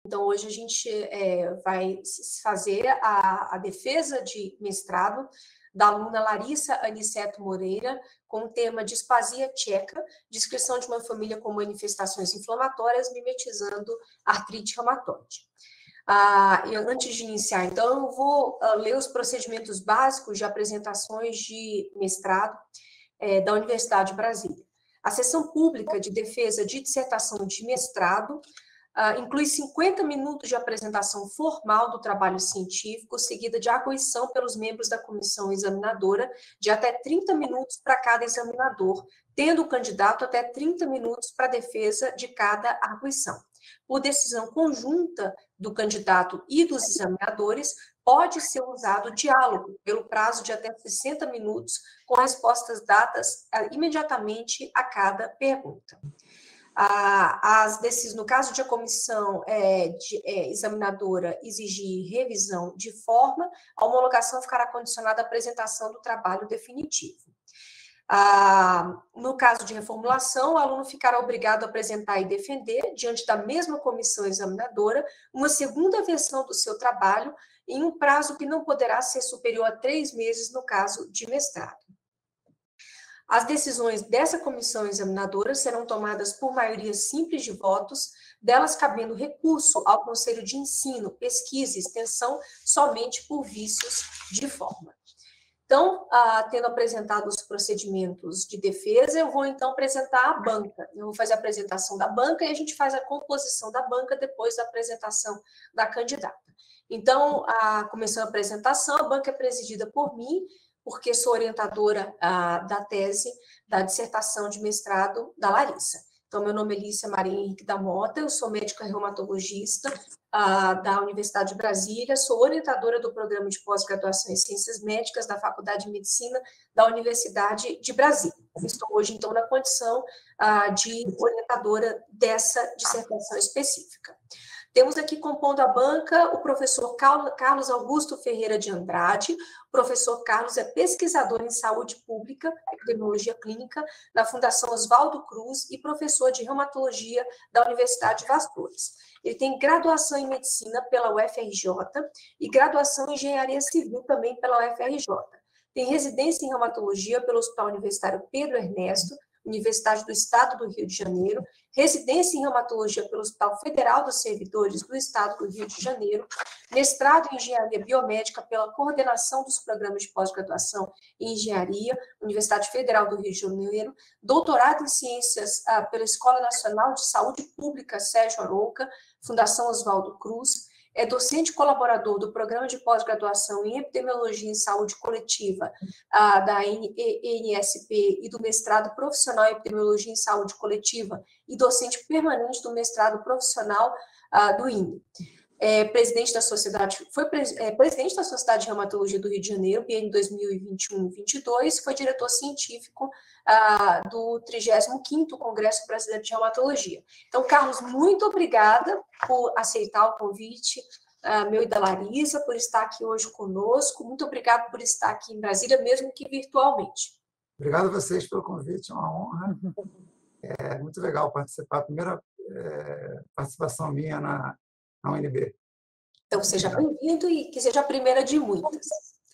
Então, hoje a gente vai fazer a defesa de mestrado da aluna Larissa Aniceto Moreira, com o tema Displasia Tcheca, descrição de uma família com manifestações inflamatórias mimetizando artrite reumatoide. Antes de iniciar, então, eu vou ler os procedimentos básicos de apresentações de mestrado da Universidade de Brasília. A sessão pública de defesa de dissertação de mestrado inclui 50 minutos de apresentação formal do trabalho científico, seguida de arguição pelos membros da comissão examinadora, de até 30 minutos para cada examinador, tendo o candidato até 30 minutos para a defesa de cada arguição. Por decisão conjunta do candidato e dos examinadores, pode ser usado diálogo pelo prazo de até 60 minutos, com respostas dadas imediatamente a cada pergunta. No caso de a comissão examinadora exigir revisão de forma, a homologação ficará condicionada à apresentação do trabalho definitivo. No caso de reformulação, o aluno ficará obrigado a apresentar e defender, diante da mesma comissão examinadora, uma segunda versão do seu trabalho em um prazo que não poderá ser superior a 3 meses no caso de mestrado. As decisões dessa comissão examinadora serão tomadas por maioria simples de votos, delas cabendo recurso ao Conselho de Ensino, Pesquisa e Extensão somente por vícios de forma. Então, tendo apresentado os procedimentos de defesa, eu vou então apresentar a banca. Eu vou fazer a apresentação da banca e a gente faz a composição da banca depois da apresentação da candidata. Então, começando a apresentação, a banca é presidida por mim, porque sou orientadora da tese da dissertação de mestrado da Larissa. Então, meu nome é Lícia Maria Henrique da Mota, eu sou médica reumatologista da Universidade de Brasília, sou orientadora do programa de pós-graduação em Ciências Médicas da Faculdade de Medicina da Universidade de Brasília. Estou hoje, então, na condição de orientadora dessa dissertação específica. Temos aqui compondo a banca o professor Carlos Augusto Ferreira de Andrade. O professor Carlos é pesquisador em saúde pública, epidemiologia clínica, na Fundação Oswaldo Cruz e professor de reumatologia da Universidade de Vassouras. Ele tem graduação em medicina pela UFRJ e graduação em engenharia civil também pela UFRJ. Tem residência em reumatologia pelo Hospital Universitário Pedro Ernesto, Universidade do Estado do Rio de Janeiro, residência em reumatologia pelo Hospital Federal dos Servidores do Estado do Rio de Janeiro, mestrado em engenharia biomédica pela coordenação dos programas de pós-graduação em engenharia, Universidade Federal do Rio de Janeiro, doutorado em ciências pela Escola Nacional de Saúde Pública Sérgio Arouca, Fundação Oswaldo Cruz, é docente colaborador do Programa de Pós-Graduação em Epidemiologia em Saúde Coletiva da ENSP e do Mestrado Profissional em Epidemiologia em Saúde Coletiva e docente permanente do Mestrado Profissional do INE. Presidente da Sociedade de Reumatologia do Rio de Janeiro, biênio 2021-22, foi diretor científico do 35º Congresso Brasileiro de Reumatologia. Então, Carlos, muito obrigada por aceitar o convite meu e da Larissa, por estar aqui hoje conosco. Muito obrigado por estar aqui em Brasília, mesmo que virtualmente. Obrigado a vocês pelo convite, é uma honra. É muito legal participar, a primeira participação minha na UNB. Então, seja bem-vindo e que seja a primeira de muitas.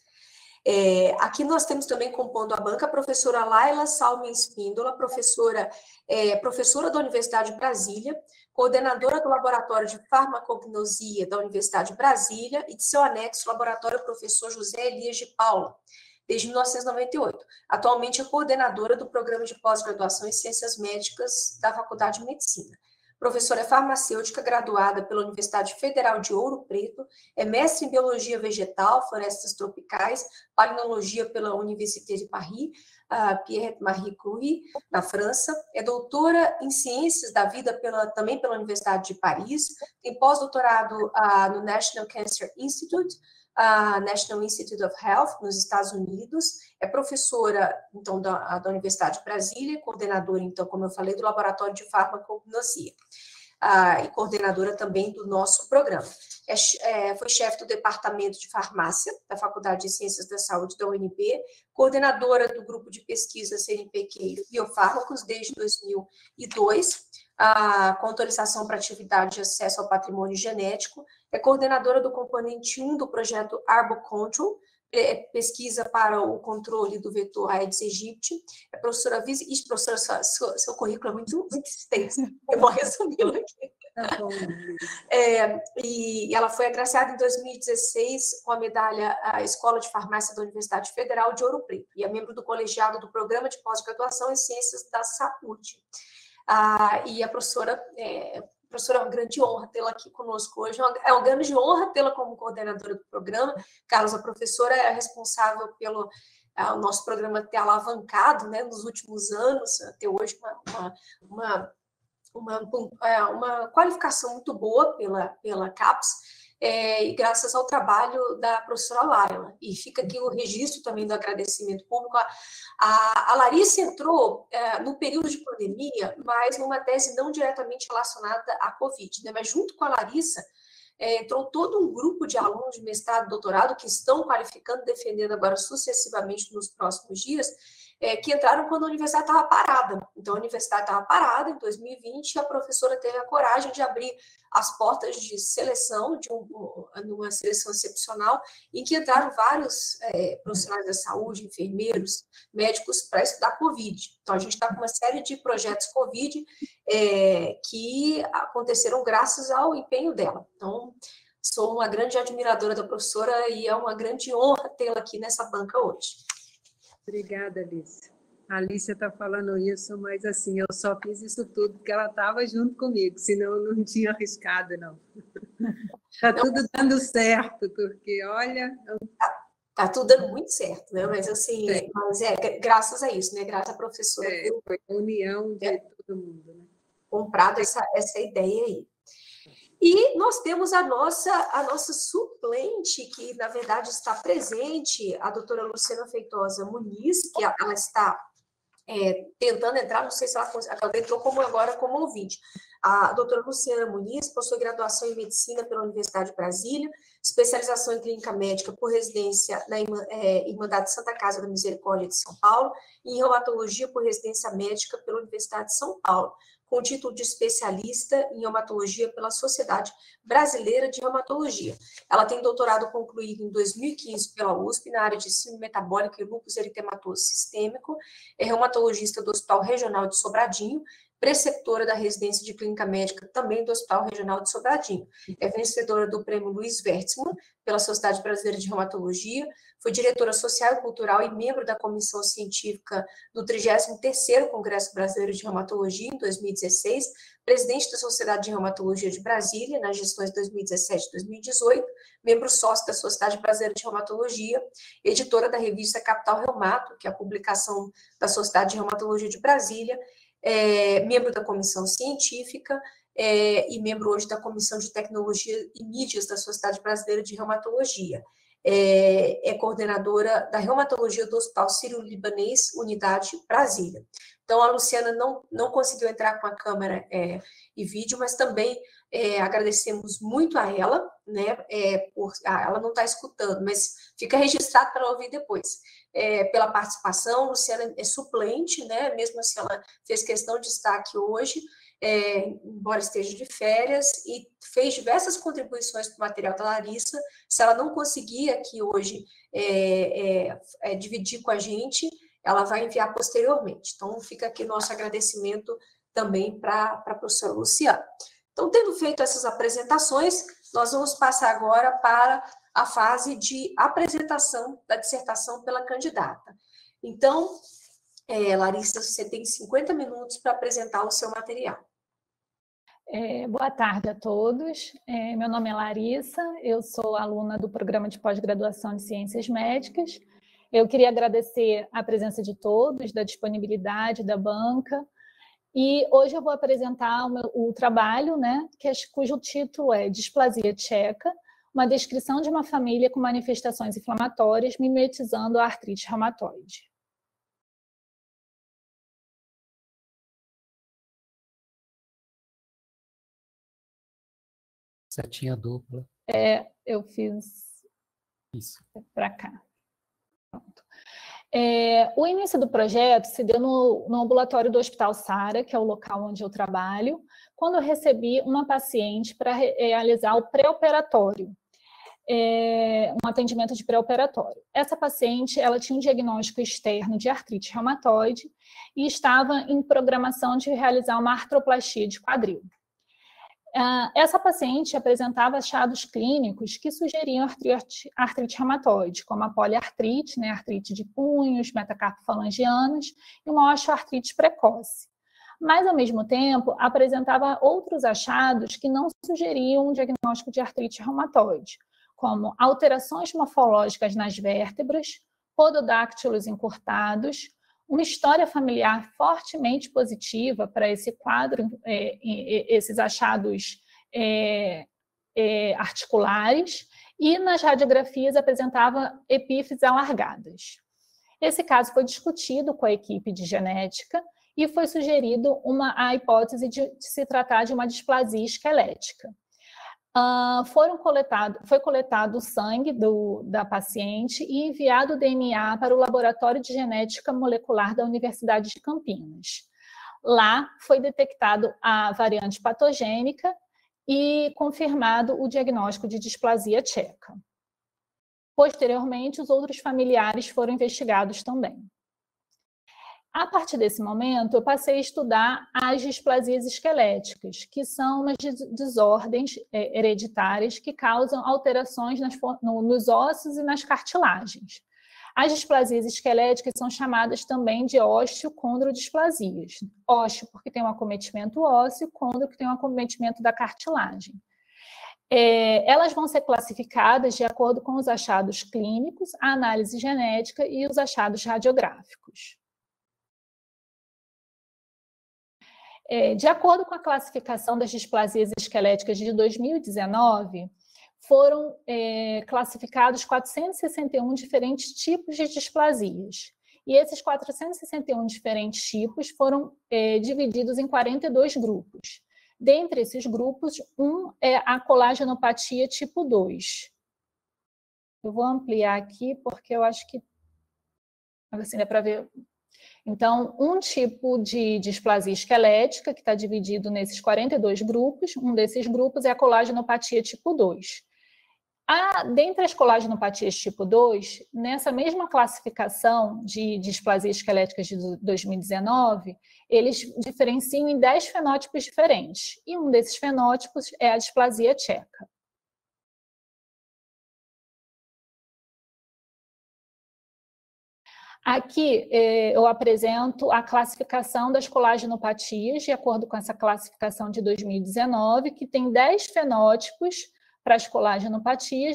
Aqui nós temos também compondo a banca a professora Laila Salme Espíndola, professora da Universidade de Brasília, coordenadora do Laboratório de Farmacognosia da Universidade de Brasília e de seu anexo, Laboratório Professor José Elias de Paula, desde 1998. Atualmente é coordenadora do Programa de Pós-Graduação em Ciências Médicas da Faculdade de Medicina. Professora farmacêutica graduada pela Universidade Federal de Ouro Preto, é mestre em Biologia Vegetal, Florestas Tropicais, Palinologia pela Université de Paris, Pierre-Marie Curie, na França, é doutora em Ciências da Vida também pela Universidade de Paris, tem pós-doutorado no National Cancer Institute, National Institute of Health, nos Estados Unidos, é professora, então, da Universidade de Brasília, coordenadora, então, como eu falei, do Laboratório de Farmacognosia. e coordenadora também do nosso programa. Foi chefe do Departamento de Farmácia da Faculdade de Ciências da Saúde da UNB, coordenadora do Grupo de Pesquisa CNPq Biofármacos desde 2002, com autorização para atividade de acesso ao patrimônio genético, é coordenadora do componente 1 do projeto ArboControl, pesquisa para o controle do vetor Aedes aegypti, é professora professora, seu currículo é muito extenso, eu vou resumi-lo aqui. Tá bom. E ela foi agraciada em 2016 com a medalha à Escola de Farmácia da Universidade Federal de Ouro Preto, e é membro do colegiado do Programa de Pós-Graduação em Ciências da Saúde. E a professora, é uma grande honra tê-la aqui conosco hoje, é uma grande honra tê-la como coordenadora do programa. Carlos, a professora é responsável pelo o nosso programa ter alavancado, né, nos últimos anos, até hoje, uma qualificação muito boa pela CAPES, e graças ao trabalho da professora Laila. E fica aqui o registro também do agradecimento público. A Larissa entrou no período de pandemia, mas numa tese não diretamente relacionada à Covid, né? Mas junto com a Larissa, entrou todo um grupo de alunos de mestrado e doutorado que estão qualificando, defendendo agora sucessivamente nos próximos dias, que entraram quando a universidade estava parada. Então, a universidade estava parada em 2020 e a professora teve a coragem de abrir as portas de seleção, numa seleção excepcional, em que entraram vários profissionais da saúde, enfermeiros, médicos, para estudar Covid. Então, a gente está com uma série de projetos Covid que aconteceram graças ao empenho dela. Então, sou uma grande admiradora da professora e é uma grande honra tê-la aqui nessa banca hoje. Obrigada, Alice. A Alice está falando isso, mas assim, eu só fiz isso tudo porque ela estava junto comigo, senão eu não tinha arriscado, não. Está tudo dando certo, porque, olha... Está tudo dando muito certo, né? Mas, assim, graças a isso, né? Graças à professora. Foi a união de todo mundo, né? Comprado essa ideia aí. E nós temos a nossa suplente, que, na verdade, está presente, a doutora Luciana Feitosa Muniz, que ela está tentando entrar, não sei se ela entrou agora como ouvinte. A doutora Luciana Muniz possui graduação em Medicina pela Universidade de Brasília, especialização em Clínica Médica por residência na Irmandade Santa Casa da Misericórdia de São Paulo e em Reumatologia por residência médica pela Universidade de São Paulo, com título de especialista em reumatologia pela Sociedade Brasileira de Reumatologia. Ela tem doutorado concluído em 2015 pela USP, na área de síndrome metabólica e lúpus eritematoso sistêmico, é reumatologista do Hospital Regional de Sobradinho, preceptora da residência de clínica médica também do Hospital Regional de Sobradinho. É vencedora do prêmio Luiz Wertzmann pela Sociedade Brasileira de Reumatologia, foi diretora social e cultural e membro da comissão científica do 33º Congresso Brasileiro de Reumatologia em 2016, presidente da Sociedade de Reumatologia de Brasília nas gestões 2017 e 2018, membro sócio da Sociedade Brasileira de Reumatologia, editora da revista Capital Reumato, que é a publicação da Sociedade de Reumatologia de Brasília, membro da comissão científica e membro hoje da Comissão de Tecnologia e Mídias da Sociedade Brasileira de Reumatologia. É coordenadora da reumatologia do Hospital Sírio-Libanês, Unidade Brasília. Então, a Luciana não conseguiu entrar com a câmera e vídeo, mas também agradecemos muito a ela, né? Ela não está escutando, mas fica registrado para ela ouvir depois. Pela participação, Luciana é suplente, né? Mesmo assim, ela fez questão de estar aqui hoje, embora esteja de férias, e fez diversas contribuições para o material da Larissa. Se ela não conseguir aqui hoje dividir com a gente, ela vai enviar posteriormente. Então, fica aqui nosso agradecimento também para a professora Luciana. Então, tendo feito essas apresentações, nós vamos passar agora para a fase de apresentação da dissertação pela candidata. Então, Larissa, você tem 50 minutos para apresentar o seu material. Boa tarde a todos. Meu nome é Larissa, eu sou aluna do Programa de Pós-Graduação de Ciências Médicas. Eu queria agradecer a presença de todos, da disponibilidade da banca, e hoje eu vou apresentar o trabalho, né, cujo título é Displasia Tcheca, uma descrição de uma família com manifestações inflamatórias mimetizando a artrite reumatoide. Setinha dupla. Eu fiz Isso. para cá. Pronto. O início do projeto se deu no ambulatório do Hospital Sara, que é o local onde eu trabalho, quando eu recebi uma paciente para realizar o pré-operatório, um atendimento de pré-operatório. Essa paciente, ela tinha um diagnóstico externo de artrite reumatoide e estava em programação de realizar uma artroplastia de quadril. Essa paciente apresentava achados clínicos que sugeriam artrite reumatoide, como a poliartrite, né, artrite de punhos, metacarpofalangianas e uma osteoartrite precoce. Mas, ao mesmo tempo, apresentava outros achados que não sugeriam um diagnóstico de artrite reumatoide, como alterações morfológicas nas vértebras, pododáctilos encurtados, uma história familiar fortemente positiva para esse quadro, esses achados articulares, e nas radiografias apresentava epífises alargadas. Esse caso foi discutido com a equipe de genética e foi sugerido a hipótese de se tratar de uma displasia esquelética. Foi coletado o sangue da paciente e enviado o DNA para o Laboratório de Genética Molecular da Universidade de Campinas. Lá foi detectado a variante patogênica e confirmado o diagnóstico de displasia tcheca. Posteriormente, os outros familiares foram investigados também. A partir desse momento, eu passei a estudar as displasias esqueléticas, que são umas desordens hereditárias que causam alterações nos ossos e nas cartilagens. As displasias esqueléticas são chamadas também de osteocondrodisplasias. Ósseo porque tem um acometimento ósseo, condro que tem um acometimento da cartilagem. Elas vão ser classificadas de acordo com os achados clínicos, a análise genética e os achados radiográficos. De acordo com a classificação das displasias esqueléticas de 2019, foram classificados 461 diferentes tipos de displasias. E esses 461 diferentes tipos foram divididos em 42 grupos. Dentre esses grupos, um é a colagenopatia tipo 2. Eu vou ampliar aqui, porque eu acho que assim dá para ver. Então, um tipo de displasia esquelética, que está dividido nesses 42 grupos, um desses grupos é a colagenopatia tipo 2. Dentre as colagenopatias tipo 2, nessa mesma classificação de displasias esqueléticas de 2019, eles diferenciam em 10 fenótipos diferentes, e um desses fenótipos é a displasia tcheca. Aqui eu apresento a classificação das colagenopatias, de acordo com essa classificação de 2019, que tem 10 fenótipos para as colagenopatias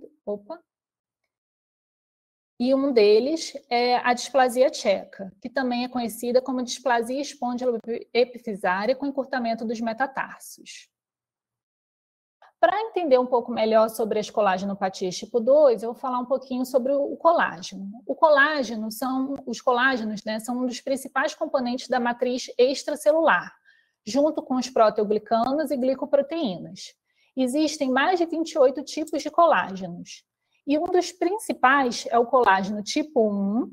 e um deles é a displasia tcheca, que também é conhecida como displasia espondilo-epifisária com encurtamento dos metatarsos. Para entender um pouco melhor sobre as colagenopatias tipo 2, eu vou falar um pouquinho sobre o colágeno. Os colágenos, né, são um dos principais componentes da matriz extracelular, junto com os proteoglicanos e glicoproteínas. Existem mais de 28 tipos de colágenos. E um dos principais é o colágeno tipo 1.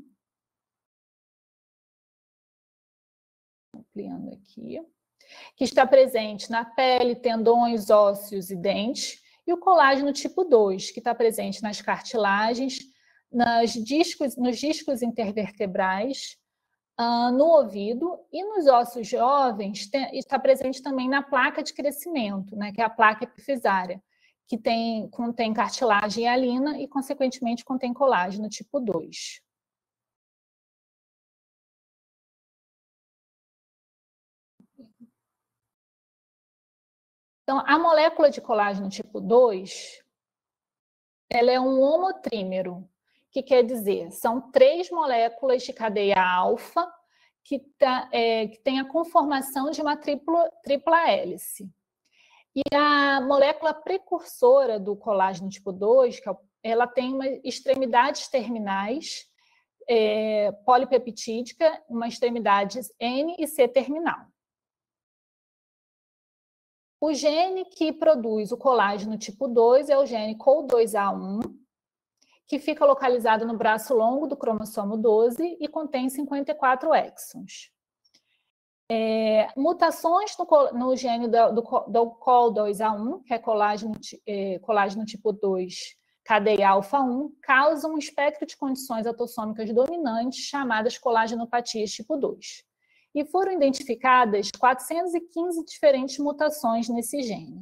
Ampliando aqui. Que está presente na pele, tendões, ósseos e dentes, e o colágeno tipo 2, que está presente nas cartilagens, nos discos intervertebrais, no ouvido, e nos ossos jovens está presente também na placa de crescimento, né, que é a placa epifisária, que contém cartilagem hialina e, consequentemente, contém colágeno tipo 2. Então, a molécula de colágeno tipo 2, ela é um homotrímero, que quer dizer, são 3 moléculas de cadeia alfa que tem a conformação de uma tripla hélice. E a molécula precursora do colágeno tipo 2, ela tem extremidades terminais polipeptídica, uma extremidade N e C terminal. O gene que produz o colágeno tipo 2 é o gene COL2A1, que fica localizado no braço longo do cromossomo 12 e contém 54 exons. Mutações no gene do COL2A1, que é colágeno tipo 2, cadeia alfa-1, causam um espectro de condições autossômicas dominantes chamadas colagenopatias tipo 2. E foram identificadas 415 diferentes mutações nesse gene.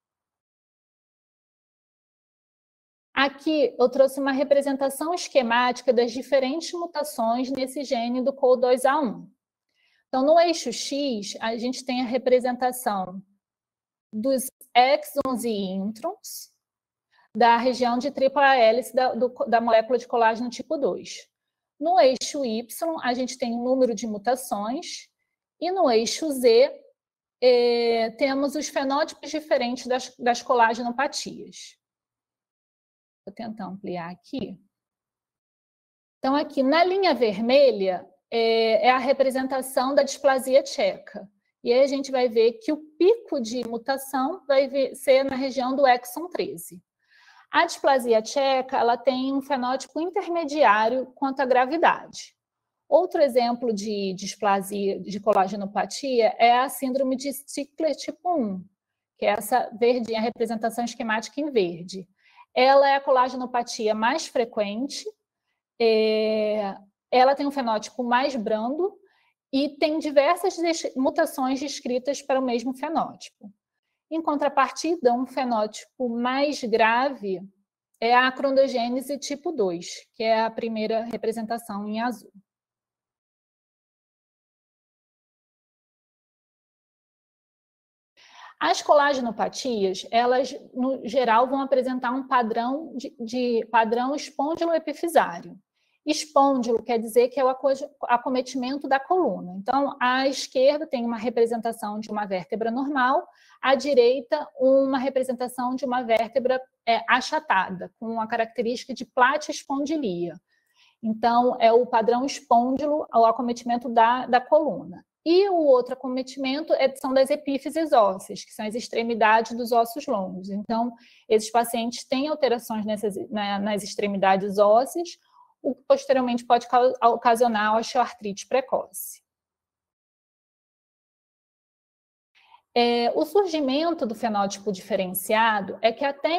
Aqui eu trouxe uma representação esquemática das diferentes mutações nesse gene do COL2A1. Então, no eixo X, a gente tem a representação dos exons e introns da região de tripla hélice da molécula de colágeno tipo 2. No eixo Y, a gente tem um número de mutações, e no eixo Z, temos os fenótipos diferentes das colágenopatias. Vou tentar ampliar aqui. Então, aqui na linha vermelha, é a representação da displasia tcheca. E aí a gente vai ver que o pico de mutação vai ser na região do exon 13. A displasia tcheca, ela tem um fenótipo intermediário quanto à gravidade. Outro exemplo de displasia de colagenopatia é a síndrome de Stickler tipo 1, que é essa verdinha, a representação esquemática em verde. Ela é a colagenopatia mais frequente, ela tem um fenótipo mais brando e tem diversas mutações descritas para o mesmo fenótipo. Em contrapartida, um fenótipo mais grave é a acrondogênese tipo 2, que é a primeira representação em azul. As colagenopatias, elas, no geral, vão apresentar um padrão padrão espôndilo-epifisário. Espôndilo quer dizer que é o acometimento da coluna. Então, à esquerda tem uma representação de uma vértebra normal, à direita uma representação de uma vértebra achatada, com a característica de platispondilia. Então, é o padrão espôndilo, o acometimento da coluna. E o outro acometimento são das epífises ósseas, que são as extremidades dos ossos longos. Então, esses pacientes têm alterações nas extremidades ósseas, o que posteriormente pode ocasionar osteoartrite precoce. O surgimento do fenótipo diferenciado é que até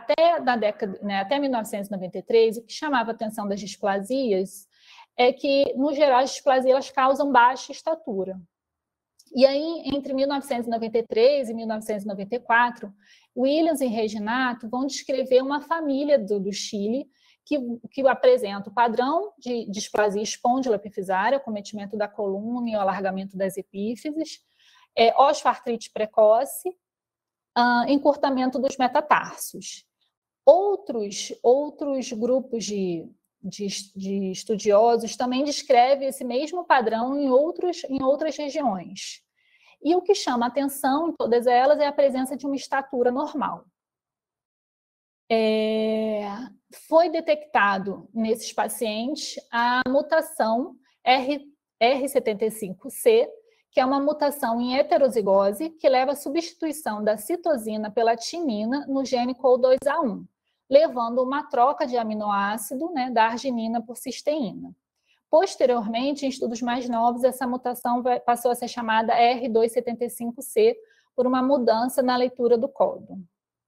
1993, o que chamava a atenção das displasias é que, no geral, as displasias elas causam baixa estatura. E aí, entre 1993 e 1994, Williams e Reginato vão descrever uma família do Chile que apresenta o padrão de displasia espôndilo-epifisária, acometimento da coluna e o alargamento das epífises, osteoartrite precoce, encurtamento dos metatarsos. Outros grupos de estudiosos também descrevem esse mesmo padrão em outras regiões. E o que chama atenção em todas elas é a presença de uma estatura normal. Foi detectado nesses pacientes a mutação R75C, que é uma mutação em heterozigose que leva à substituição da citosina pela timina no gene COL2A1, levando a uma troca de aminoácido, da arginina por cisteína. Posteriormente, em estudos mais novos, essa mutação passou a ser chamada R275C por uma mudança na leitura do códon.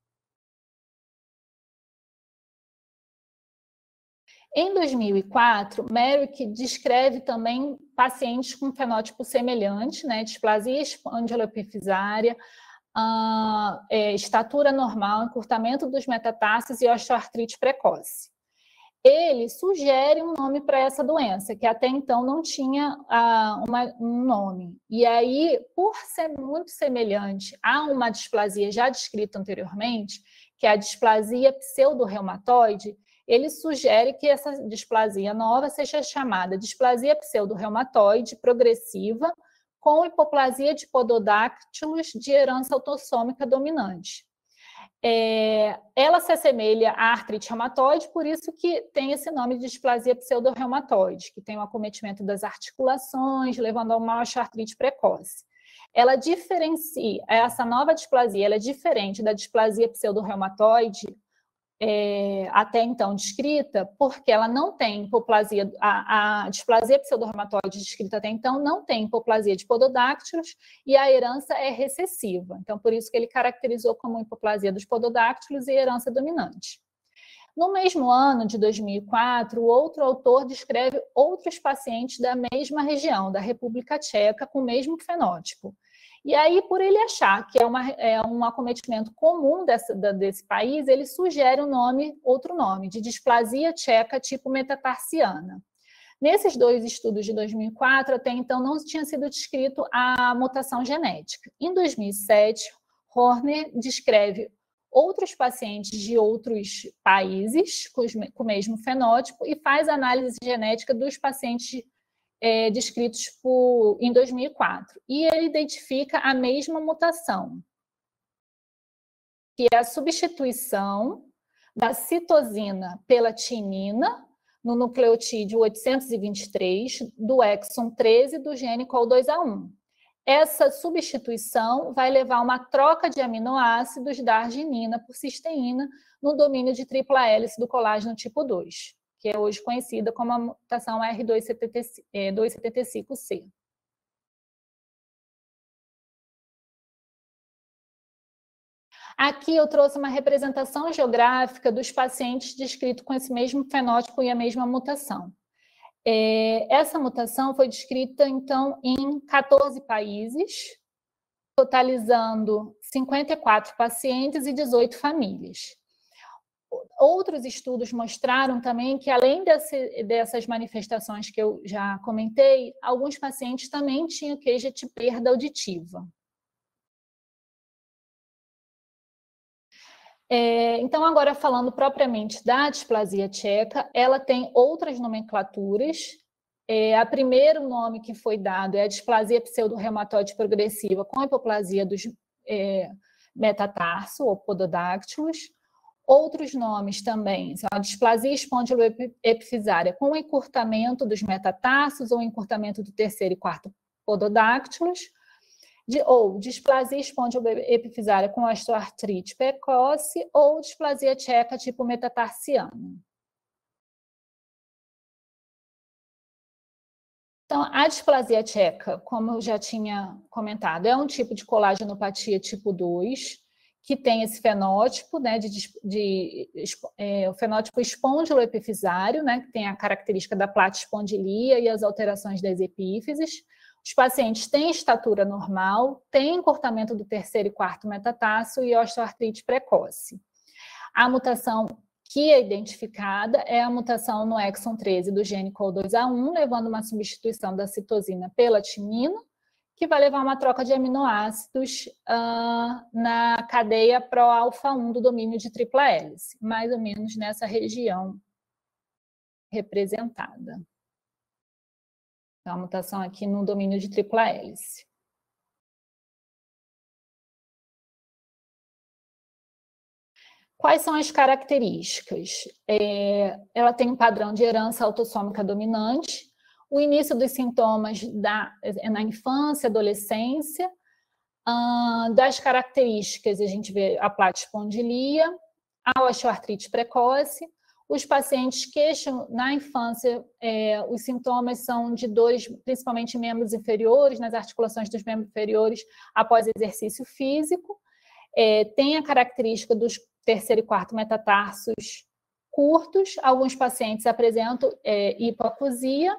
Em 2004, Merrick descreve também pacientes com fenótipo semelhante, displasia espondilo-epifisária, estatura normal, encurtamento dos metatarsos e osteoartrite precoce. Ele sugere um nome para essa doença, que até então não tinha um nome. E aí, por ser muito semelhante a uma displasia já descrita anteriormente, que é a displasia pseudo-reumatoide, ele sugere que essa displasia nova seja chamada displasia pseudo-reumatoide progressiva com hipoplasia de pododáctilos de herança autossômica dominante. Ela se assemelha à artrite reumatoide, por isso que tem esse nome de displasia pseudo-reumatoide, que tem o acometimento das articulações, levando a uma osteoartrite precoce. ela diferencia, essa nova displasia, ela é diferente da displasia pseudo-reumatoide, até então descrita, porque ela não tem hipoplasia, a displasia pseudo-reumatoide descrita até então não tem hipoplasia de pododáctilos e a herança é recessiva. Então, por isso que ele caracterizou como hipoplasia dos pododáctilos e herança dominante. No mesmo ano, de 2004, o outro autor descreve outros pacientes da mesma região, da República Tcheca, com o mesmo fenótipo. E aí, por ele achar que é um acometimento comum desse país, ele sugere outro nome, de displasia tcheca tipo metatarsiana. Nesses dois estudos de 2004, até então não tinha sido descrito a mutação genética. Em 2007, Horner descreve outros pacientes de outros países com o mesmo fenótipo e faz análise genética dos pacientes descritos em 2004. E ele identifica a mesma mutação, que é a substituição da citosina pela timina no nucleotídeo 823 do exon 13 do gene COL2A1. Essa substituição vai levar a uma troca de aminoácidos da arginina por cisteína no domínio de tripla hélice do colágeno tipo 2, que é hoje conhecida como a mutação R275C. Aqui eu trouxe uma representação geográfica dos pacientes descritos com esse mesmo fenótipo e a mesma mutação. Essa mutação foi descrita, então, em 14 países, totalizando 54 pacientes e 18 famílias. Outros estudos mostraram também que, além dessas manifestações que eu já comentei, alguns pacientes também tinham queixa de perda auditiva. Então, agora falando propriamente da displasia tcheca, ela tem outras nomenclaturas. O primeiro nome que foi dado é a displasia pseudo-reumatoide progressiva com hipoplasia dos metatarso ou pododáctilos. Outros nomes também são a displasia espondiloepifisária com encurtamento dos metatarsos ou encurtamento do terceiro e quarto pododáctilos, ou displasia espondiloepifisária com osteoartrite precoce ou displasia tcheca tipo metatarsiana. Então, a displasia tcheca, como eu já tinha comentado, é um tipo de colagenopatia tipo 2, que tem esse fenótipo, né, o fenótipo espondiloepifisário, né, que tem a característica da platespondilia e as alterações das epífises. Os pacientes têm estatura normal, têm encurtamento do terceiro e quarto metatarso e osteoartrite precoce. A mutação que é identificada é a mutação no exon 13 do gene COL2A1, levando uma substituição da citosina pela timina, que vai levar uma troca de aminoácidos na cadeia pró-alfa-1 do domínio de tripla hélice, mais ou menos nessa região representada. Então, a mutação aqui no domínio de tripla hélice. Quais são as características? Ela tem um padrão de herança autossômica dominante, o início dos sintomas na infância, adolescência, das características, a gente vê a platespondilia, a osteoartrite precoce. Os pacientes queixam na infância, os sintomas são de dores, principalmente em membros inferiores, nas articulações dos membros inferiores, após exercício físico. Tem a característica dos terceiro e quarto metatarsos curtos. Alguns pacientes apresentam hipoacusia.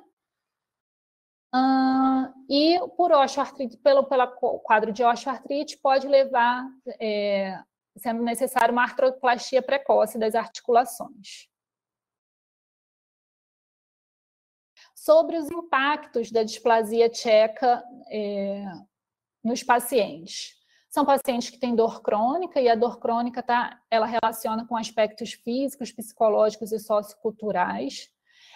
E por osteoartrite, pelo quadro de osteoartrite, pode levar, sendo necessário, uma artroplastia precoce das articulações. Sobre os impactos da displasia tcheca nos pacientes. São pacientes que têm dor crônica, e a dor crônica ela relaciona com aspectos físicos, psicológicos e socioculturais.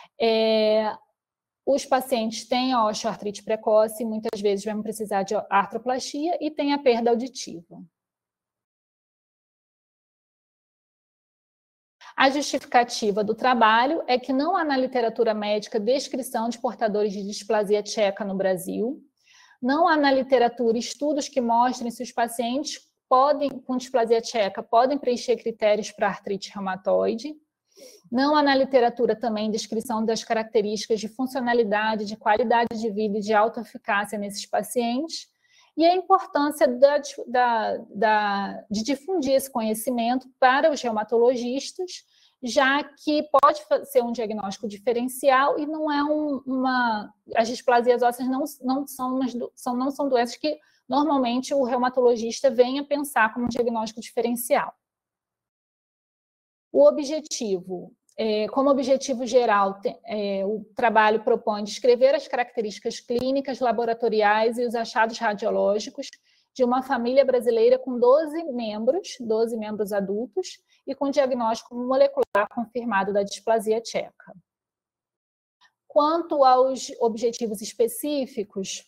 Os pacientes têm a osteoartrite precoce, muitas vezes vão precisar de artroplastia e têm a perda auditiva. A justificativa do trabalho é que não há na literatura médica descrição de portadores de displasia tcheca no Brasil. Não há na literatura estudos que mostrem se os pacientes com displasia tcheca podem preencher critérios para artrite reumatoide. Não há na literatura também descrição das características de funcionalidade, de qualidade de vida e de autoeficácia nesses pacientes, e a importância de difundir esse conhecimento para os reumatologistas, já que pode ser um diagnóstico diferencial e não é as displasias ósseas não são doenças que normalmente o reumatologista venha pensar como um diagnóstico diferencial. O objetivo, como objetivo geral, o trabalho propõe descrever as características clínicas, laboratoriais e os achados radiológicos de uma família brasileira com 12 membros adultos, e com diagnóstico molecular confirmado da displasia tcheca. Quanto aos objetivos específicos,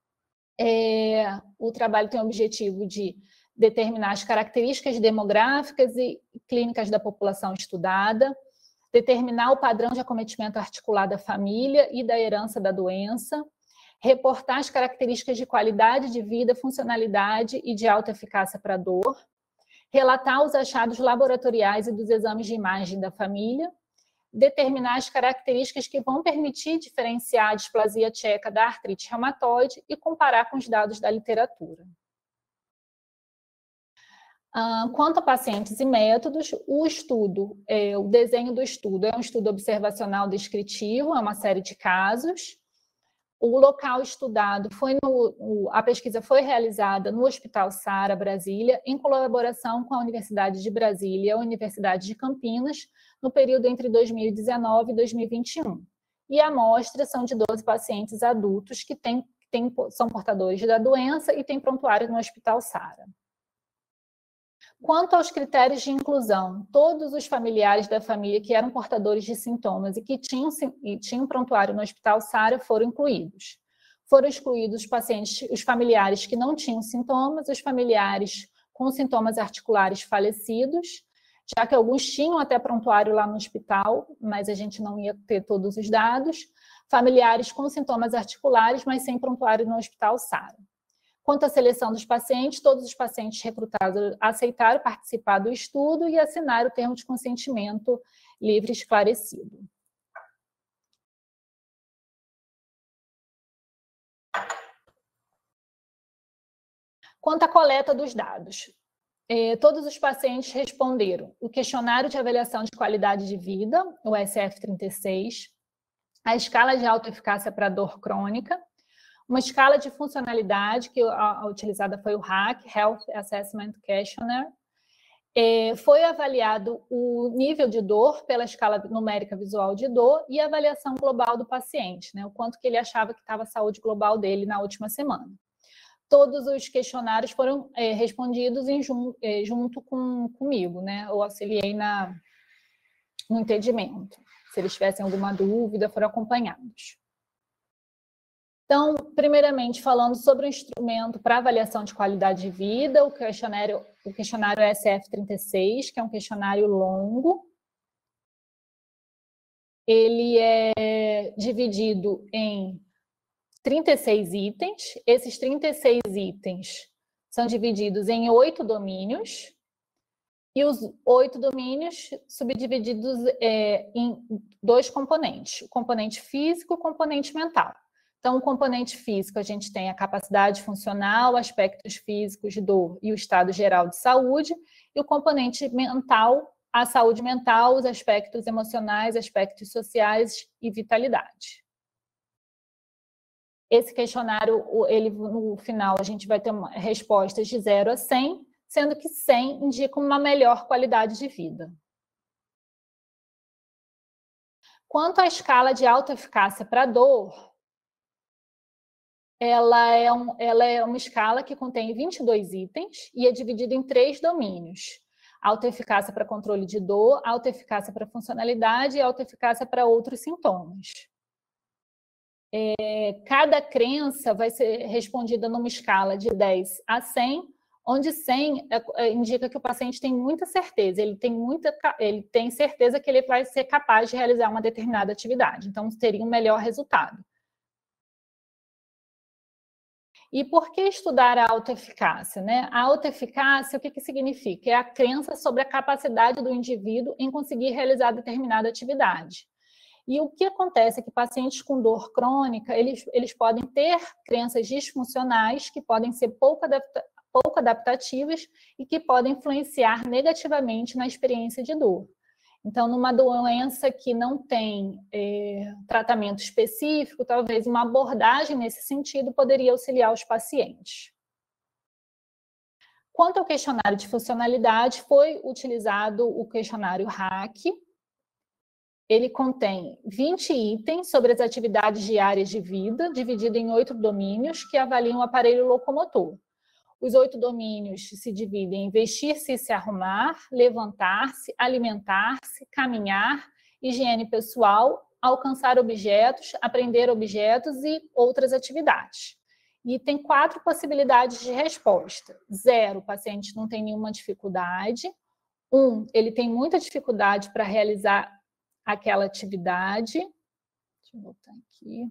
o trabalho tem o objetivo de determinar as características demográficas e clínicas da população estudada, determinar o padrão de acometimento articular da família e da herança da doença, reportar as características de qualidade de vida, funcionalidade e de alta eficácia para a dor, relatar os achados laboratoriais e dos exames de imagem da família, determinar as características que vão permitir diferenciar a displasia tcheca da artrite reumatoide e comparar com os dados da literatura. Quanto a pacientes e métodos, o desenho do estudo é um estudo observacional descritivo, é uma série de casos. O local estudado a pesquisa foi realizada no Hospital Sara, Brasília, em colaboração com a Universidade de Brasília e a Universidade de Campinas, no período entre 2019 e 2021. E a amostra são de 12 pacientes adultos que são portadores da doença e têm prontuário no Hospital Sara. Quanto aos critérios de inclusão, todos os familiares da família que eram portadores de sintomas e que tinham prontuário no Hospital Sara foram incluídos. Foram excluídos os familiares que não tinham sintomas, os familiares com sintomas articulares falecidos, já que alguns tinham até prontuário lá no hospital, mas a gente não ia ter todos os dados, familiares com sintomas articulares, mas sem prontuário no Hospital Sara. Quanto à seleção dos pacientes, todos os pacientes recrutados aceitaram participar do estudo e assinaram o termo de consentimento livre e esclarecido. Quanto à coleta dos dados, todos os pacientes responderam o questionário de avaliação de qualidade de vida, o SF-36, a escala de autoeficácia para dor crônica, uma escala de funcionalidade, que a utilizada foi o HAQ, Health Assessment Questionnaire. Foi avaliado o nível de dor pela escala numérica visual de dor e a avaliação global do paciente, né, o quanto que ele achava que estava a saúde global dele na última semana. Todos os questionários foram respondidos junto comigo, né? Eu auxiliei no entendimento. Se eles tivessem alguma dúvida, foram acompanhados. Então, primeiramente, falando sobre o instrumento para avaliação de qualidade de vida, o questionário SF-36, que é um questionário longo. Ele é dividido em 36 itens. Esses 36 itens são divididos em 8 domínios, e os 8 domínios subdivididos em 2 componentes, o componente físico e o componente mental. Então, o componente físico, a gente tem a capacidade funcional, aspectos físicos, dor e o estado geral de saúde, e o componente mental, a saúde mental, os aspectos emocionais, aspectos sociais e vitalidade. Esse questionário, no final, a gente vai ter respostas de 0 a 100, sendo que 100 indica uma melhor qualidade de vida. Quanto à escala de autoeficácia para dor, ela é uma escala que contém 22 itens e é dividida em 3 domínios. Autoeficácia para controle de dor, autoeficácia para funcionalidade e autoeficácia para outros sintomas. Cada crença vai ser respondida numa escala de 10 a 100, onde 100 indica que o paciente tem muita certeza, ele tem certeza que ele vai ser capaz de realizar uma determinada atividade, então teria um melhor resultado. E por que estudar a autoeficácia, né? A autoeficácia, o que significa? É a crença sobre a capacidade do indivíduo em conseguir realizar determinada atividade. E o que acontece é que pacientes com dor crônica, eles podem ter crenças disfuncionais que podem ser pouco adaptativas e que podem influenciar negativamente na experiência de dor. Então, numa doença que não tem tratamento específico, talvez uma abordagem nesse sentido poderia auxiliar os pacientes. Quanto ao questionário de funcionalidade, foi utilizado o questionário RAC. Ele contém 20 itens sobre as atividades diárias de vida, dividido em 8 domínios que avaliam o aparelho locomotor. Os 8 domínios se dividem em vestir-se e se arrumar, levantar-se, alimentar-se, caminhar, higiene pessoal, alcançar objetos, aprender objetos e outras atividades. E tem 4 possibilidades de resposta. 0, o paciente não tem nenhuma dificuldade. 1, ele tem muita dificuldade para realizar aquela atividade. Deixa eu voltar aqui.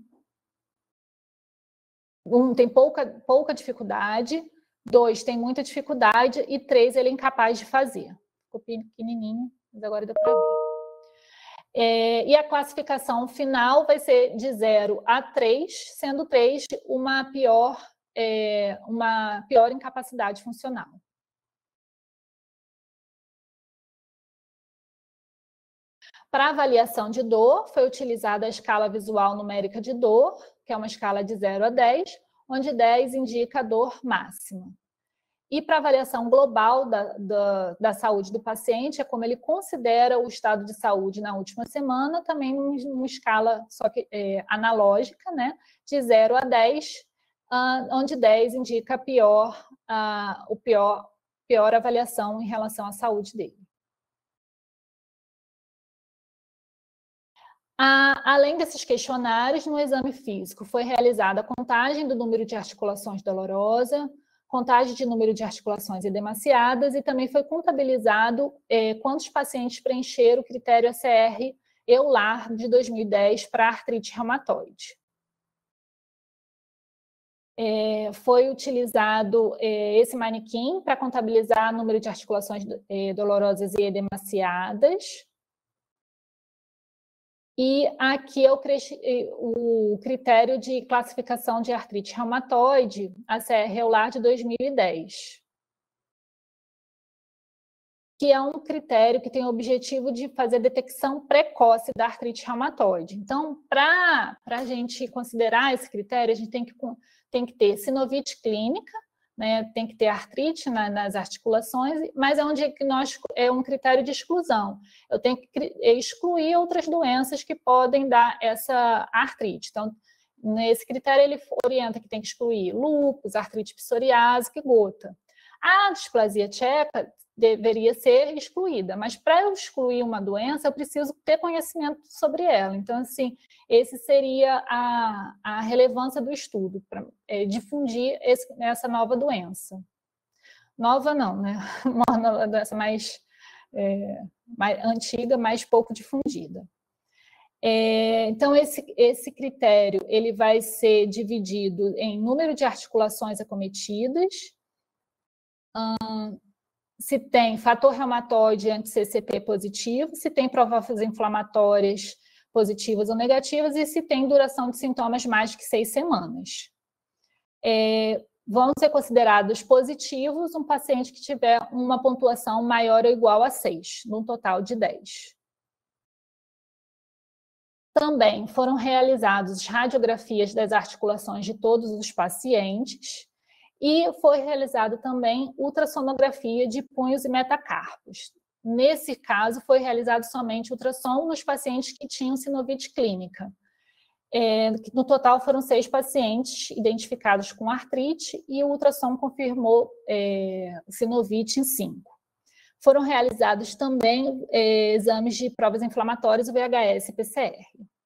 1, tem pouca dificuldade. 2, tem muita dificuldade. E 3, ele é incapaz de fazer. Ficou pequenininho, mas agora deu para ver. E a classificação final vai ser de 0 a 3, sendo 3 uma pior incapacidade funcional. Para avaliação de dor, foi utilizada a escala visual numérica de dor, que é uma escala de 0 a 10, onde 10 indica a dor máxima. E para avaliação global da saúde do paciente, é como ele considera o estado de saúde na última semana, também numa escala só que, analógica, né, de 0 a 10, onde 10 indica a pior avaliação em relação à saúde dele. Além desses questionários, no exame físico foi realizada a contagem do número de articulações dolorosas, contagem de número de articulações edemaciadas e também foi contabilizado quantos pacientes preencheram o critério ACR EULAR de 2010 para artrite reumatoide. Foi utilizado esse manequim para contabilizar o número de articulações dolorosas e edemaciadas. E aqui é o critério de classificação de artrite reumatoide, ACR EULAR de 2010, que é um critério que tem o objetivo de fazer detecção precoce da artrite reumatoide. Então, para a gente considerar esse critério, a gente tem que ter sinovite clínica, né, tem que ter artrite nas articulações, mas é um diagnóstico, é um critério de exclusão. Eu tenho que excluir outras doenças que podem dar essa artrite. Então, nesse critério, ele orienta que tem que excluir lúpus, artrite psoriásica e gota. A displasia tcheca deveria ser excluída, mas para eu excluir uma doença, eu preciso ter conhecimento sobre ela. Então, assim, esse seria a relevância do estudo, para difundir essa nova doença. Nova não, né? Uma doença mais antiga, mais pouco difundida. Então, esse critério ele vai ser dividido em número de articulações acometidas, se tem fator reumatoide anti-CCP positivo, se tem provas inflamatórias positivas ou negativas e se tem duração de sintomas mais de 6 semanas. Vão ser considerados positivos um paciente que tiver uma pontuação maior ou igual a 6, num total de 10. Também foram realizadas radiografias das articulações de todos os pacientes e foi realizada também ultrassonografia de punhos e metacarpos. Nesse caso, foi realizado somente ultrassom nos pacientes que tinham sinovite clínica. No total, foram 6 pacientes identificados com artrite e o ultrassom confirmou sinovite em 5. Foram realizados também exames de provas inflamatórias, o VHS e PCR.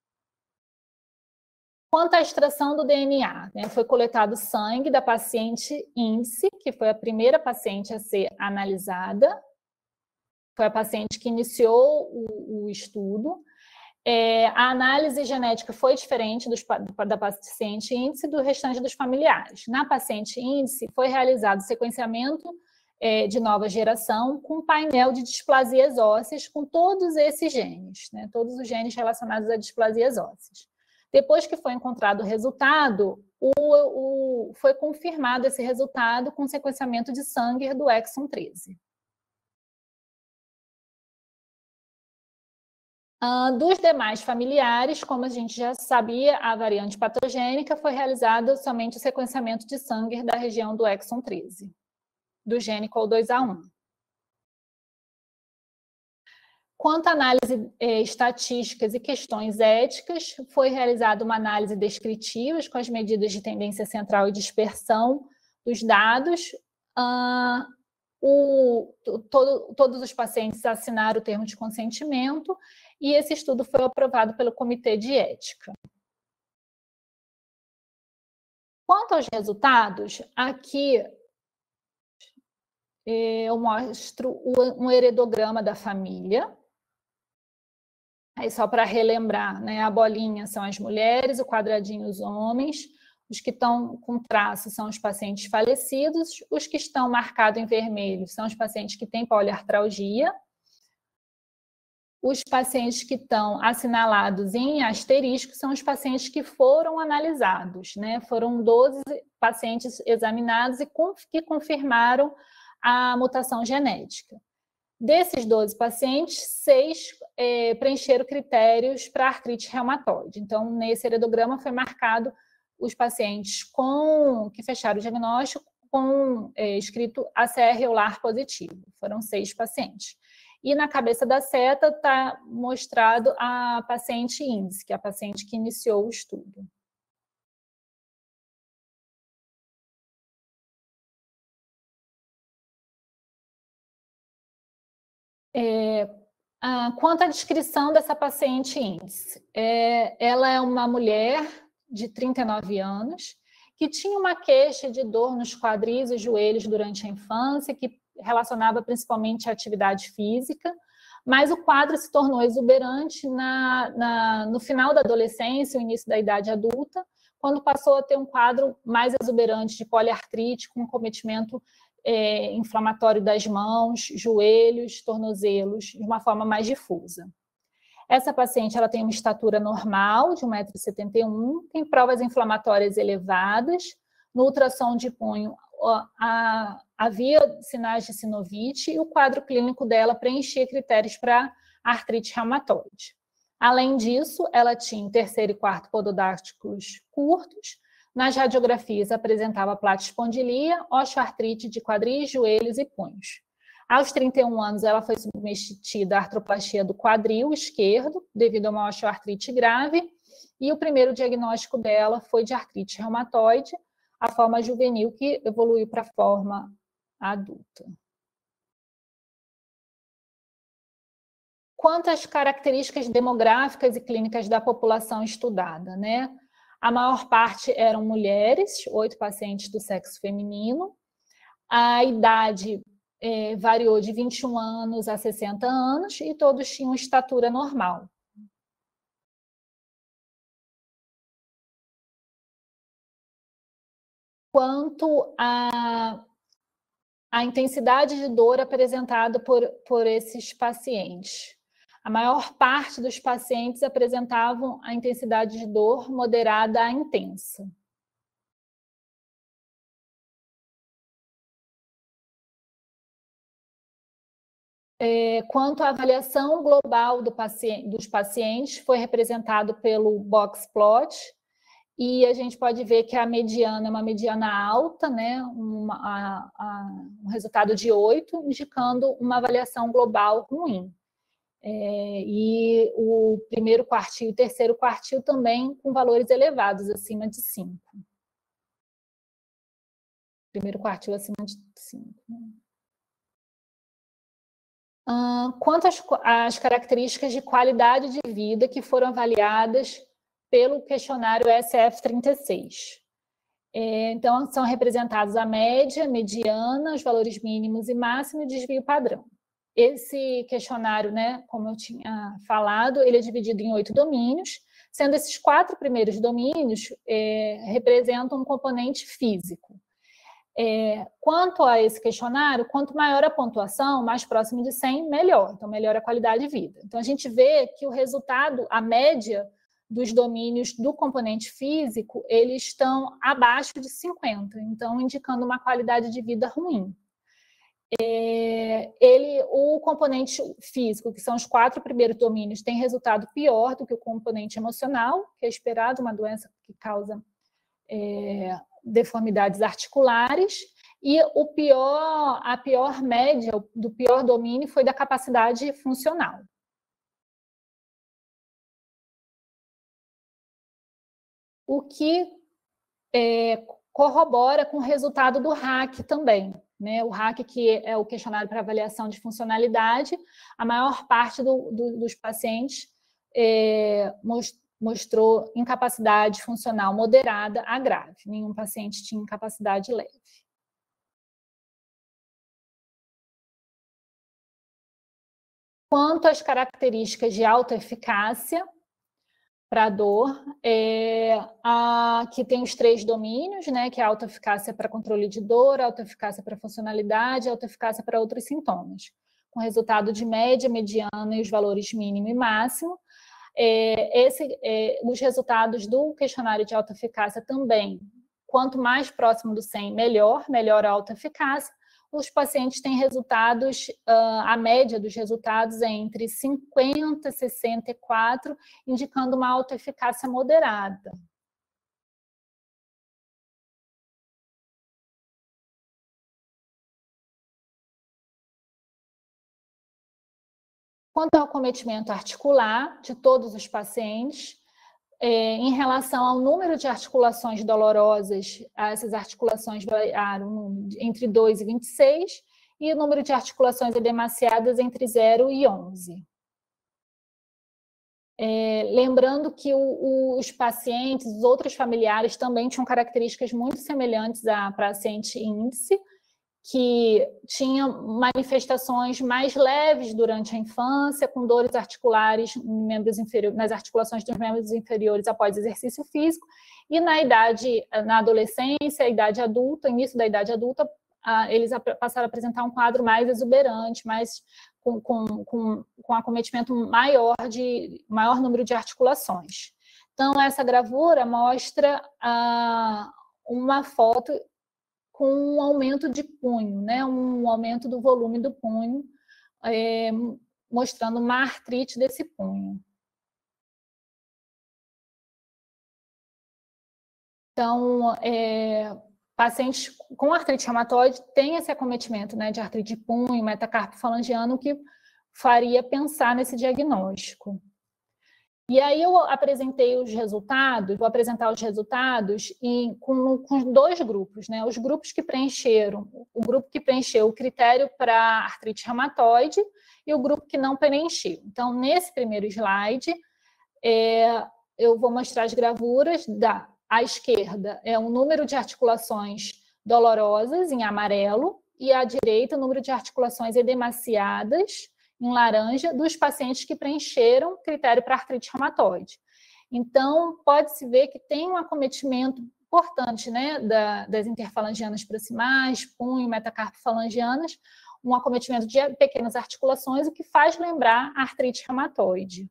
Quanto à extração do DNA, né, foi coletado sangue da paciente índice, que foi a primeira paciente a ser analisada, foi a paciente que iniciou o estudo. A análise genética foi diferente da paciente índice do restante dos familiares. Na paciente índice, foi realizado sequenciamento de nova geração com painel de displasias ósseas com todos esses genes, né? Todos os genes relacionados a displasias ósseas. Depois que foi encontrado o resultado, foi confirmado esse resultado com sequenciamento de Sanger do exon 13. Dos demais familiares, como a gente já sabia, a variante patogênica, foi realizado somente o sequenciamento de Sanger da região do exon 13, do gene COL2A1. Quanto à análise estatísticas e questões éticas, foi realizada uma análise descritiva com as medidas de tendência central e dispersão dos dados. Todos os pacientes assinaram o termo de consentimento e esse estudo foi aprovado pelo Comitê de Ética. Quanto aos resultados, aqui eu mostro um heredograma da família. Aí só para relembrar, né, a bolinha são as mulheres, o quadradinho os homens, os que estão com traço são os pacientes falecidos, os que estão marcados em vermelho são os pacientes que têm poliartralgia, os pacientes que estão assinalados em asterisco são os pacientes que foram analisados, né? Foram 12 pacientes examinados e que confirmaram a mutação genética. Desses 12 pacientes, 6 preencheram critérios para artrite reumatoide. Então, nesse heredograma foi marcado os pacientes que fecharam o diagnóstico com escrito ACR eular positivo. Foram 6 pacientes. E na cabeça da seta está mostrado a paciente índice, que é a paciente que iniciou o estudo. Quanto à descrição dessa paciente índice, ela é uma mulher de 39 anos que tinha uma queixa de dor nos quadris e joelhos durante a infância, que relacionava principalmente à atividade física, mas o quadro se tornou exuberante no final da adolescência, o início da idade adulta, quando passou a ter um quadro mais exuberante de poliartrite, com cometimento inflamatório das mãos, joelhos, tornozelos, de uma forma mais difusa. Essa paciente ela tem uma estatura normal, de 1,71 m, tem provas inflamatórias elevadas, no ultrassom de punho havia sinais de sinovite e o quadro clínico dela preenchia critérios para artrite reumatoide. Além disso, ela tinha terceiro e quarto pododáctilos curtos. Nas radiografias apresentava platispondilia, osteoartrite de quadris, joelhos e punhos. Aos 31 anos, ela foi submetida à artroplastia do quadril esquerdo, devido a uma osteoartrite grave, e o primeiro diagnóstico dela foi de artrite reumatoide, a forma juvenil que evoluiu para a forma adulta. Quanto às características demográficas e clínicas da população estudada, né? A maior parte eram mulheres, 8 pacientes do sexo feminino. A idade variou de 21 anos a 60 anos e todos tinham estatura normal. Quanto à intensidade de dor apresentada por esses pacientes. A maior parte dos pacientes apresentavam a intensidade de dor moderada a intensa. Quanto à avaliação global dos pacientes, foi representado pelo box plot, e a gente pode ver que a mediana é uma mediana alta, né? Um resultado de 8, indicando uma avaliação global ruim. E o primeiro quartil e o terceiro quartil também com valores elevados, acima de 5. Primeiro quartil acima de 5. Quanto às características de qualidade de vida que foram avaliadas pelo questionário SF36. Então, são representados a média, mediana, os valores mínimos e máximo e desvio padrão. esse questionário, né, como eu tinha falado, ele é dividido em 8 domínios, sendo esses 4 primeiros domínios representam um componente físico. Quanto a esse questionário, quanto maior a pontuação, mais próximo de 100, melhor. Então, melhora a qualidade de vida. Então, a gente vê que o resultado, a média dos domínios do componente físico, eles estão abaixo de 50, então, indicando uma qualidade de vida ruim. O componente físico, que são os 4 primeiros domínios, tem resultado pior do que o componente emocional, que é esperado, uma doença que causa deformidades articulares, e a pior média do pior domínio foi da capacidade funcional. O que corrobora com o resultado do RAC também, né? O RAC, que é o questionário para avaliação de funcionalidade, a maior parte dos pacientes mostrou incapacidade funcional moderada a grave. Nenhum paciente tinha incapacidade leve. Quanto às características de autoeficácia para a dor, aqui tem os 3 domínios, né, que é a autoeficácia para controle de dor, a autoeficácia para funcionalidade, a autoeficácia para outros sintomas, com resultado de média, mediana e os valores mínimo e máximo. Os resultados do questionário de autoeficácia também, quanto mais próximo do 100, melhor a autoeficácia. Os pacientes têm resultados, a média dos resultados é entre 50 e 64, indicando uma autoeficácia moderada. Quanto ao acometimento articular de todos os pacientes, em relação ao número de articulações dolorosas, essas articulações variaram entre 2 e 26, e o número de articulações edemaciadas entre 0 e 11. Lembrando que os pacientes, os outros familiares também tinham características muito semelhantes à paciente índice, que tinha manifestações mais leves durante a infância, com dores articulares nas articulações dos membros inferiores após exercício físico, e na adolescência, idade adulta, início da idade adulta, eles passaram a apresentar um quadro mais exuberante, com acometimento maior número de articulações. Então, essa gravura mostra uma foto com um aumento de punho, né? Um aumento do volume do punho, mostrando uma artrite desse punho. Então, pacientes com artrite reumatoide têm esse acometimento, né, de artrite de punho, metacarpo falangiano, que faria pensar nesse diagnóstico. E aí eu apresentei os resultados, vou apresentar os resultados com 2 grupos, né? Os grupos que preencheram, o grupo que preencheu o critério para artrite reumatoide e o grupo que não preencheu. Então, nesse primeiro slide, eu vou mostrar as gravuras. À esquerda é o número de articulações dolorosas, em amarelo, e à direita o número de articulações edemaciadas, em laranja, dos pacientes que preencheram o critério para artrite reumatoide. Então, pode-se ver que tem um acometimento importante, né, das interfalangianas proximais, punho, metacarpo falangianas, um acometimento de pequenas articulações, o que faz lembrar a artrite reumatoide.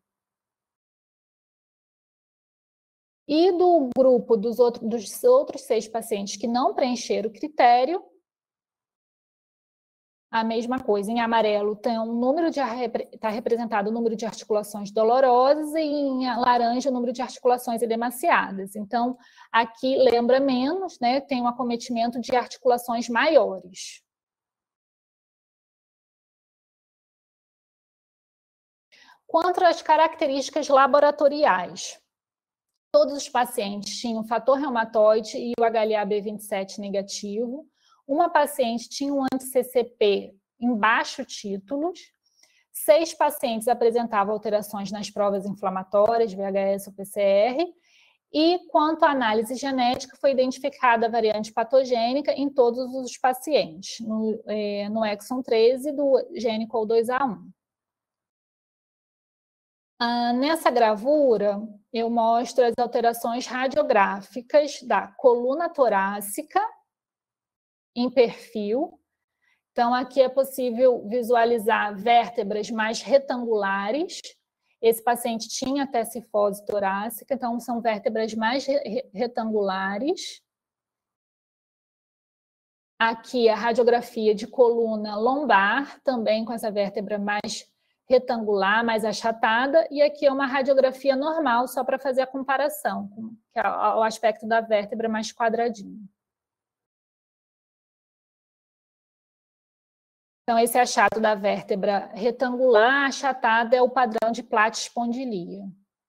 E do grupo dos outros 6 pacientes que não preencheram o critério, a mesma coisa, em amarelo está representado o número de articulações dolorosas e em laranja o número de articulações edemaciadas. Então, aqui lembra menos, né? Tem um acometimento de articulações maiores. Quanto às características laboratoriais, todos os pacientes tinham fator reumatoide e o HLA-B27 negativo. Uma paciente tinha um anti-CCP em baixo títulos, 6 pacientes apresentavam alterações nas provas inflamatórias, VHS ou PCR, E, quanto à análise genética, foi identificada a variante patogênica em todos os pacientes, no exon 13 do gene COL2A1. Nessa gravura, eu mostro as alterações radiográficas da coluna torácica em perfil. Então, aqui é possível visualizar vértebras mais retangulares. Esse paciente tinha até cifose torácica, então são vértebras mais retangulares. Aqui a radiografia de coluna lombar, também com essa vértebra mais retangular, mais achatada, e aqui é uma radiografia normal, só para fazer a comparação, que é o aspecto da vértebra mais quadradinho. Então, esse achado da vértebra retangular achatada é o padrão de platispondilia.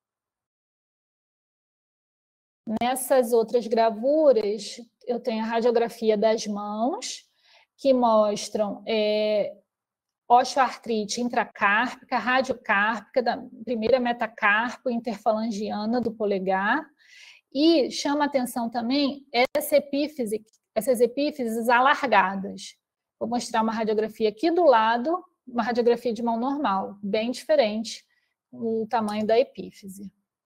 Nessas outras gravuras, eu tenho a radiografia das mãos, que mostram osteoartrite intracárpica, radiocárpica, da primeira metacarpo interfalangiana do polegar, e chama atenção também essas epífises alargadas. Vou mostrar uma radiografia aqui do lado, uma radiografia de mão normal, bem diferente o tamanho da epífise.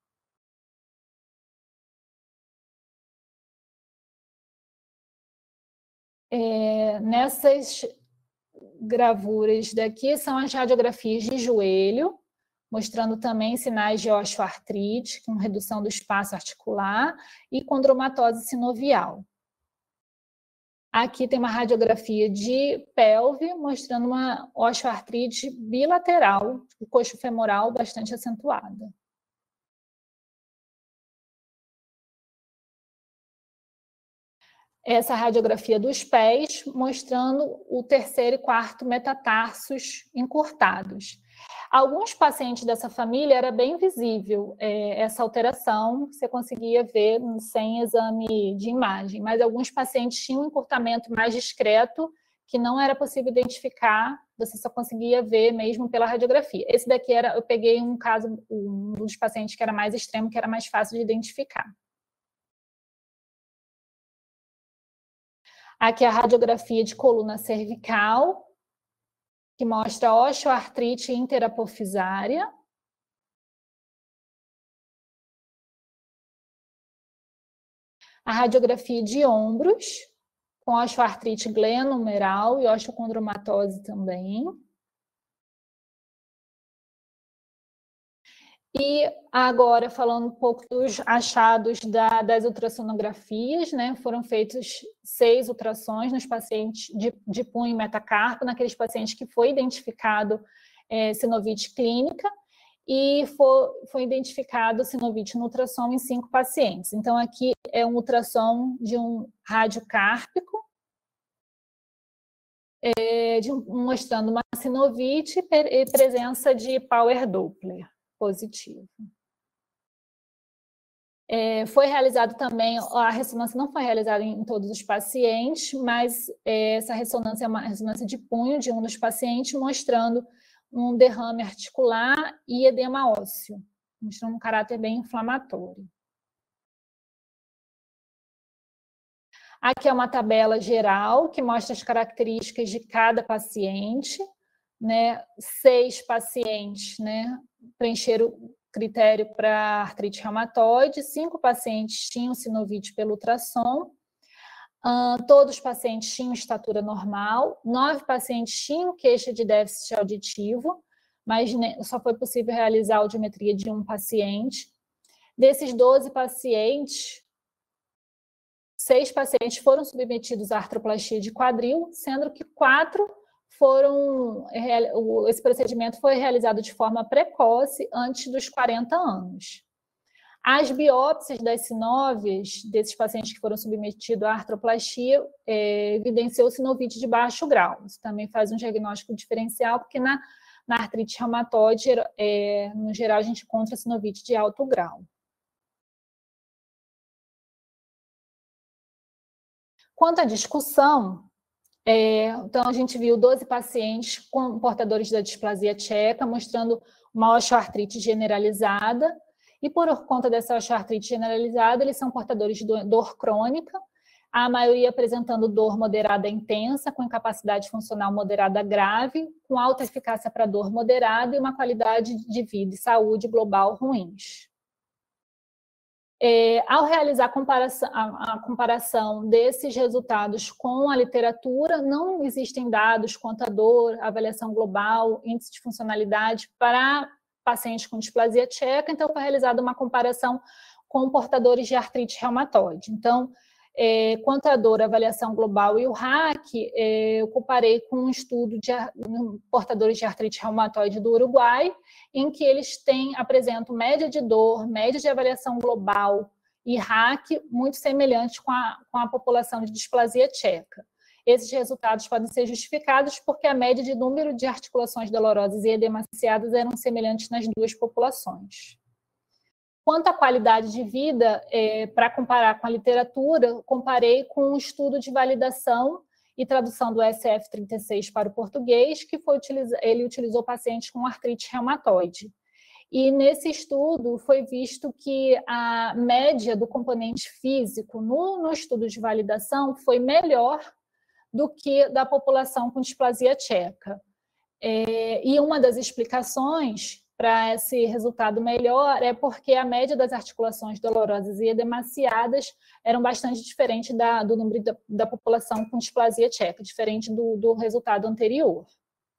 Nessas gravuras daqui são as radiografias de joelho, mostrando também sinais de osteoartrite, com redução do espaço articular e condromatose sinovial. Aqui tem uma radiografia de pelve, mostrando uma osteoartrite bilateral, o coxo femoral bastante acentuada. Essa radiografia dos pés, mostrando o terceiro e quarto metatarsos encurtados. Alguns pacientes dessa família era bem visível essa alteração, você conseguia ver sem exame de imagem, mas alguns pacientes tinham um encurtamento mais discreto, que não era possível identificar, você só conseguia ver mesmo pela radiografia. Esse daqui eu peguei um caso, um dos pacientes que era mais extremo, que era mais fácil de identificar. Aqui a radiografia de coluna cervical, que mostra osteoartrite interapofisária. A radiografia de ombros, com osteoartrite glenohumeral e osteocondromatose também. E agora, falando um pouco dos achados das ultrassonografias, né? Foram feitos 6 ultrassons nos pacientes de punho e metacarpo, naqueles pacientes que foi identificado sinovite clínica, e foi identificado sinovite no ultrassom em 5 pacientes. Então, aqui é um ultrassom de um radiocárpico, mostrando uma sinovite e presença de Power Doppler positivo. Foi realizado também, a ressonância não foi realizada em todos os pacientes, mas essa ressonância é uma ressonância de punho de um dos pacientes, mostrando um derrame articular e edema ósseo, mostrando um caráter bem inflamatório. Aqui é uma tabela geral que mostra as características de cada paciente, né? 6 pacientes, né, preencheram o critério para artrite reumatoide, 5 pacientes tinham sinovite pelo ultrassom, todos os pacientes tinham estatura normal, 9 pacientes tinham queixa de déficit auditivo, mas só foi possível realizar a audiometria de um paciente. Desses 12 pacientes, 6 pacientes foram submetidos à artroplastia de quadril, sendo que 4 esse procedimento foi realizado de forma precoce, antes dos 40 anos. As biópsias das sinóvias desses pacientes que foram submetidos à artroplastia evidenciou sinovite de baixo grau. Isso também faz um diagnóstico diferencial, porque na artrite reumatoide, no geral, a gente encontra sinovite de alto grau. Quanto à discussão, então a gente viu 12 pacientes com portadores da displasia tcheca, mostrando uma osteoartrite generalizada, e por conta dessa osteoartrite generalizada, eles são portadores de dor crônica, a maioria apresentando dor moderada intensa, com incapacidade funcional moderada grave, com alta eficácia para dor moderada e uma qualidade de vida e saúde global ruins. Ao realizar a comparação desses resultados com a literatura, não existem dados quanto a dor, avaliação global, índice de funcionalidade para pacientes com displasia tcheca, então foi realizada uma comparação com portadores de artrite reumatoide. Então, quanto à dor, avaliação global e o RAC, eu comparei com um estudo de portadores de artrite reumatoide do Uruguai, em que eles apresentam média de dor, média de avaliação global e RAC muito semelhantes com a população de displasia tcheca. Esses resultados podem ser justificados porque a média de número de articulações dolorosas e edemaciadas eram semelhantes nas duas populações. Quanto à qualidade de vida, para comparar com a literatura, comparei com um estudo de validação e tradução do SF-36 para o português, que ele utilizou pacientes com artrite reumatoide. E nesse estudo foi visto que a média do componente físico no estudo de validação foi melhor do que da população com displasia tcheca. E uma das explicações para esse resultado melhor é porque a média das articulações dolorosas e edemaciadas eram bastante diferente do número da população com displasia tcheca, diferente do resultado anterior.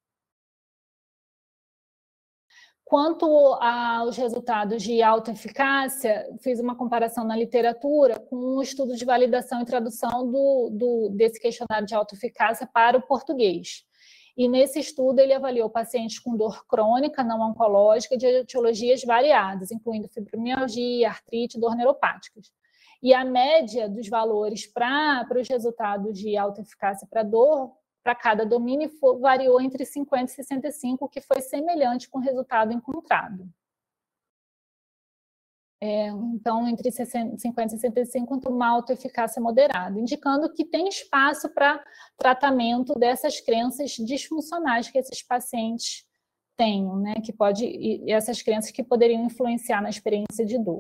Quanto aos resultados de alta eficácia, fiz uma comparação na literatura com um estudo de validação e tradução desse questionário de alta eficácia para o português. E nesse estudo ele avaliou pacientes com dor crônica, não oncológica, de etiologias variadas, incluindo fibromialgia, artrite e dor neuropáticas. E a média dos valores para os resultados de alta eficácia para dor, para cada domínio, variou entre 50 e 65, que foi semelhante com o resultado encontrado. Então, entre 50 e 65, uma autoeficácia moderada, indicando que tem espaço para tratamento dessas crenças disfuncionais que esses pacientes têm, né? Essas crenças que poderiam influenciar na experiência de dor.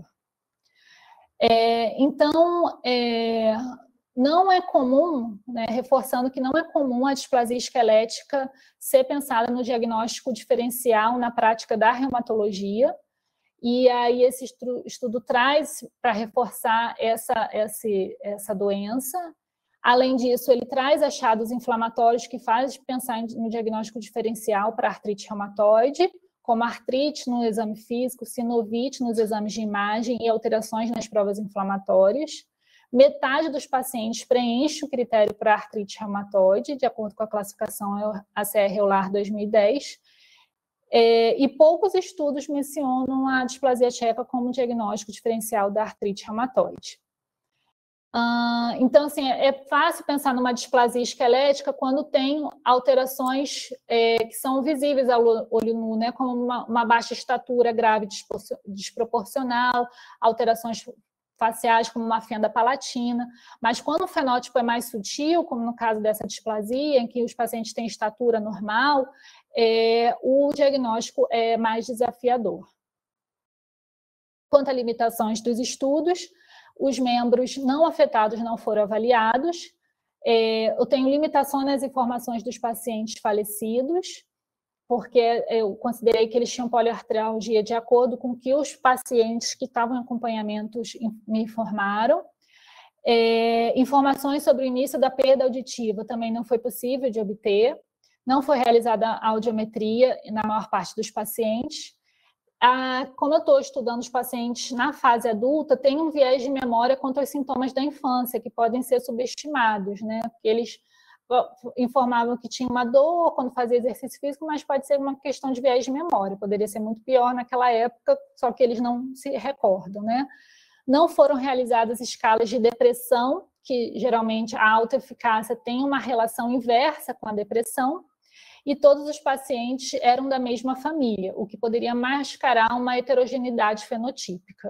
Então, não é comum, né, reforçando que não é comum a displasia esquelética ser pensada no diagnóstico diferencial na prática da reumatologia. E aí esse estudo traz para reforçar essa doença. Além disso, ele traz achados inflamatórios que fazem pensar no diagnóstico diferencial para artrite reumatoide, como artrite no exame físico, sinovite nos exames de imagem e alterações nas provas inflamatórias. Metade dos pacientes preenche o critério para artrite reumatoide, de acordo com a classificação ACR-EULAR 2010, e poucos estudos mencionam a displasia tcheca como diagnóstico diferencial da artrite reumatoide. Então, assim, é fácil pensar numa displasia esquelética quando tem alterações que são visíveis ao olho nu, né, como uma baixa estatura grave desproporcional, alterações faciais como uma fenda palatina, mas quando o fenótipo é mais sutil, como no caso dessa displasia, em que os pacientes têm estatura normal, o diagnóstico é mais desafiador. Quanto a limitações dos estudos, os membros não afetados não foram avaliados. Eu tenho limitações nas informações dos pacientes falecidos, porque eu considerei que eles tinham poliartralgia de acordo com o que os pacientes que estavam em acompanhamentos me informaram. Informações sobre o início da perda auditiva também não foi possível de obter. Não foi realizada a audiometria na maior parte dos pacientes. Como eu estou estudando os pacientes na fase adulta, tem um viés de memória quanto aos sintomas da infância, que podem ser subestimados, né? Porque eles informavam que tinha uma dor quando fazia exercício físico, mas pode ser uma questão de viés de memória, poderia ser muito pior naquela época, só que eles não se recordam, né? Não foram realizadas escalas de depressão, que geralmente a autoeficácia tem uma relação inversa com a depressão, e todos os pacientes eram da mesma família, o que poderia mascarar uma heterogeneidade fenotípica.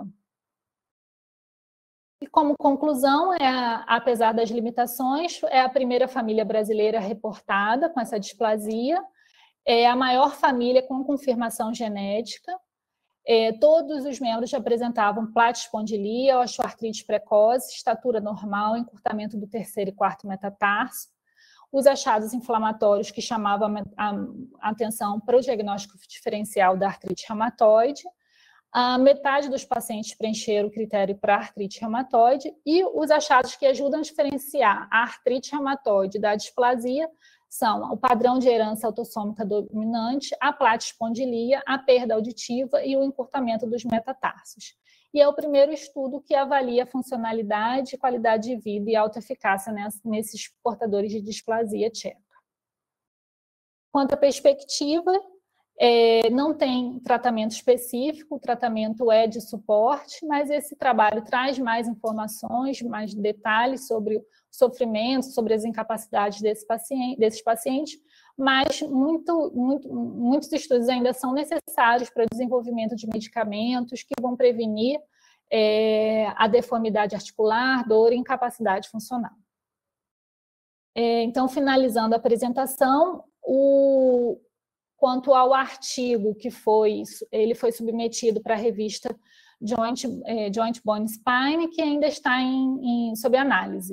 E como conclusão, apesar das limitações, é a primeira família brasileira reportada com essa displasia, é a maior família com confirmação genética, Todos os membros apresentavam platyspondilia, osteoartrite precoce, estatura normal, encurtamento do terceiro e quarto metatarso. Os achados inflamatórios que chamavam a atenção para o diagnóstico diferencial da artrite reumatoide. A metade dos pacientes preencheram o critério para artrite reumatoide e os achados que ajudam a diferenciar a artrite reumatoide da displasia são o padrão de herança autossômica dominante, a platyspondilia, a perda auditiva e o encurtamento dos metatarsos. E é o primeiro estudo que avalia a funcionalidade, qualidade de vida e autoeficácia nesses portadores de displasia tcheca. Quanto à perspectiva, não tem tratamento específico, o tratamento é de suporte, mas esse trabalho traz mais informações, mais detalhes sobre o sofrimento, sobre as incapacidades desses pacientes, mas muitos estudos ainda são necessários para o desenvolvimento de medicamentos que vão prevenir a deformidade articular, dor e incapacidade funcional. Então, finalizando a apresentação, quanto ao artigo que ele foi submetido para a revista Joint Bone Spine, que ainda está sob análise.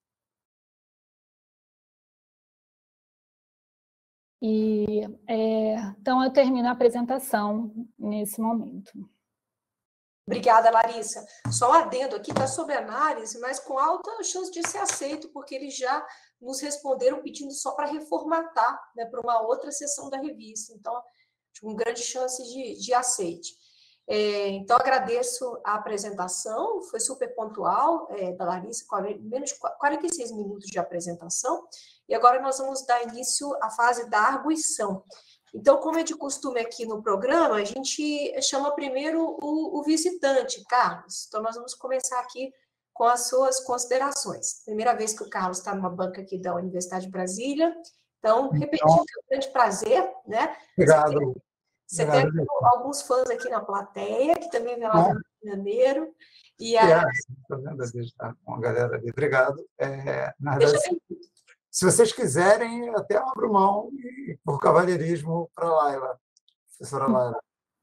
Então, eu termino a apresentação nesse momento. Obrigada, Larissa. Só um adendo aqui, está sob análise, mas com alta chance de ser aceito, porque eles já nos responderam pedindo só para reformatar, né, para uma outra sessão da revista. Então, com grande chance de aceite. Então, agradeço a apresentação, foi super pontual, da Larissa, menos de 46 minutos de apresentação, e agora nós vamos dar início à fase da arguição. Então, como é de costume aqui no programa, a gente chama primeiro o visitante, Carlos. Então, nós vamos começar aqui com as suas considerações. Primeira vez que o Carlos está numa banca aqui da Universidade de Brasília. Então, repetindo, é um grande prazer, né? Obrigado. Você tem alguns fãs aqui na plateia, que também vem lá do Rio de Janeiro. Estou vendo uma galera ali. Obrigado. Na verdade, se vocês quiserem, até abro mão por cavalheirismo para a Laila, professora Laila.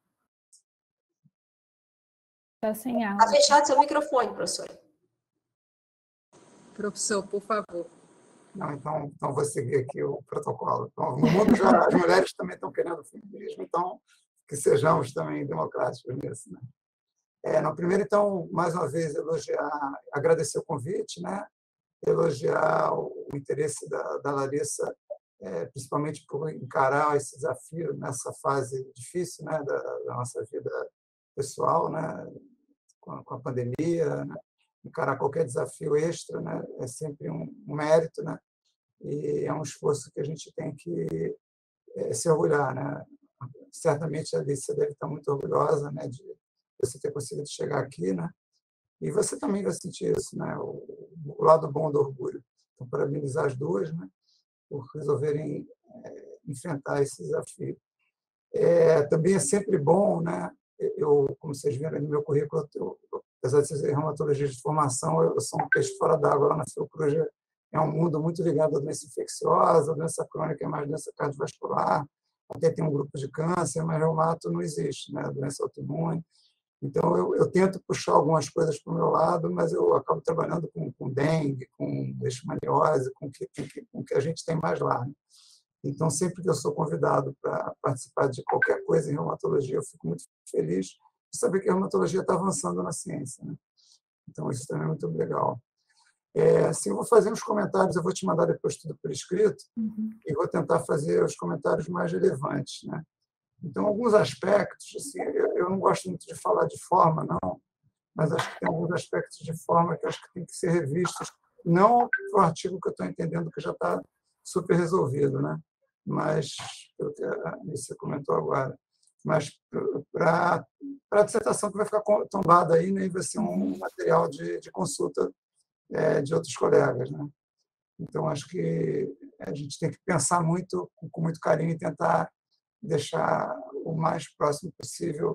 Está sem áudio. Está fechado seu microfone, professora. Professor, por favor. Não, então vou seguir aqui o protocolo. Então, no mundo já as mulheres também estão querendo feminismo, então que sejamos também democráticos nisso, né? No primeiro, então, mais uma vez, agradecer o convite, né? Elogiar o interesse da Larissa, principalmente por encarar esse desafio nessa fase difícil, né, da nossa vida pessoal, né, com a pandemia, né? Encarar qualquer desafio extra, né, é sempre um mérito, né, e é um esforço que a gente tem que se orgulhar, né. Certamente a Alicia deve estar muito orgulhosa, né, de você ter conseguido chegar aqui, né, e você também vai sentir isso, né, o lado bom do orgulho. Então, parabenizar as duas, né, por resolverem enfrentar esse desafio. Também é sempre bom, né, como vocês viram no meu currículo, apesar de ser reumatologista de formação, eu sou um peixe fora d'água lá na Fiocruz. É um mundo muito ligado à doença infecciosa, a doença crônica é mais doença cardiovascular, até tem um grupo de câncer, mas reumato não existe, né? Doença autoimune. Então, eu tento puxar algumas coisas para o meu lado, mas eu acabo trabalhando com dengue, com leishmaniose, com o que a gente tem mais lá, né? Então, sempre que eu sou convidado para participar de qualquer coisa em reumatologia, eu fico muito feliz de saber que a reumatologia está avançando na ciência, né? Então, isso também é muito legal. Assim, eu vou fazer uns comentários, eu vou te mandar depois tudo por escrito, e vou tentar fazer os comentários mais relevantes, né? Então, alguns aspectos, assim, eu não gosto muito de falar de forma, não, mas acho que tem alguns aspectos de forma que acho que tem que ser revistos, não para o artigo que eu estou entendendo que já está super resolvido, né? Mas, pelo que a Alicia comentou agora, mas para a dissertação que vai ficar tombada aí, né, vai ser um material de consulta de outros colegas, né? Então, acho que a gente tem que pensar muito, com muito carinho, e tentar deixar o mais próximo possível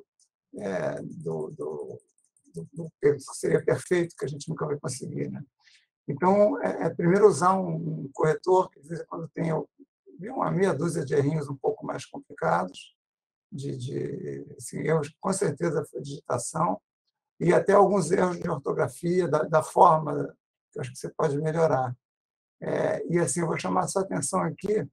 do que seria perfeito, que a gente nunca vai conseguir, né? Então, primeiro usar um corretor, que de vez em quando tem uma meia dúzia de errinhos um pouco mais complicados, assim, erros, com certeza, foi digitação, e até alguns erros de ortografia, da forma, que eu acho que você pode melhorar. E, assim, eu vou chamar a sua atenção aqui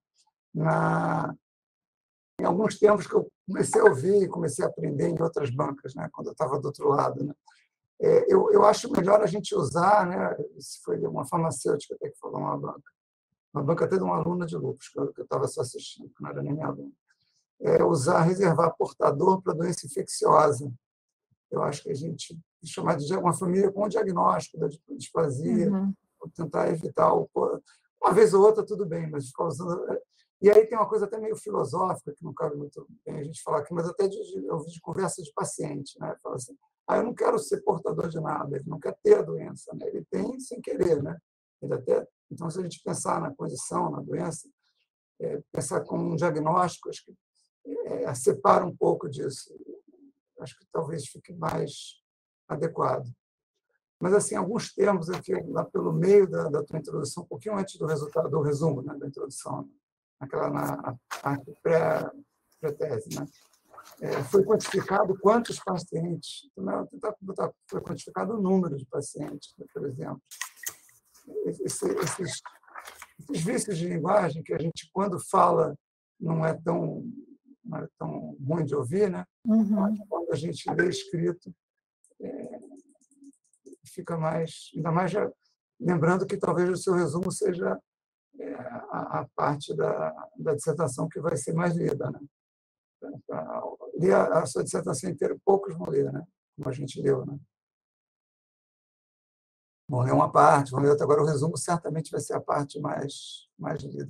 em alguns termos que eu comecei a ouvir, comecei a aprender em outras bancas, né, quando eu estava do outro lado. Né. Eu acho melhor a gente usar, né, isso foi uma farmacêutica até que falou, uma banca até de uma aluna de lúpus, que eu estava só assistindo, que não era nem minha aluna. Reservar portador para doença infecciosa. Eu acho que a gente chamar de uma família com diagnóstico da displasia, tentar evitar uma vez ou outra, tudo bem, mas ficar usando. E aí tem uma coisa até meio filosófica, que não cabe muito bem a gente falar aqui, mas até eu vi de conversa de paciente, né? Fala assim, eu não quero ser portador de nada, ele não quer ter a doença, né? Ele tem sem querer, né? Ele até, então, se a gente pensar na condição, na doença, pensar como um diagnóstico, acho que separa um pouco disso. Acho que talvez fique mais adequado. Mas, assim, alguns termos aqui, lá pelo meio da tua introdução, um pouquinho antes do resumo, né, da introdução, na parte pré-tese, né? Foi quantificado quantos pacientes, foi quantificado o número de pacientes, por exemplo. Esses vícios de linguagem que a gente, quando fala, não é tão ruim de ouvir, né? Quando a gente lê escrito, fica mais... Ainda mais lembrando que talvez o seu resumo seja a parte da dissertação que vai ser mais lida, né? Ler a sua dissertação inteira, poucos vão ler, né? Como a gente leu, né? Vão ler uma parte, vão ler outra. Agora, o resumo certamente vai ser a parte mais lida.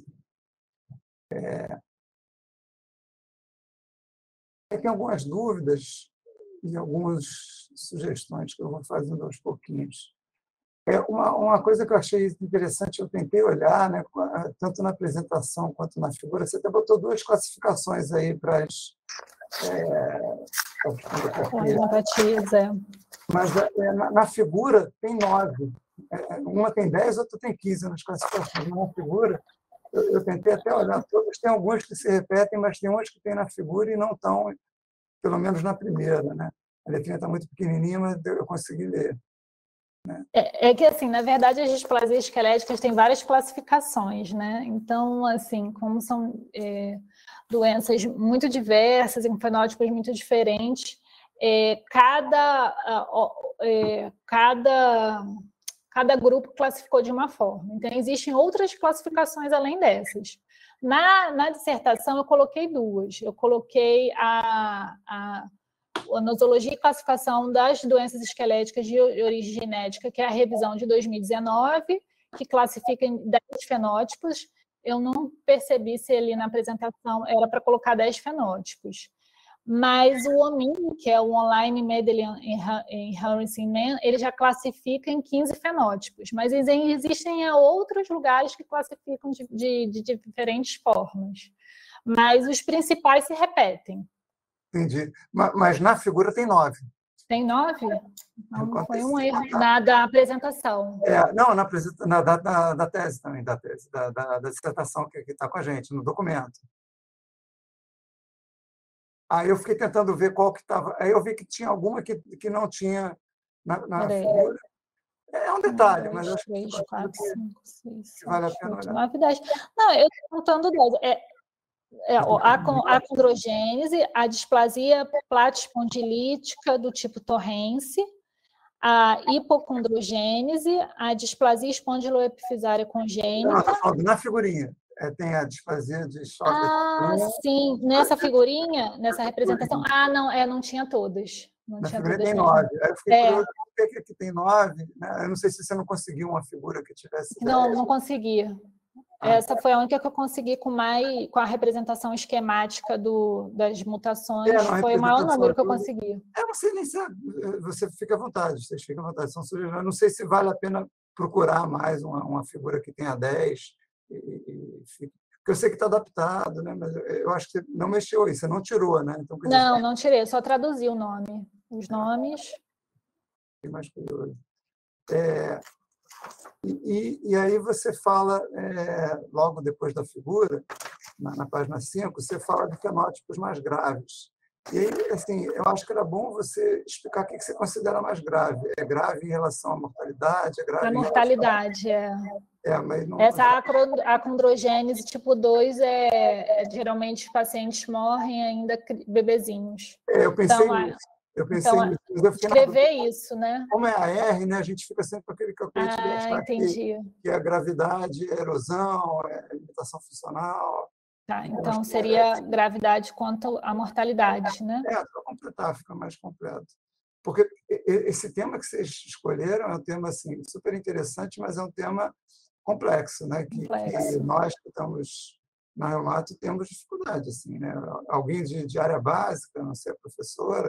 Tem algumas dúvidas e algumas sugestões que eu vou fazendo aos pouquinhos. Uma coisa que eu achei interessante, eu tentei olhar, né, tanto na apresentação quanto na figura, você até botou 2 classificações aí para as mas na figura tem 9. Uma tem 10, outra tem 15 nas classificações. Na figura, eu tentei até olhar todas, tem algumas que se repetem, mas tem umas que tem na figura e não estão, pelo menos na primeira, né? A letrinha está muito pequenininha, mas eu consegui ler. Né? É que, assim, na verdade, as displasias esqueléticas têm várias classificações, né? Então, assim, como são doenças muito diversas, em fenótipos muito diferentes, cada grupo classificou de uma forma. Então, existem outras classificações além dessas. Na dissertação, eu coloquei 2. Eu coloquei a nosologia e classificação das doenças esqueléticas de origem genética, que é a revisão de 2019, que classifica em 10 fenótipos. Eu não percebi se ali na apresentação era para colocar 10 fenótipos. Mas o OMIN, que é o Online Mendelian Enhancement, ele já classifica em 15 fenótipos, mas existem outros lugares que classificam de diferentes formas. Mas os principais se repetem. Entendi. Mas na figura tem 9. Tem 9? Então, foi um erro da apresentação. Não, da tese também, da dissertação que está com a gente, no documento. Aí eu fiquei tentando ver qual que estava. Aí eu vi que tinha alguma que não tinha na figura. É um detalhe, 1, 2, mas eu acho 3, 4, 5, 6, 7, vale a pena 8, olhar. 9, 10. Não, eu estou contando 10. A condrogênese, a displasia platispondilítica do tipo torrence, a hipocondrogênese, a displasia espondiloepifisária congênita. Não, estou falando na figurinha. Tem a displasia de choque. Sim. Nessa figurinha, nessa representação. Não tinha todas. Na figura tem 9. Aí eu fiquei curioso por que tem 9. Né? Eu não sei se você não conseguiu uma figura que tivesse 10. Não consegui. Essa foi a única que eu consegui com a representação esquemática das mutações. Foi o maior número que eu consegui. Eu não sei nem se você fica à vontade. Vocês ficam à vontade. São sugestões. Eu não sei se vale a pena procurar mais uma figura que tenha 10. Porque eu sei que está adaptado, né? Mas eu acho que você não mexeu aí, você não tirou, né? Então, não tirei, eu só traduzi o nome. Os nomes. É mais curioso. E aí você fala, logo depois da figura, na página 5, você fala de fenótipos mais graves. E aí, assim, eu acho que era bom você explicar o que você considera mais grave. É grave em relação à mortalidade? É grave A em relação... mortalidade, mas não... Essa acondrogênese tipo 2 geralmente os pacientes morrem ainda bebezinhos. Eu pensei Então, nisso. Eu pensei nisso. Mas eu fiquei escrever isso, né? Como é a R, né? A gente fica sempre com aquele calculete de achar entendi. que a gravidade é erosão, é limitação funcional. Tá, então seria gravidade quanto à mortalidade, né? Para completar, fica mais completo. Porque esse tema que vocês escolheram é um tema assim, super interessante, mas é um tema complexo, né? Que nós que estamos na reumato temos dificuldade. Assim, né? Alguém de área básica, não sei, a professora,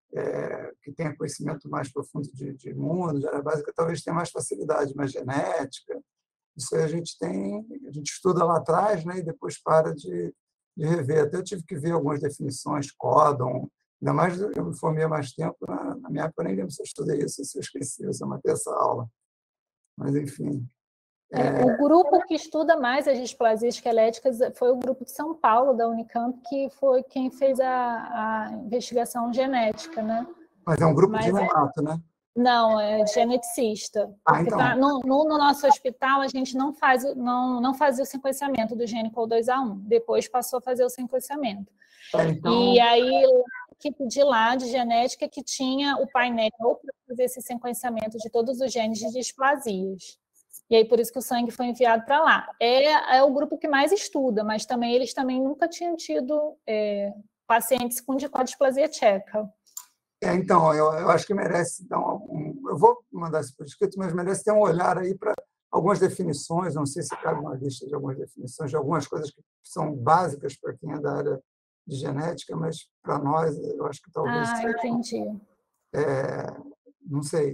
que tenha conhecimento mais profundo de mundo, de área básica, talvez tenha mais facilidade, mais genética. Isso aí a gente estuda lá atrás, né, e depois para de rever. Até eu tive que ver algumas definições, códon, ainda mais eu me formei há mais tempo, na minha época eu nem lembro se eu estudei isso, se eu esqueci, se eu matei essa aula. Mas, enfim. O grupo que estuda mais as displasias esqueléticas foi o grupo de São Paulo, da Unicamp, que foi quem fez a investigação genética, né? Mas é um grupo de reumato, né? Não, é geneticista. Então. No nosso hospital, a gente não fazia o sequenciamento do gene COL2A1. Depois passou a fazer o sequenciamento. Então... E aí, a equipe de lá, de genética, que tinha o painel para fazer esse sequenciamento de todos os genes de displasias. E aí, por isso que o sangue foi enviado para lá. É o grupo que mais estuda, mas também eles também nunca tinham tido pacientes com displasia tcheca. Então, eu acho que merece dar eu vou mandar isso por escrito, mas merece ter um olhar aí para algumas definições, não sei se cabe uma lista de algumas definições, de algumas coisas que são básicas para quem é da área de genética, mas para nós, eu acho que talvez... entendi. Não sei.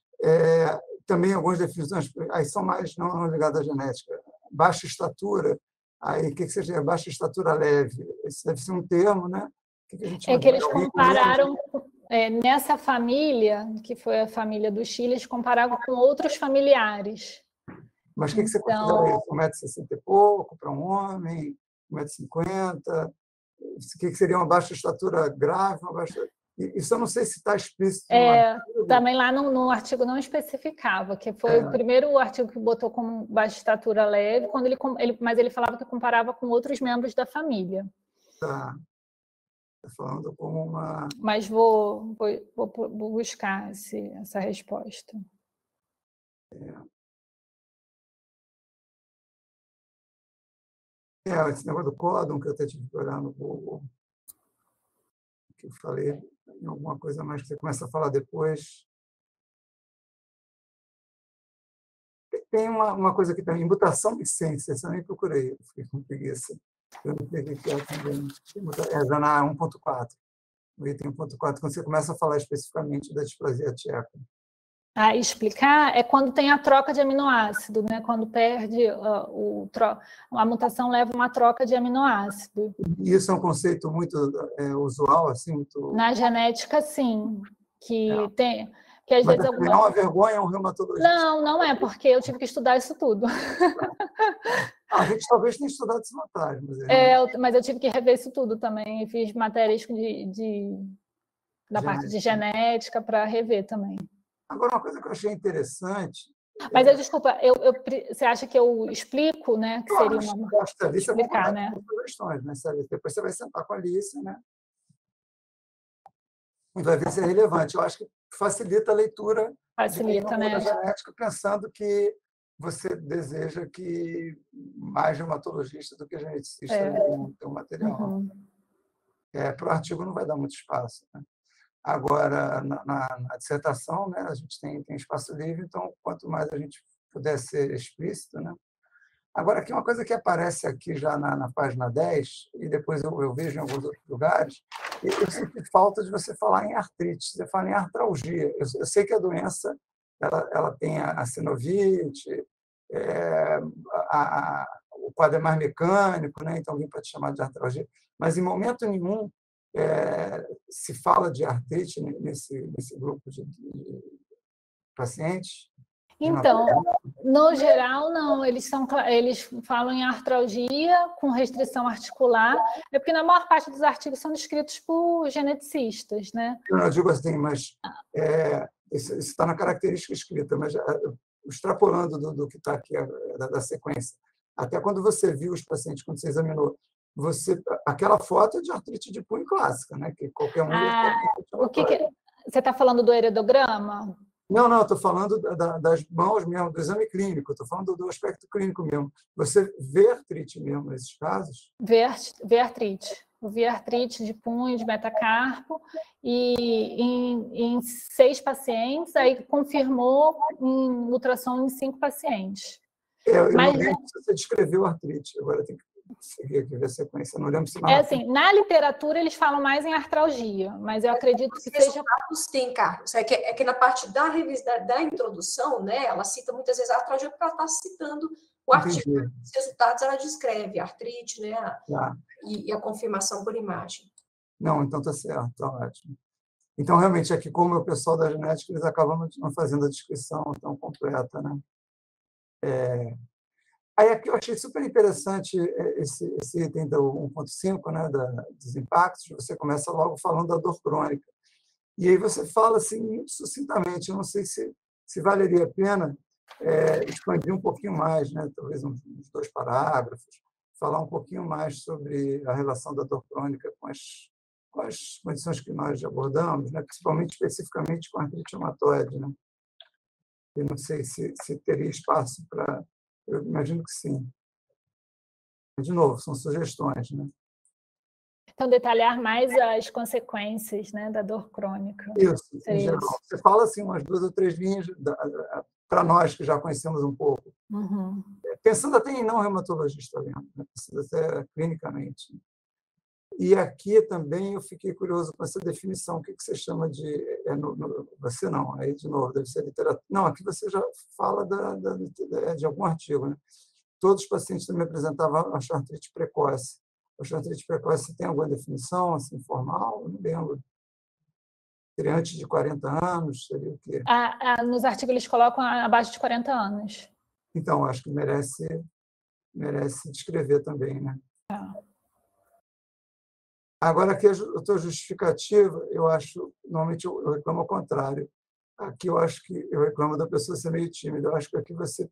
Também algumas definições, aí são mais não ligadas à genética. Baixa estatura, aí o que seja baixa estatura leve? Isso deve ser um termo, né? Que que eles compararam... nessa família, que foi a família do Chile, eles comparavam com outros familiares. Mas o que você considera isso? 1,60 m e pouco para um homem? 1,50 m? O que seria uma baixa estatura grave? Isso eu não sei se está explícito. Também lá no artigo não especificava, que foi o primeiro artigo que botou como baixa estatura leve, mas ele falava que comparava com outros membros da família. Tá. Falando como uma... Mas vou buscar essa resposta. Esse negócio do códon, que eu até tive que olhar no Google, que eu falei em alguma coisa mais que você começa a falar depois. Tem uma coisa aqui também, mutação de ciência, essa eu nem procurei, eu fiquei com preguiça. Eu não sei o que é também. Já na 1.4, no item 1.4, quando você começa a falar especificamente da displasia tcheca. Explicar é quando tem a troca de aminoácido, né? Quando perde a mutação leva uma troca de aminoácido. E isso é um conceito muito usual, assim, muito... Na genética, sim, tem... Que às Mas vezes não é uma vergonha, é um reumatologista. Não é, porque eu tive que estudar isso tudo. A gente talvez tenha estudado isso lá atrás. Mas eu tive que rever isso tudo também. Fiz matérias da parte de genética para rever também. Agora, uma coisa que eu achei interessante... Mas, desculpa, você acha que eu explico, né? Que seria uma... explicar, né? Questões, né? Depois você vai sentar com a Alice, né? E vai ver se é relevante. Eu acho que facilita a leitura da genética, pensando que você deseja que mais reumatologista do que geneticista tenha o material. Para o artigo não vai dar muito espaço, né? Agora, na dissertação, né, a gente tem espaço livre, então, quanto mais a gente puder ser explícito, né? Agora, aqui uma coisa que aparece aqui já na página 10, e depois eu vejo em alguns outros lugares, eu sinto falta de você falar em artrite, você fala em artralgia. Eu sei que a doença ela tem a sinovite, o quadro é mais mecânico, né? Então alguém pode chamar de artralgia, mas em momento nenhum se fala de artrite nesse grupo de pacientes. Então, No geral, não. Eles falam em artralgia com restrição articular. É porque na maior parte dos artigos são escritos por geneticistas, né? Eu digo assim, mas isso está na característica escrita, mas extrapolando do que está aqui, da sequência, até quando você viu os pacientes, quando você examinou, aquela foto é de artrite de punho clássica, né? Que qualquer um... Você está falando do heredograma? Não, estou falando das mãos mesmo, do exame clínico, estou falando do aspecto clínico mesmo. Você vê artrite mesmo nesses casos? Vê artrite. Eu vi artrite de punho, de metacarpo, e em 6 pacientes, aí confirmou em ultrassom em 5 pacientes. Eu não lembro se você descreveu artrite, agora tem que seguir aqui, ver a sequência, eu não lembro se... assim, na literatura eles falam mais em artralgia, mas eu acredito que seja... Tem, Carlos, é que na parte da introdução, né, ela cita muitas vezes a artralgia porque ela está citando o artigo. Os resultados ela descreve a artrite, né, e a confirmação por imagem. Não, então está certo, está ótimo. Então, realmente, aqui, como é o pessoal da genética, eles acabam não fazendo a descrição tão completa, né? Aí aqui eu achei super interessante esse item do 1.5, né, dos impactos. Você começa logo falando da dor crônica. E aí você fala assim, muito sucintamente, eu não sei se valeria a pena expandir um pouquinho mais, né, talvez uns 2 parágrafos, falar um pouquinho mais sobre a relação da dor crônica com as condições que nós abordamos, né, principalmente, especificamente com a artrite reumatoide, né? Eu não sei se teria espaço para... Eu imagino que sim. De novo, são sugestões, né? Então, detalhar mais as consequências, né, da dor crônica. Isso, em geral. Você fala assim, umas 2 ou 3 linhas para nós que já conhecemos um pouco. Uhum. Pensando até em não reumatologista, né? Pensando até clinicamente. E aqui também eu fiquei curioso com essa definição. O que você chama de... você não, aí de novo, deve ser literatura. Não, aqui você já fala de algum artigo, né? Todos os pacientes também apresentavam artrite precoce. A artrite precoce tem alguma definição assim, formal? Eu não lembro. Seria antes de 40 anos? Seria o quê? Nos artigos eles colocam abaixo de 40 anos. Então, acho que merece descrever também, né? Agora, aqui a tua justificativa, eu acho, normalmente eu reclamo ao contrário. Aqui eu acho que eu reclamo da pessoa ser meio tímida. Eu acho que aqui você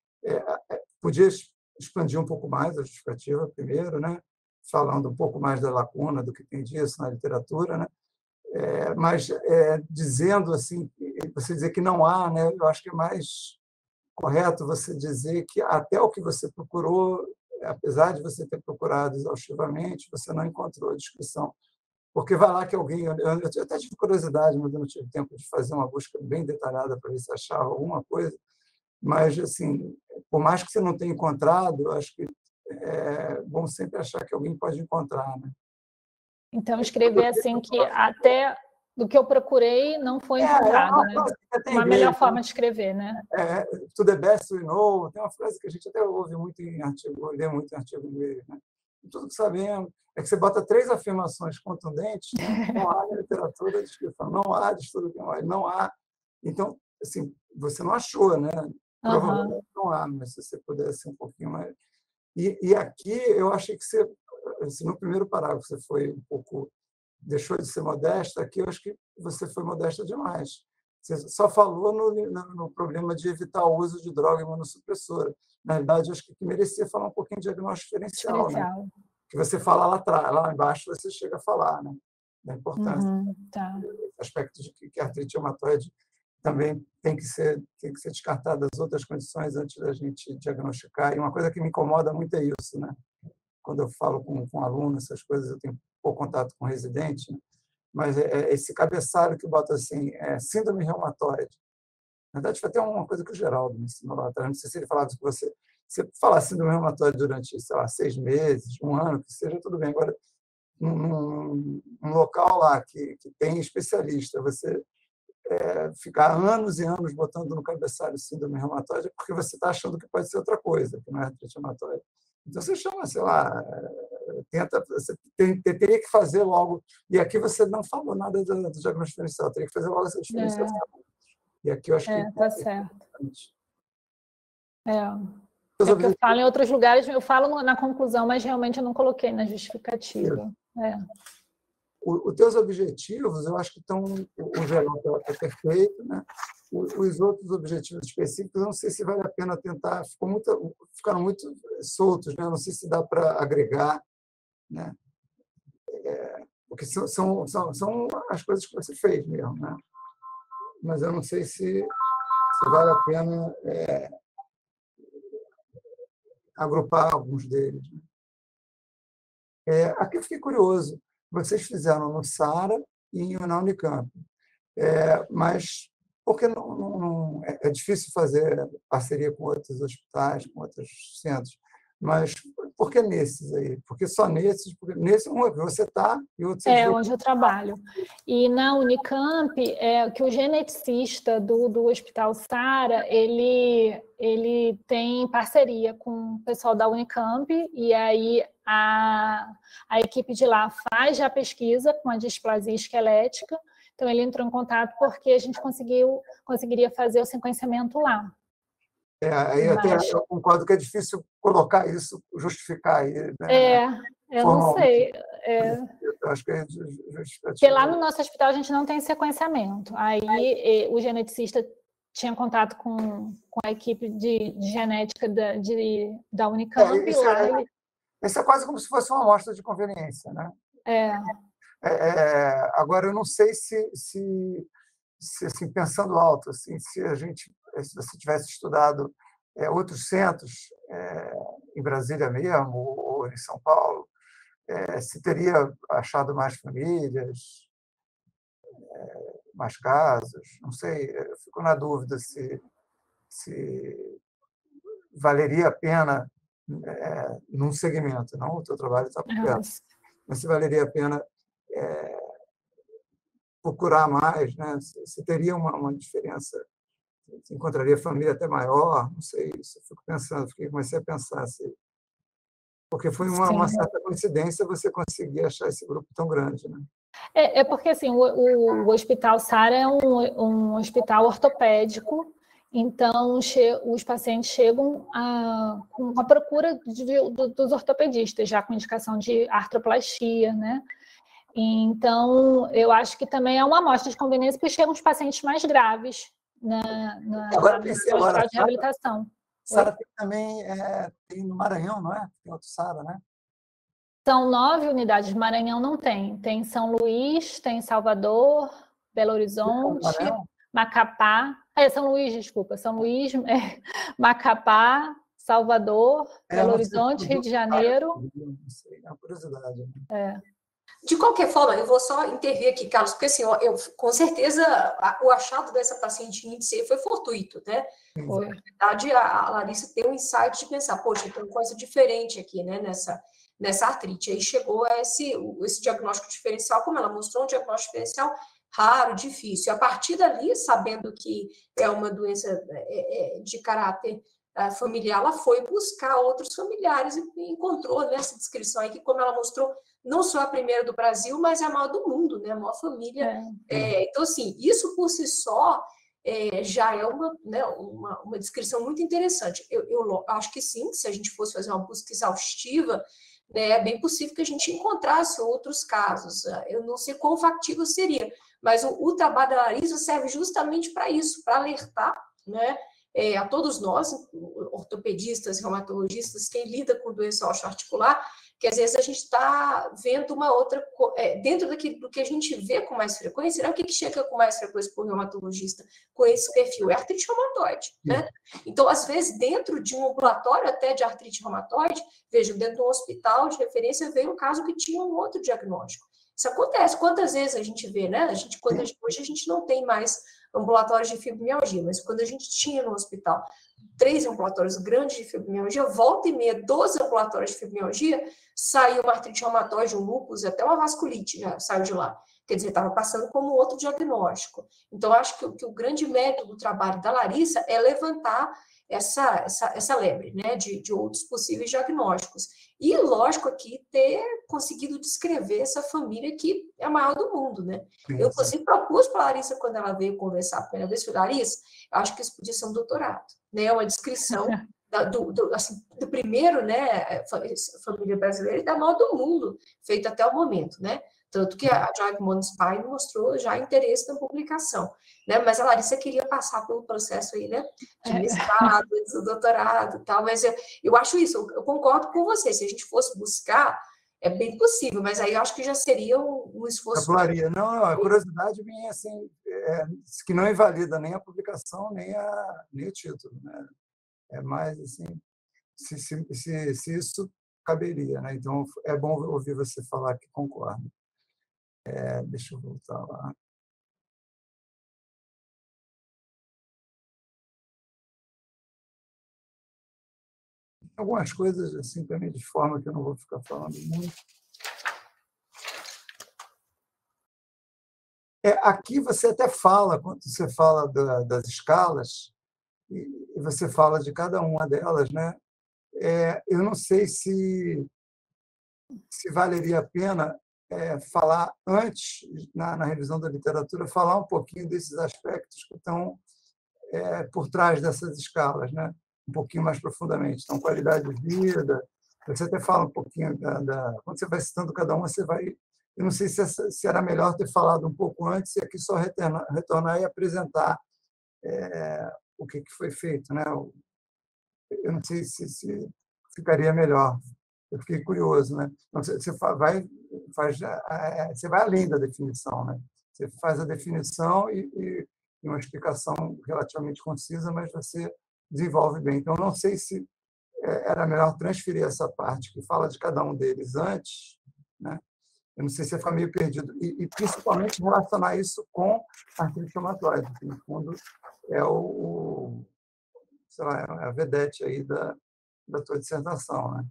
podia expandir um pouco mais a justificativa primeiro, né? Falando um pouco mais da lacuna, do que tem disso na literatura, né? Mas dizendo assim, você dizer que não há, né? Eu acho que é mais correto você dizer que até o que você procurou, apesar de você ter procurado exaustivamente, você não encontrou a descrição. Porque vai lá que alguém... Eu até tive curiosidade, mas eu não tive tempo de fazer uma busca bem detalhada para ver se achava alguma coisa. Mas, assim, por mais que você não tenha encontrado, eu acho que é bom sempre achar que alguém pode encontrar, né? Então, escrever assim que até do que eu procurei não foi encontrado, né? Uma melhor forma de escrever, né? To the best we know. Tem uma frase que a gente até ouve muito em artigo, lê muito em artigo inglês, né? Tudo que sabemos é que você bota 3 afirmações contundentes, né? Não há na literatura descrição, não há de estudo que não há. Então, assim, você não achou, né? Provavelmente não há, mas se você pudesse um pouquinho mais... E aqui eu achei que você, assim, no primeiro parágrafo, você foi um pouco... deixou de ser modesta. Aqui eu acho que você foi modesta demais. Você só falou no problema de evitar o uso de droga imunossupressora. Na verdade, eu acho que merecia falar um pouquinho de diagnóstico diferencial. Né? Que você fala lá atrás, lá embaixo você chega a falar, né? Da importância. Aspecto de que a artrite reumatoide também tem que ser descartada das outras condições antes da gente diagnosticar. E uma coisa que me incomoda muito é isso, né? Quando eu falo com aluno, essas coisas, eu tenho pouco contato com residente, né? Mas esse cabeçalho que bota assim, síndrome reumatoide. Na verdade, foi até uma coisa que o Geraldo me ensinou lá atrás. Não sei se ele falava que você falar síndrome reumatoide durante, sei lá, 6 meses, 1 ano, que seja, tudo bem. Agora, num local lá que tem especialista, você ficar anos e anos botando no cabeçalho síndrome reumatoide é porque você está achando que pode ser outra coisa, que não é artrite reumatoide. Então, você chama, sei lá, você teria que fazer logo. E aqui você não falou nada do diagnóstico diferencial, teria que fazer logo essa diferenciação. E aqui eu acho que tá certo. É que eu falo em outros lugares, eu falo na conclusão, mas realmente eu não coloquei na justificativa. Os teus objetivos, eu acho que estão, o geral é perfeito, né? Os outros objetivos específicos, eu não sei se vale a pena tentar, ficaram muito soltos, né? Não sei se dá para agregar, né? Porque são as coisas que você fez mesmo, né? Mas eu não sei se vale a pena agrupar alguns deles, né? Aqui eu fiquei curioso. Vocês fizeram no SARA e na Unicamp, mas por que não é difícil fazer parceria com outros hospitais, com outros centros? Mas por que nesses aí? Porque só nesses? Porque nesse um que você está e outro você onde eu trabalho. E na Unicamp, que o geneticista do Hospital SARA, ele tem parceria com o pessoal da Unicamp, e aí a equipe de lá faz já pesquisa com a displasia esquelética. Então, ele entrou em contato porque a gente conseguiria fazer o sequenciamento lá. Aí até eu concordo que é difícil colocar isso, justificar aí, né? Eu não sei. Eu acho que é justificativo. Porque lá no nosso hospital a gente não tem sequenciamento. Aí o geneticista tinha contato com a equipe de genética da Unicamp. Isso é quase como se fosse uma amostra de conveniência, né? Agora, eu não sei se assim, pensando alto, assim, se você tivesse estudado outros centros, em Brasília mesmo, ou em São Paulo, se teria achado mais famílias, mais casos, não sei, eu fico na dúvida se valeria a pena num segmento, não o teu trabalho está por perto, mas se valeria a pena procurar mais, né? Se teria uma diferença, se encontraria família até maior, não sei, isso eu fico pensando, comecei a pensar porque foi uma certa coincidência você conseguir achar esse grupo tão grande, né? Porque assim, o Hospital SARA é um hospital ortopédico, então os pacientes chegam com a procura dos ortopedistas, já com indicação de artroplastia, né? Então, eu acho que também é uma amostra de conveniência, porque chegam os pacientes mais graves no hospital de reabilitação. SARA tem também tem no Maranhão, não é? Tem outro SARA, né? São 9 unidades, Maranhão não tem. Tem São Luís, tem Salvador, Belo Horizonte, Macapá. São Luís, desculpa. São Luís, Macapá, Salvador, Belo Horizonte, Rio de Janeiro. Não sei, é uma curiosidade. De qualquer forma, eu vou só intervir aqui, Carlos, porque assim, com certeza o achado dessa paciente índice foi fortuito, né? Na verdade, a Larissa tem um insight de pensar, poxa, tem uma coisa diferente aqui, né, nessa artrite. Aí chegou a esse diagnóstico diferencial, como ela mostrou, um diagnóstico diferencial raro, difícil. A partir dali, sabendo que é uma doença de caráter familiar, ela foi buscar outros familiares e encontrou nessa descrição aí que, como ela mostrou, não só a primeira do Brasil, mas a maior do mundo, né? A maior família. Então, assim, isso por si só já é uma descrição muito interessante. Eu acho que sim, se a gente fosse fazer uma busca exaustiva, né, é bem possível que a gente encontrasse outros casos. Eu não sei quão factível seria, mas o trabalho da Larissa serve justamente para isso, para alertar, né, a todos nós, ortopedistas, reumatologistas, quem lida com doença osteoarticular, que às vezes a gente está vendo uma outra... dentro do que a gente vê com mais frequência, né? O que chega com mais frequência para o reumatologista com esse perfil? É artrite reumatoide, né? Então, às vezes, dentro de um ambulatório até de artrite reumatoide, veja, dentro de um hospital de referência, veio um caso que tinha um outro diagnóstico. Isso acontece. Quantas vezes a gente vê, né? Hoje a gente não tem mais ambulatórios de fibromialgia, mas quando a gente tinha no hospital 3 ambulatórios grandes de fibromialgia, volta e meia, 12 ambulatórios de fibromialgia, saiu uma artrite reumatoide, um lúpus, até uma vasculite já saiu de lá. Quer dizer, estava passando como outro diagnóstico. Então, acho que o grande mérito do trabalho da Larissa é levantar essa lebre, né, de outros possíveis diagnósticos. E, lógico, aqui ter conseguido descrever essa família que é a maior do mundo, né? Eu, inclusive, propus para a Larissa, quando ela veio conversar a primeira vez, falei, Larissa, eu acho que isso podia ser um doutorado, né? Uma descrição do primeiro, né, família brasileira e da maior do mundo, feito até o momento, né? Tanto que a Joy Spine mostrou já interesse na publicação, né? Mas a Larissa queria passar pelo processo aí, né? De mestrado, de doutorado e tal, mas eu acho isso, eu concordo com você, se a gente fosse buscar, é bem possível, mas aí eu acho que já seria um esforço... Não, a curiosidade vinha assim, que não invalida nem a publicação, nem o título, né? É mais assim, se isso caberia, né? Então, é bom ouvir você falar que concorda. Deixa eu voltar lá. Algumas coisas assim também de forma que eu não vou ficar falando muito. Aqui você até fala, quando você fala das escalas, e você fala de cada uma delas, né? Eu não sei se valeria a pena falar antes, na revisão da literatura, falar um pouquinho desses aspectos que estão por trás dessas escalas, né? Um pouquinho mais profundamente. Então, qualidade de vida, você até fala um pouquinho quando você vai citando cada uma, você vai... Eu não sei se era melhor ter falado um pouco antes e aqui só retornar e apresentar o que foi feito, né? Eu não sei se ficaria melhor. Eu fiquei curioso, né? Então, você vai além da definição, né? Você faz a definição e uma explicação relativamente concisa, mas você desenvolve bem. Então, não sei se era melhor transferir essa parte que fala de cada um deles antes, né? Eu não sei se fica meio perdido. E principalmente relacionar isso com a artrite reumatoide, que, no fundo, é sei lá, é a vedete aí da tua dissertação, né?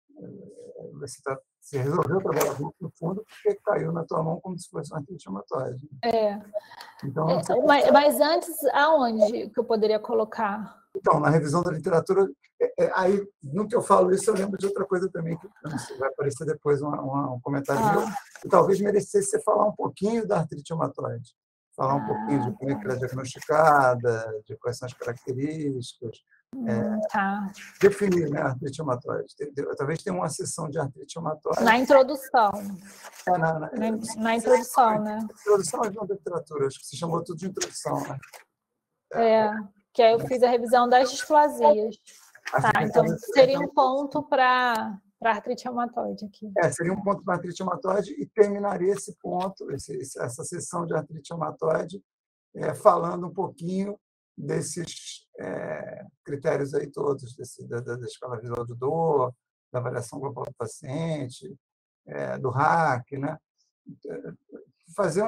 Você resolveu trabalhar muito no fundo porque caiu na tua mão como se fosse uma artrite reumatoide. Então, mas antes, aonde que eu poderia colocar? Então, na revisão da literatura, aí, no que eu falo isso, eu lembro de outra coisa também, que não sei, vai aparecer depois um comentário meu, que talvez merecesse você falar um pouquinho da artrite reumatoide. Falar um pouquinho de como é que ela é diagnosticada, de quais são as características. Definir, né, a artrite reumatoide. Talvez tenha uma sessão de artrite reumatoide. Na introdução. Na introdução, né? Introdução à literatura, acho que se chamou tudo de introdução, né? Que aí eu fiz a revisão das displasias. Então seria um ponto para artrite reumatoide aqui. Seria um ponto para artrite reumatoide e terminaria esse ponto, essa sessão de artrite reumatoide, falando um pouquinho desses critérios aí todos, da escala visual de dor, da avaliação global do paciente, do RAC, né? Fazer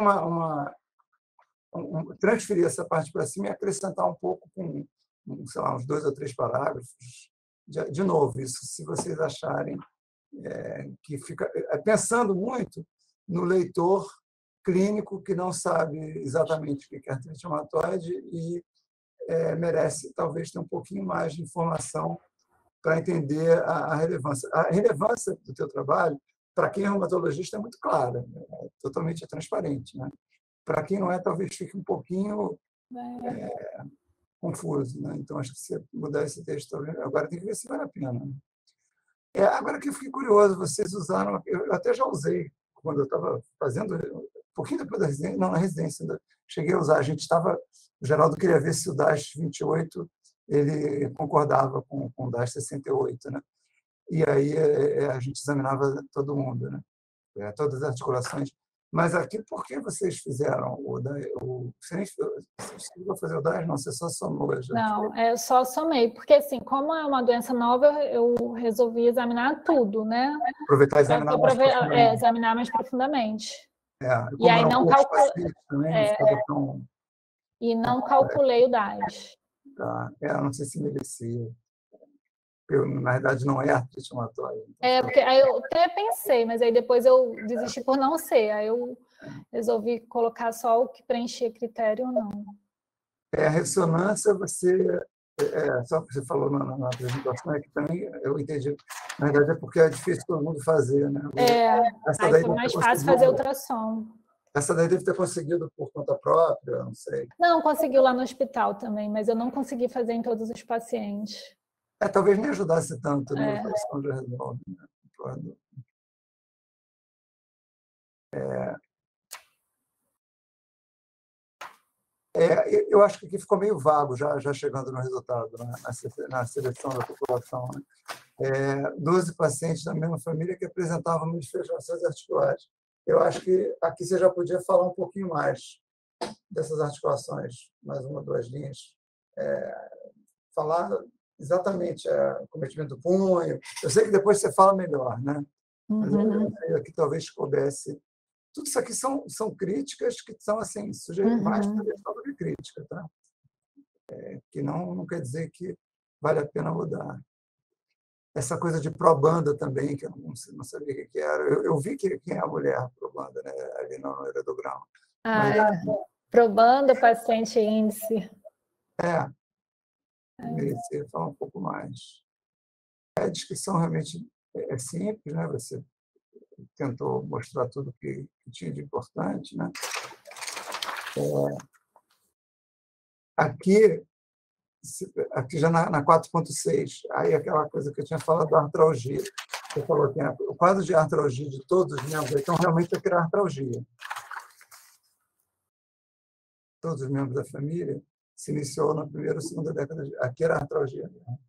transferir essa parte para cima e acrescentar um pouco com, sei lá, uns 2 ou 3 parágrafos. De novo, isso se vocês acharem que fica... Pensando muito no leitor clínico que não sabe exatamente o que é artrite reumatoide e merece, talvez, ter um pouquinho mais de informação para entender a relevância. A relevância do teu trabalho, para quem é reumatologista, é muito clara, totalmente transparente, né? Para quem não é, talvez fique um pouquinho confuso, né? Então, acho que se você mudar esse texto, agora tem que ver se vale a pena. Agora que eu fiquei curioso, vocês usaram... Eu até já usei, quando eu estava fazendo... Um pouquinho depois da residência, não, na residência, ainda cheguei a usar. A gente estava... O Geraldo queria ver se o DAS 28 ele concordava com o DAS 68, né? E aí a gente examinava todo mundo, né? Todas as articulações. Mas aqui, por que vocês fizeram você nem chegou a fazer o DAS? Não, você só somou. Não, eu só somei, porque assim, como é uma doença nova, eu resolvi examinar tudo, né? Aproveitar e examinar mais profundamente. Examinar mais profundamente. E aí não calculei. E não calculei o DAS. Tá. Eu não sei se merecia. Na verdade, não é artrite reumatoide. Porque aí eu até pensei, mas aí depois eu desisti por não ser. Aí eu resolvi colocar só o que preenchia critério ou não. A ressonância, só que você falou na apresentação, que também eu entendi. Na verdade, é porque é difícil todo mundo fazer, né? Aí foi mais fácil fazer ultrassom. Essa daí deve ter conseguido por conta própria, não sei. Não, conseguiu lá no hospital também, mas eu não consegui fazer em todos os pacientes. Talvez nem ajudasse tanto, né? A questão já resolve, né? Eu acho que aqui ficou meio vago, já chegando no resultado, né? Na seleção da população. Né? 12 pacientes da mesma família que apresentavam manifestações articulares. Eu acho que aqui você já podia falar um pouquinho mais dessas articulações, mais uma, duas linhas. Falar exatamente cometimento do punho. Eu sei que depois você fala melhor, né? Mas eu aqui talvez coubesse. Tudo isso aqui são críticas que são assim, sujeitas mais sugestão do que crítica, tá? Que não quer dizer que vale a pena mudar. Essa coisa de probanda também, que eu não sabia o que era. Eu vi quem é a mulher probanda, né? Ali no heredograma. Probanda, paciente índice. Merecia falar um pouco mais. A descrição realmente é simples, né? Você tentou mostrar tudo que tinha de importante, né? Aqui já na 4.6, aí aquela coisa que eu tinha falado da artralgia. Você falou que o quadro de artralgia de todos os membros, então realmente aqui era artralgia. Todos os membros da família se iniciou na primeira ou segunda década. Aqui era artralgia.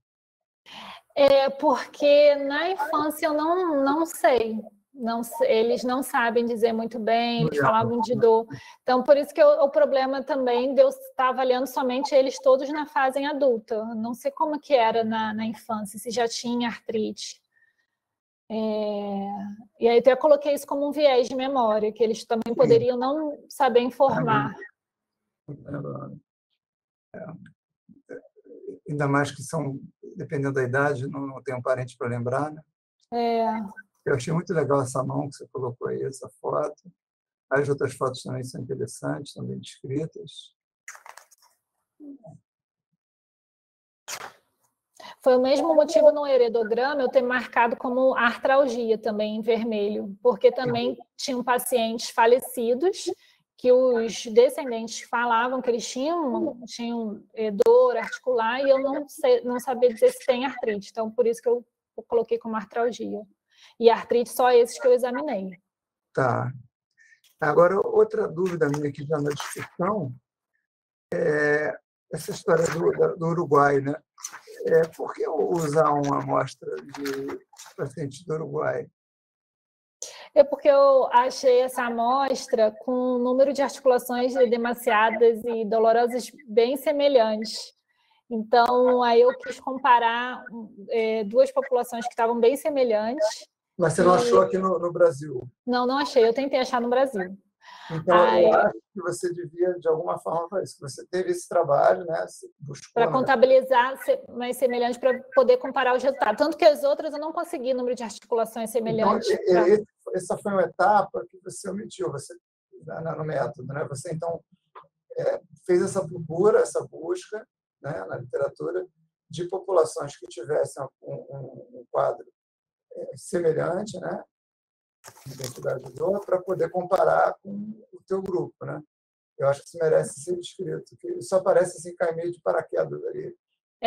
Porque na infância eu não sei. Eles não sabem dizer muito bem, eles falavam de dor. Então, por isso que o problema também de eu estar avaliando somente eles todos na fase adulta. Eu não sei como que era na infância, se já tinha artrite. E aí até coloquei isso como um viés de memória, que eles também poderiam não saber informar. Ainda mais que são, dependendo da idade, não tem um parente para lembrar, né? Eu achei muito legal essa mão que você colocou aí, essa foto. As outras fotos também são interessantes, também descritas. Foi o mesmo motivo no heredograma eu ter marcado como artralgia também em vermelho, porque também tinham pacientes falecidos que os descendentes falavam que eles tinham dor articular e eu não sabia dizer se tem artrite. Então, por isso que eu coloquei como artralgia. E artrite só esses que eu examinei. Tá. Agora, outra dúvida minha aqui já na discussão é essa história do Uruguai, né? Por que usar uma amostra de pacientes do Uruguai? Porque eu achei essa amostra com um número de articulações edemaciadas e dolorosas bem semelhantes. Então, aí eu quis comparar duas populações que estavam bem semelhantes. Mas você não achou aqui no Brasil? Não achei. Eu tentei achar no Brasil. Então, eu acho que você devia, de alguma forma, fazer isso. Você teve esse trabalho, né? Para contabilizar mais semelhantes, para poder comparar os resultados. Tanto que as outras eu não consegui número de articulações semelhantes. Então, essa foi uma etapa que você omitiu no método, né? Você, então, fez essa procura, essa busca, né, na literatura, de populações que tivessem um quadro semelhante, né? Identidade de dor, para poder comparar com o teu grupo, né? Eu acho que isso merece ser descrito, que só aparece assim, cair meio de paraquedas ali.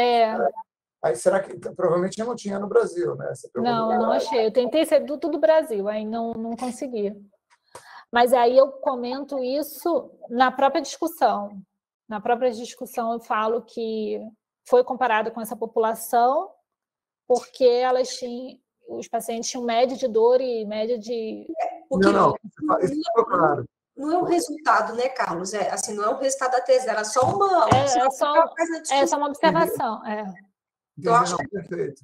Aí, será que provavelmente não tinha no Brasil, né? Não achei. Eu tentei ser tudo Brasil, aí não consegui. Mas aí eu comento isso na própria discussão. Na própria discussão eu falo que foi comparado com essa população porque elas tinham, os pacientes tinham média de dor e média de... Isso ficou claro. Não é um resultado, né, Carlos? Assim, não é um resultado da tese, era só uma... só uma observação. Eu acho... Perfeito.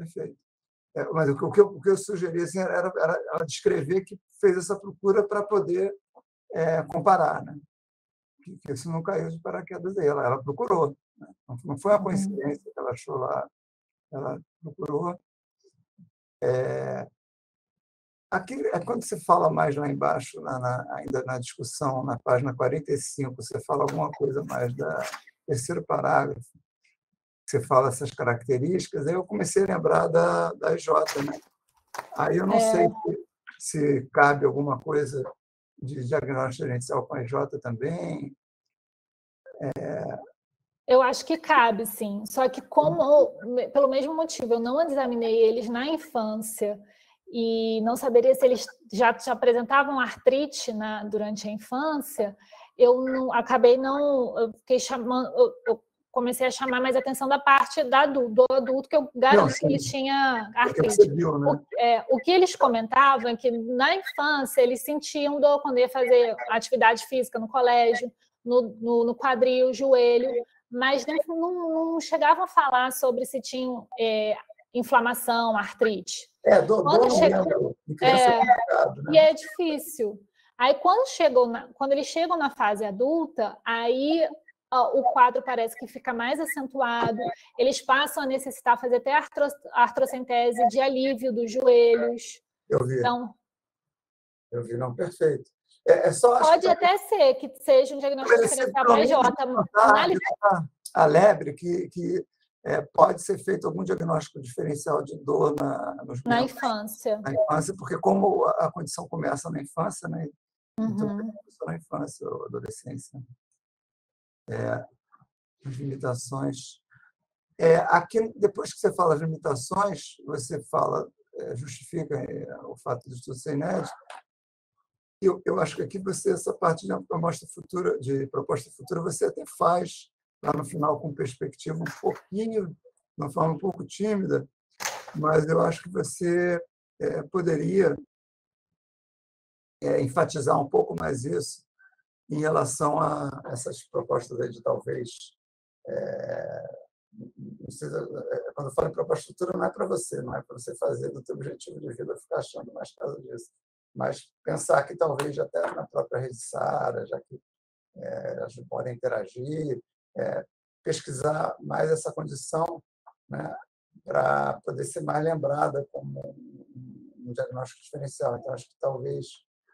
Mas o que eu sugeri assim, era ela descrever que fez essa procura para poder comparar, né? Que isso não caiu de paraquedas aí. Ela procurou. Né? Não foi uma coincidência que ela achou lá. Ela procurou. Aqui, quando você fala mais lá embaixo, ainda na discussão, na página 45, você fala alguma coisa mais da terceiro parágrafo, você fala essas características, aí eu comecei a lembrar da IJ, né? Aí eu não sei se cabe alguma coisa de diagnóstico diferencial com a IJ também. Eu acho que cabe, sim. Só que pelo mesmo motivo, eu não examinei eles na infância e não saberia se eles já apresentavam artrite durante a infância, eu fiquei chamando, eu comecei a chamar mais atenção da parte do adulto, que eu garanto que ele tinha artrite. Você viu, né? O que eles comentavam é que na infância eles sentiam dor quando ia fazer atividade física no colégio, no quadril, joelho, mas não chegavam a falar sobre se tinham inflamação, artrite. Dor não lembro. Né? E é difícil. Aí, quando eles chegam na fase adulta, aí o quadro parece que fica mais acentuado, eles passam a necessitar fazer até artrocentese de alívio dos joelhos. Eu vi. Então, eu vi, não, perfeito. Pode até ser que seja um diagnóstico diferencial para J. A lebre, que pode ser feito algum diagnóstico diferencial de dor na infância. Na infância, porque como a condição começa na infância, né? Então, começou na infância ou adolescência. As limitações. Aqui, depois que você fala as limitações, você justifica o fato de estudo ser inédito. Eu acho que aqui essa parte de proposta futura, você até faz lá no final com perspectiva um pouquinho, de uma forma um pouco tímida, mas eu acho que você poderia enfatizar um pouco mais isso em relação a essas propostas aí de talvez... quando eu falo em proposta futura, não é para você fazer do teu objetivo de vida ficar achando mais causa disso, mas pensar que talvez até na própria rede Sara, já que elas podem interagir, pesquisar mais essa condição, né, para poder ser mais lembrada como um diagnóstico diferencial. Então, acho que talvez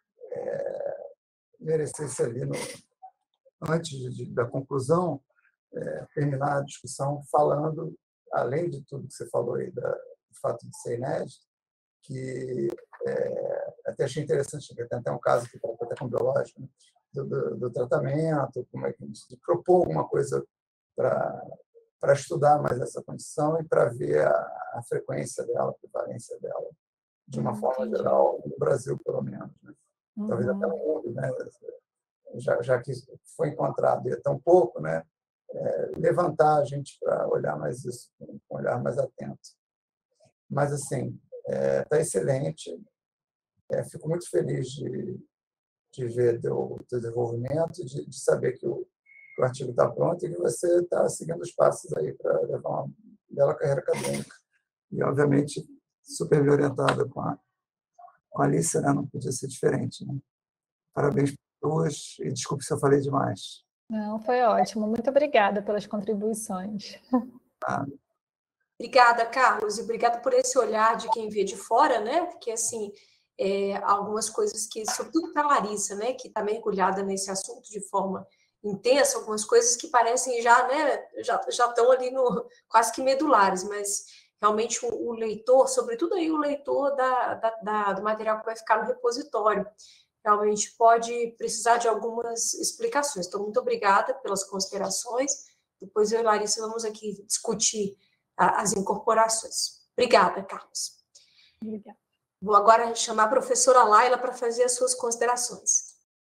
merecesse ali, antes da conclusão, terminar a discussão falando, além de tudo que você falou aí do fato de ser inédito, que até achei interessante, que tem até um caso que trata até com biológico, né, do tratamento, como é que de propor alguma coisa para estudar mais essa condição e para ver a frequência dela, a prevalência dela, de uma forma geral, no Brasil, pelo menos. Né? Talvez até no mundo, né? Já que foi encontrado e é tão pouco, né? Levantar a gente para olhar mais isso, com um olhar mais atento. Mas, assim, está excelente. Fico muito feliz de ver teu desenvolvimento, de saber que o artigo está pronto e que você está seguindo os passos aí para levar uma bela carreira acadêmica. E, obviamente, super bem orientada com a Alice, né? Não podia ser diferente. Né? Parabéns para duas e desculpe se eu falei demais. Não, foi ótimo. Muito obrigada pelas contribuições. Obrigada, Carlos, e obrigada por esse olhar de quem vê de fora, né? Porque, assim, algumas coisas que, sobretudo para a Larissa, né, que está mergulhada nesse assunto de forma intensa, algumas coisas que parecem já, né, já estão ali quase que medulares, mas realmente o leitor, sobretudo aí o leitor do material que vai ficar no repositório, realmente pode precisar de algumas explicações. Então, muito obrigada pelas considerações. Depois eu e Larissa vamos aqui discutir as incorporações. Obrigada, Carlos. Obrigada. Vou agora chamar a professora Laila para fazer as suas considerações.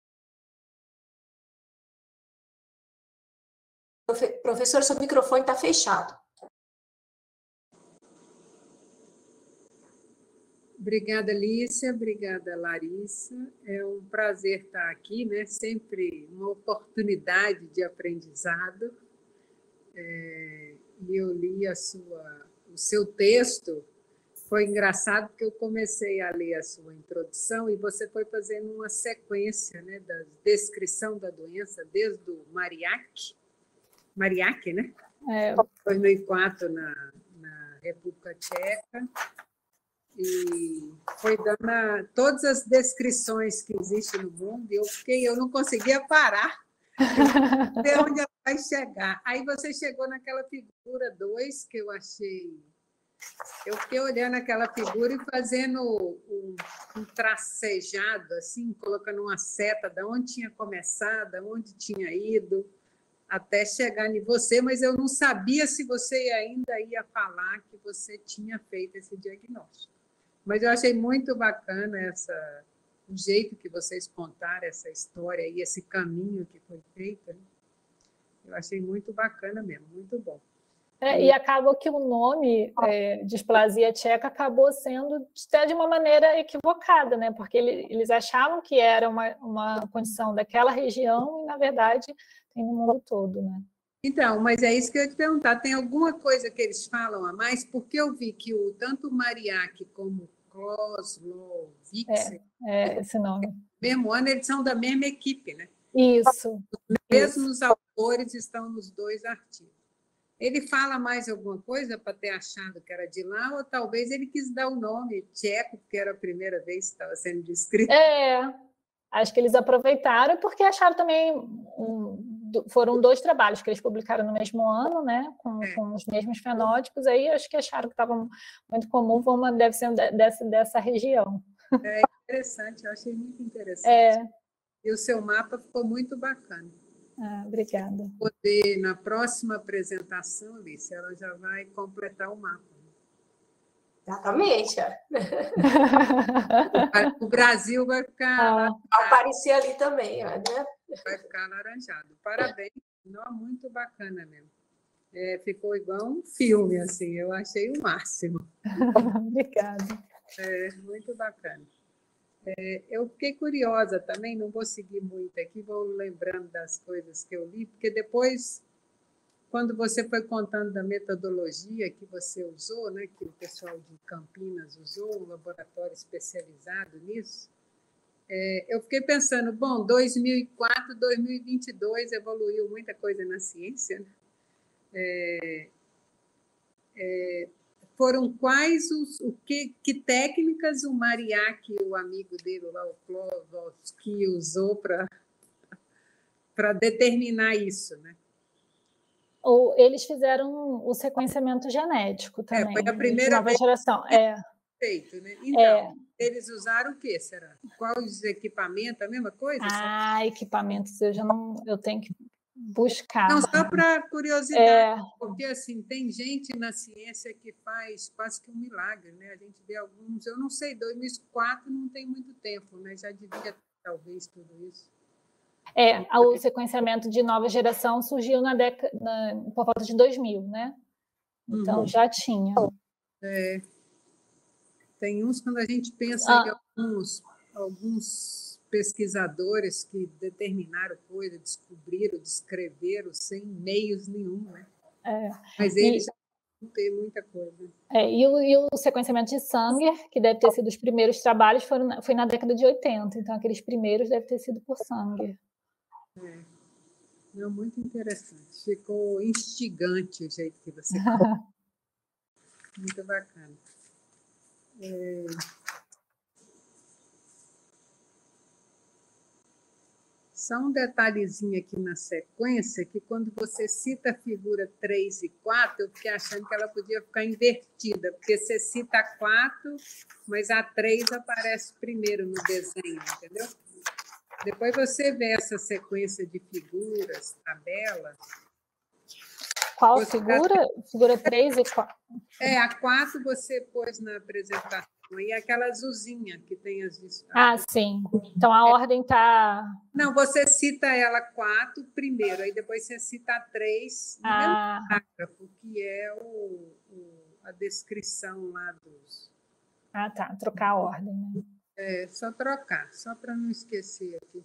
Professor, seu microfone está fechado. Obrigada, Lícia. Obrigada, Larissa. É um prazer estar aqui, né? Sempre uma oportunidade de aprendizado. E eu li o seu texto. Foi engraçado porque eu comecei a ler a sua introdução e você foi fazendo uma sequência, né, da descrição da doença, desde o Mariáque, né? 2004 na República Tcheca. E foi dando todas as descrições que existem no mundo, e eu não conseguia parar de ver onde ela vai chegar. Aí você chegou naquela figura 2 que eu achei... Eu fiquei olhando aquela figura e fazendo um tracejado, assim, colocando uma seta de onde tinha começado, de onde tinha ido, até chegar em você, mas eu não sabia se você ainda ia falar que você tinha feito esse diagnóstico. Mas eu achei muito bacana o jeito que vocês contaram essa história e esse caminho que foi feito. Né? Eu achei muito bacana mesmo, muito bom. E acabou que o nome displasia tcheca acabou sendo até de uma maneira equivocada, né? Porque eles achavam que era uma condição daquela região e, na verdade, tem no mundo todo, né? Então, mas é isso que eu ia te perguntar. Tem alguma coisa que eles falam a mais? Porque eu vi que tanto o Mariác como o Kozlovic, esse nome. no mesmo ano, eles são da mesma equipe, né? Isso. Os mesmos autores estão nos dois artigos. Ele fala mais alguma coisa para ter achado que era de lá, ou talvez ele quis dar o nome tcheco, porque era a primeira vez que estava sendo descrito? Acho que eles aproveitaram, porque acharam também... foram 2 trabalhos que eles publicaram no mesmo ano, né, com os mesmos fenótipos, aí acho que acharam que estava muito comum, deve ser dessa região. É interessante, eu achei muito interessante. E o seu mapa ficou muito bacana. Obrigada. Poder, na próxima apresentação, Alice, ela já vai completar o mapa. Exatamente. O Brasil vai ficar... aparecer ali também, né? Vai ficar alaranjado. Parabéns, não, muito bacana mesmo. Ficou igual um filme, assim, eu achei o máximo. Obrigada. Muito bacana. Eu fiquei curiosa também, não vou seguir muito aqui, vou lembrando das coisas que eu li, porque depois, quando você foi contando da metodologia que você usou, né, que o pessoal de Campinas usou, um laboratório especializado nisso, eu fiquei pensando, bom, 2004, 2022 evoluiu muita coisa na ciência, né? Foram quais que técnicas o Mariác, o amigo dele, lá, o Klodowski, usou para determinar isso, né? Eles fizeram o sequenciamento genético também. Foi a primeira nova vez geração. Feito, né? Então, eles usaram o quê, será? Quais equipamentos? A mesma coisa? Equipamentos, eu tenho que buscar. Não, só para curiosidade, porque assim, tem gente na ciência que faz quase que um milagre, né? A gente vê alguns, eu não sei, 2004 não tem muito tempo, né? Já devia talvez tudo isso. O sequenciamento de nova geração surgiu por volta de 2000, né? Então, já tinha. Tem uns, quando a gente pensa em alguns pesquisadores que determinaram coisa, descobriram, descreveram sem meios nenhum, né? Mas eles já não têm muita coisa. E o sequenciamento de Sanger, que deve ter sido os primeiros trabalhos, foi na década de 80, então aqueles primeiros devem ter sido por Sanger. Não, muito interessante. Ficou instigante o jeito que você falou. Muito bacana. Só um detalhezinho aqui na sequência, que quando você cita a figura 3 e 4, eu fiquei achando que ela podia ficar invertida, porque você cita a 4, mas a 3 aparece primeiro no desenho, entendeu? Depois você vê essa sequência de figuras, tabelas. Qual figura? Figura 3 e 4? A 4 você pôs na apresentação, e aquela azulzinha que tem as... sim. Então, a ordem está... Não, você cita ela 4 primeiro, aí depois você cita a 3 no mesmo parágrafo, que é a descrição lá dos... tá. Trocar a ordem, né? Só trocar, só para não esquecer aqui.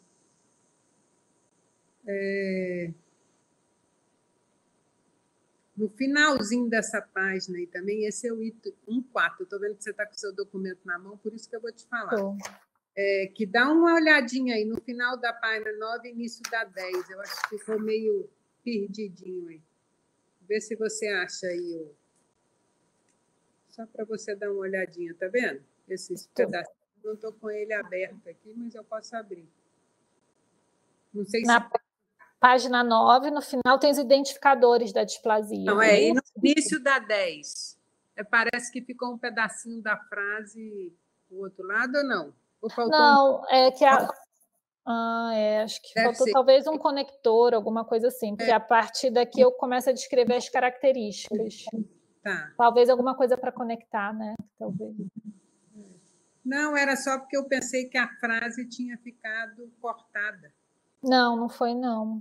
No finalzinho dessa página aí também, esse é o item 1.4. Estou vendo que você está com o seu documento na mão, por isso que eu vou te falar. Que dá uma olhadinha aí, no final da página 9, início da 10. Eu acho que ficou meio perdidinho aí. Vê se você acha aí. Só para você dar uma olhadinha, tá vendo? Esses pedacinhos. Não estou com ele aberto aqui, mas eu posso abrir. Não sei se... Na página 9, no final, tem os identificadores da displasia. Não, e no início da 10. Parece que ficou um pedacinho da frase do outro lado ou não? Ou faltou não, é que Acho que Deve faltou ser. talvez um conector, alguma coisa assim, porque a partir daqui eu começo a descrever as características. Tá. Talvez alguma coisa para conectar, né? Talvez. Não, era só porque eu pensei que a frase tinha ficado cortada. Não, não foi, não.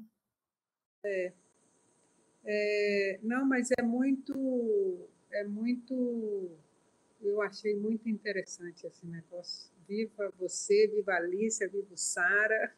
Não, mas é muito, eu achei muito interessante esse negócio. Viva você, viva a Alicia, viva o Sara.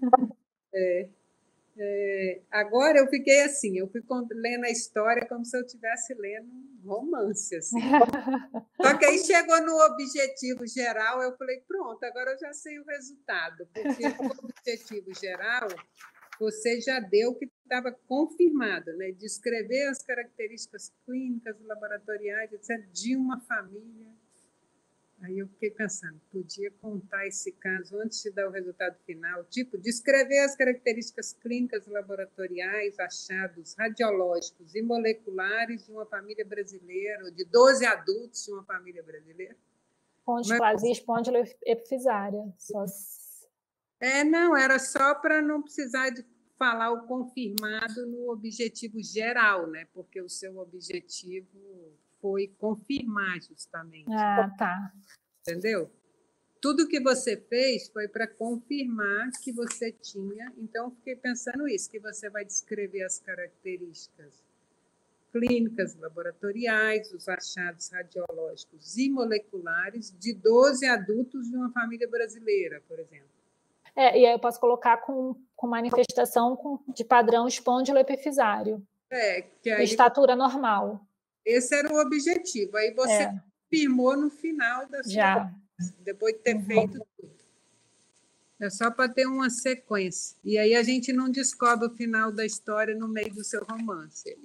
Agora eu fiquei assim, eu fui lendo a história como se eu estivesse lendo um romance, assim. Só que aí chegou no objetivo geral, eu falei, pronto, agora eu já sei o resultado, porque o objetivo geral você já deu que estava confirmado, né? Descrever as características clínicas, laboratoriais, etc., de uma família. Aí eu fiquei pensando, podia contar esse caso antes de dar o resultado final, tipo, descrever as características clínicas laboratoriais, achados radiológicos e moleculares de uma família brasileira, ou de 12 adultos de uma família brasileira. Condysplasia espondiloepifisária. Não, era só para não precisar de falar o confirmado no objetivo geral, né? Porque o seu objetivo foi confirmar justamente. Tá. Entendeu? Tudo que você fez foi para confirmar que você tinha. Então, fiquei pensando isso, que você vai descrever as características clínicas, laboratoriais, os achados radiológicos e moleculares de 12 adultos de uma família brasileira, por exemplo. E aí eu posso colocar com manifestação de padrão espondiloepifisário. Que aí, estatura normal. Esse era o objetivo. Aí você confirmou no final da sua frase, depois de ter feito tudo. É só para ter uma sequência. E aí a gente não descobre o final da história no meio do seu romance.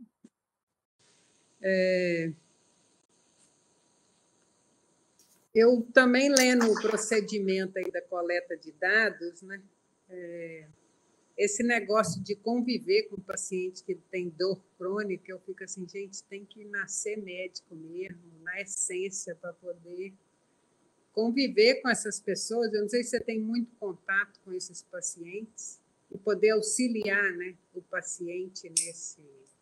Eu também lendo o procedimento aí da coleta de dados, né? Esse negócio de conviver com o paciente que tem dor crônica, eu fico assim, gente, tem que nascer médico mesmo, na essência, para poder conviver com essas pessoas. Eu não sei se você tem muito contato com esses pacientes e poder auxiliar, né, o paciente nesse...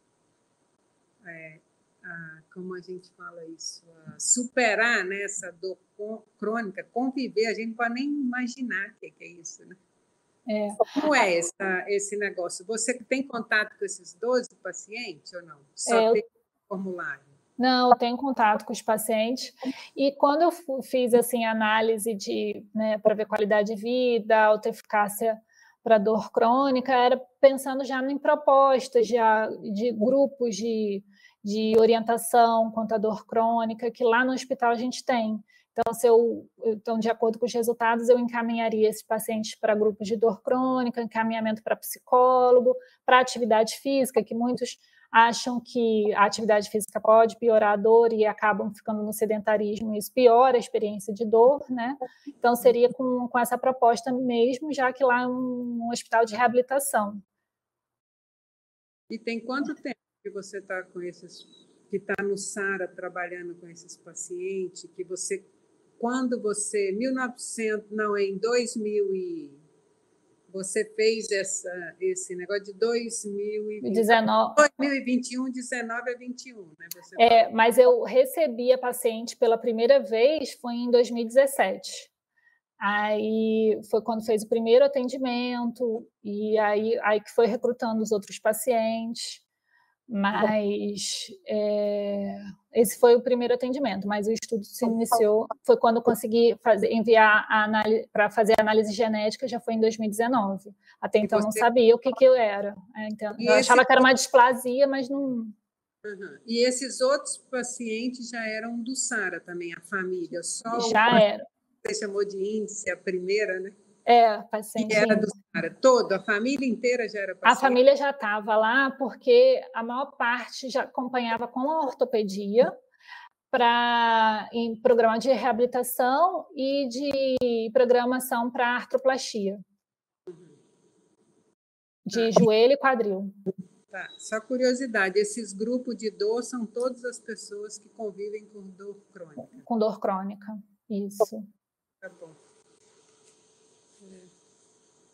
como a gente fala isso? Superar, né, essa dor crônica, conviver, a gente não pode nem imaginar o que é isso, né? Como é esse negócio? Você tem contato com esses 12 pacientes ou não? Só tem formulário? Não, eu tenho contato com os pacientes. E quando eu fiz assim, análise para ver qualidade de vida, autoeficácia para dor crônica, era pensando já em propostas de grupos de orientação quanto à dor crônica, que lá no hospital a gente tem. Então, de acordo com os resultados, eu encaminharia esses pacientes para grupos de dor crônica, encaminhamento para psicólogo, para atividade física, que muitos acham que a atividade física pode piorar a dor e acabam ficando no sedentarismo, e isso piora a experiência de dor, né? Então, seria com essa proposta mesmo, já que lá é um hospital de reabilitação. E tem quanto tempo que você está com que está no SARA trabalhando com esses pacientes, que você... Quando você, em 2000 você fez esse negócio de 2021, 19 a 21, né? Mas eu recebi a paciente pela primeira vez foi em 2017. Aí foi quando fez o primeiro atendimento e aí que foi recrutando os outros pacientes. Mas esse foi o primeiro atendimento, mas o estudo se iniciou, foi quando eu consegui enviar para fazer a análise genética, já foi em 2019. Até então não sabia o que eu era. Então, eu achava que era uma displasia, mas não... E esses outros pacientes já eram do SARA também, a família? Já era. Você chamou de índice, a primeira, né? Paciente. E era do SARA, a família inteira já era paciente? A família já estava lá porque a maior parte já acompanhava com a ortopedia em programa de reabilitação e de programação para artroplastia. De joelho e quadril. Tá. Só curiosidade, esses grupos de dor são todas as pessoas que convivem com dor crônica? Com dor crônica, isso. Tá bom.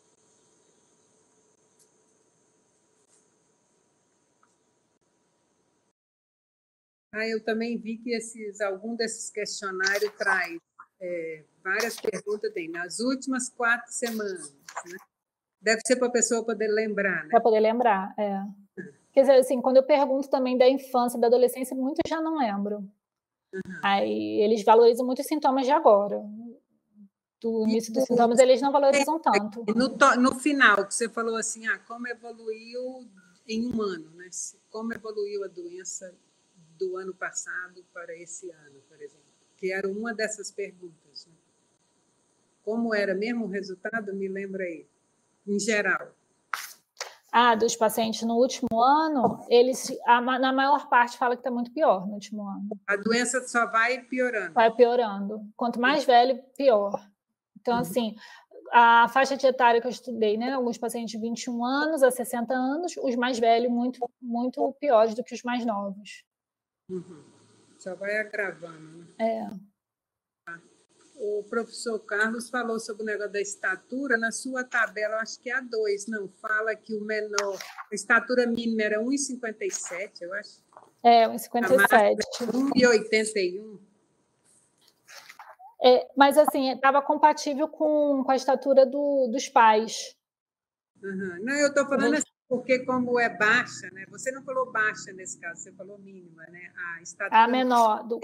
Eu também vi que algum desses questionários traz várias perguntas, tem nas últimas 4 semanas, né? Deve ser para a pessoa poder lembrar, né? Para poder lembrar, Quer dizer, assim, quando eu pergunto também da infância, da adolescência, muitos já não lembram. Aí eles valorizam muito os sintomas de agora. Do início dos sintomas, eles não valorizam tanto. No final, que você falou assim, como evoluiu em um ano, né? Como evoluiu a doença do ano passado para esse ano, por exemplo? Que era uma dessas perguntas, né? Como era mesmo o resultado? Me lembra aí, em geral. Dos pacientes no último ano, na maior parte fala que está muito pior no último ano. A doença só vai piorando. Vai piorando. Quanto mais velho, pior. Então, assim, a faixa etária que eu estudei, né? Alguns pacientes de 21 anos a 60 anos, os mais velhos muito, muito piores do que os mais novos. Só vai agravando, né? O professor Carlos falou sobre o negócio da estatura. Na sua tabela, eu acho que é a 2, não? Fala que a estatura mínima era 1,57, eu acho. 1,57. 1,81. Mas, assim, estava compatível com a estatura dos pais. Não, eu estou falando assim, porque como é baixa, né? Você não falou baixa nesse caso, você falou mínima, né? A estatura menor. Do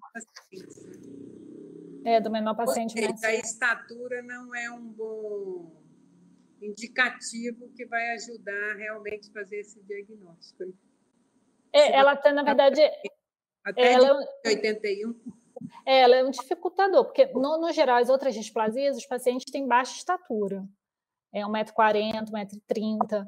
menor paciente. A estatura não é um bom indicativo que vai ajudar realmente a fazer esse diagnóstico. Ela tem, na verdade... Até de 81. Ela é um dificultador, porque, no geral, as outras displasias, os pacientes têm baixa estatura. 1,40 m, 1,30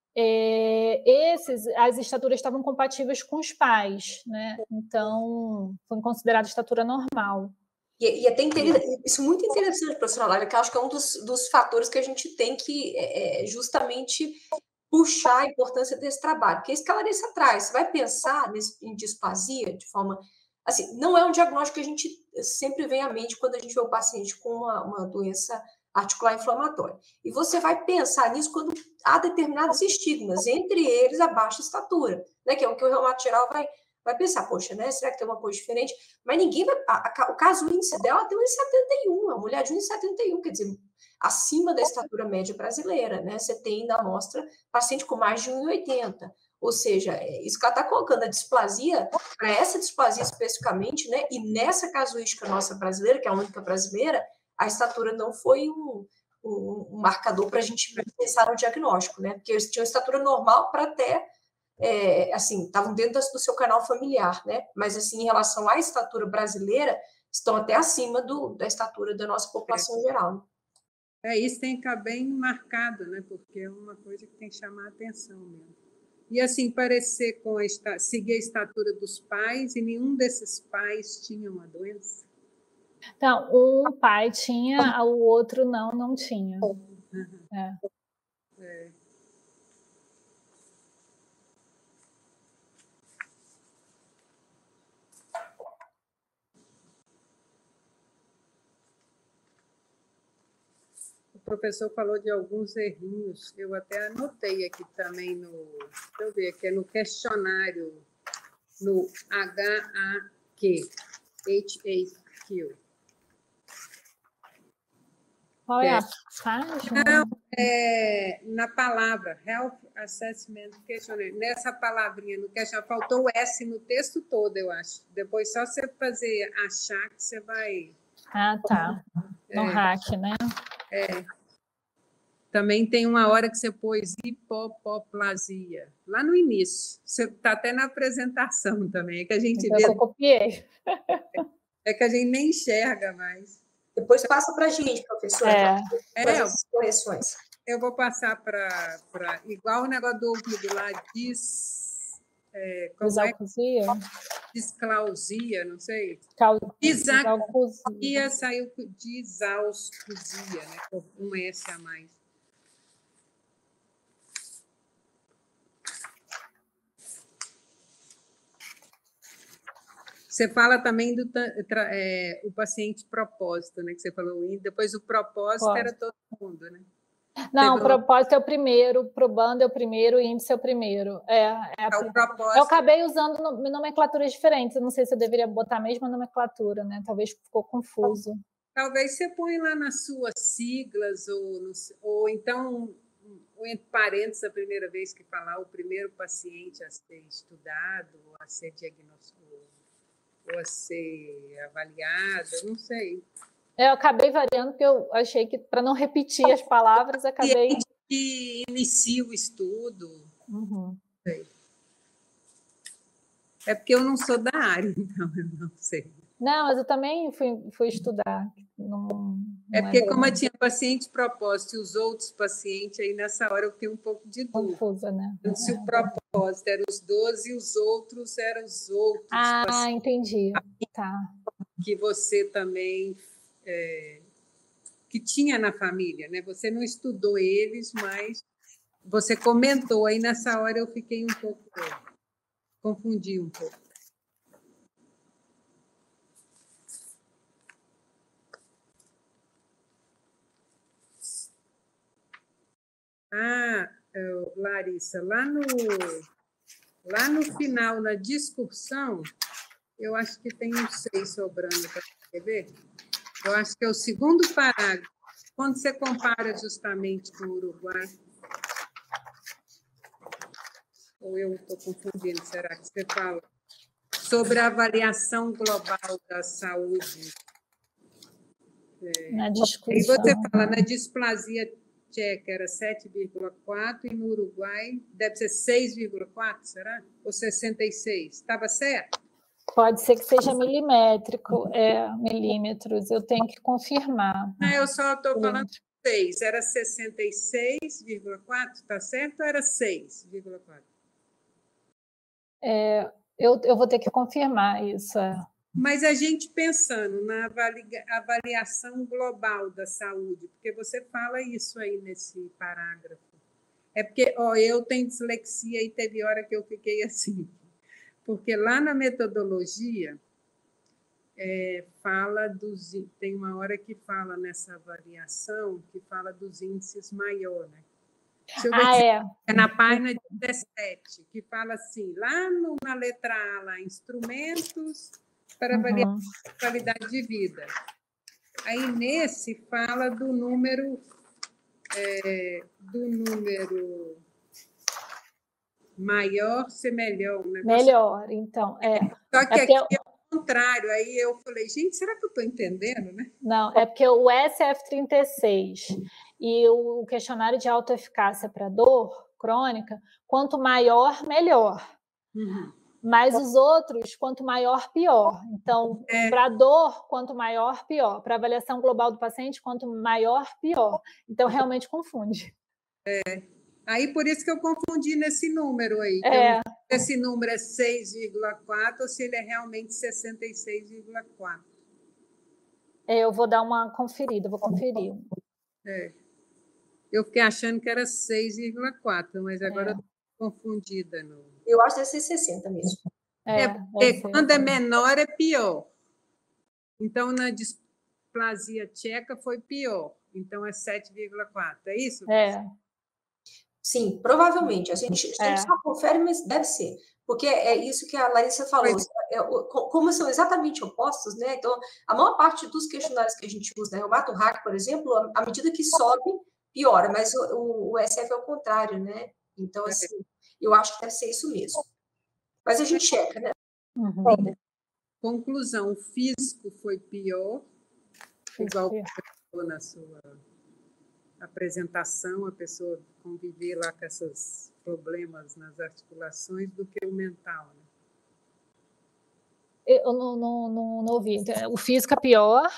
m. As estaturas estavam compatíveis com os pais, né? Então, foi considerada estatura normal. E até isso é muito interessante, professora Laura, que eu acho que é um dos fatores que a gente tem que justamente puxar a importância desse trabalho, porque é isso que a Larissa traz. Você vai pensar em displasia de forma... Assim, não é um diagnóstico que a gente sempre vem à mente quando a gente vê o paciente com uma doença articular inflamatória. E você vai pensar nisso quando há determinados estigmas, entre eles a baixa estatura, né, que é o que o reumato geral vai pensar, poxa, né, será que tem uma coisa diferente? Mas ninguém vai... O caso índice dela tem 1,71, a mulher de 1,71, quer dizer, acima da estatura média brasileira, né? Você tem na amostra paciente com mais de 1,80. Ou seja, isso que ela está colocando, a displasia, para essa displasia especificamente, né? E nessa casuística nossa brasileira, que é a única brasileira, a estatura não foi um marcador para a gente pensar no diagnóstico, né? Porque eles tinham estatura normal para até, assim, estavam dentro do seu canal familiar, né? Mas, assim, em relação à estatura brasileira, estão até acima da estatura da nossa população geral. Isso tem que ficar bem marcado, né? Porque é uma coisa que tem que chamar a atenção mesmo. E, assim, parecer seguir a estatura dos pais, e nenhum desses pais tinha uma doença? Então, um pai tinha, o outro não tinha. O professor falou de alguns errinhos, eu até anotei aqui também deixa eu ver, aqui é no questionário, no HAQ. Qual é a página? Na palavra, Health Assessment Questionnaire, nessa palavrinha, no questionário, faltou o S no texto todo, eu acho. Depois, só você achar que você vai... Tá. No hack, né? Também tem uma hora que você pôs hipoplasia, lá no início. Você está até na apresentação também, é que a gente vê... Eu copiei. É que a gente nem enxerga mais. Depois passa para a gente, professora, fazer essas correções. Eu vou passar para... Igual o negócio do ouvido lá, disclausia, não sei. Disauscusia, saiu disauscusia, né? Com um S a mais. Você fala também do o paciente propósito, né? Que você falou, e depois o propósito era todo mundo, né? Não, o propósito é o primeiro, probando é o primeiro, o índice é o primeiro. O propósito. Eu acabei usando nomenclaturas diferentes, eu não sei se eu deveria botar a mesma nomenclatura, né? Talvez ficou confuso. Talvez você põe lá nas suas siglas, ou então, entre parênteses, a primeira vez que falar, o primeiro paciente a ser estudado, ou a ser diagnosticado, ou a ser avaliado, não sei. Eu acabei variando, porque eu achei que, para não repetir as palavras, acabei... Que inicia o estudo. Uhum. É porque eu não sou da área, então eu não sei. Não, mas eu também fui estudar. É porque, como eu tinha paciente propósito e os outros pacientes, aí nessa hora eu tenho um pouco de dúvida. Confusa, né? Se o propósito era os 12 e os outros eram os outros. Ah, entendi. Tá. Que você também... que tinha na família, né? Você não estudou eles, mas você comentou. Aí, nessa hora, eu fiquei um pouco... Confundi um pouco. Larissa, lá no final, na discussão, eu acho que tem uns 6 sobrando para escrever. Eu acho que é o segundo parágrafo, quando você compara justamente com o Uruguai. Ou eu estou confundindo, será que você fala sobre a avaliação global da saúde? Na discussão. E você fala, na displasia tcheca era 7,4 e no Uruguai deve ser 6,4, será? Ou 66? Estava certo? Pode ser que seja milimétrico, milímetros, eu tenho que confirmar. Não, eu só estou falando 6, era 66,4, está certo? Ou era 6,4? Eu vou ter que confirmar isso. Mas a gente pensando na avaliação global da saúde, porque você fala isso aí nesse parágrafo. É porque eu tenho dislexia e teve hora que eu fiquei assim. Porque lá na metodologia, tem uma hora que fala nessa avaliação, que fala dos índices maior, né? É na página 17, que fala assim, lá na letra A, lá, instrumentos para avaliar a qualidade de vida. Aí, nesse, fala do número maior ser melhor. Melhor, então. Só que aqui é o contrário. Aí eu falei, gente, será que eu estou entendendo, né? Não, é porque o SF36 e o questionário de autoeficácia para dor crônica, quanto maior, melhor. Uhum. Mas os outros, quanto maior, pior. Então, para dor, quanto maior, pior. Para avaliação global do paciente, quanto maior, pior. Então, realmente confunde. Aí, por isso que eu confundi nesse número aí. Esse número é 6,4 ou se ele é realmente 66,4. Eu vou dar uma conferida, vou conferir. Eu fiquei achando que era 6,4, mas agora eu estou confundida. Eu acho que deve ser 60 mesmo. Porque quando é menor, é pior. Então, na displasia tcheca foi pior. Então, é 7,4. É isso? Sim, provavelmente. A gente só confere, mas deve ser. Porque é isso que a Larissa falou. Como são exatamente opostos, né? Então, a maior parte dos questionários que a gente usa na Reumato-RAC, por exemplo, à medida que sobe, piora. Mas o SF é o contrário, né? Então, assim, eu acho que deve ser isso mesmo. Mas a gente checa, né? Conclusão, o físico foi pior, igual na sua apresentação, a pessoa conviver lá com esses problemas nas articulações do que o mental, né? Eu não ouvi. O físico é pior.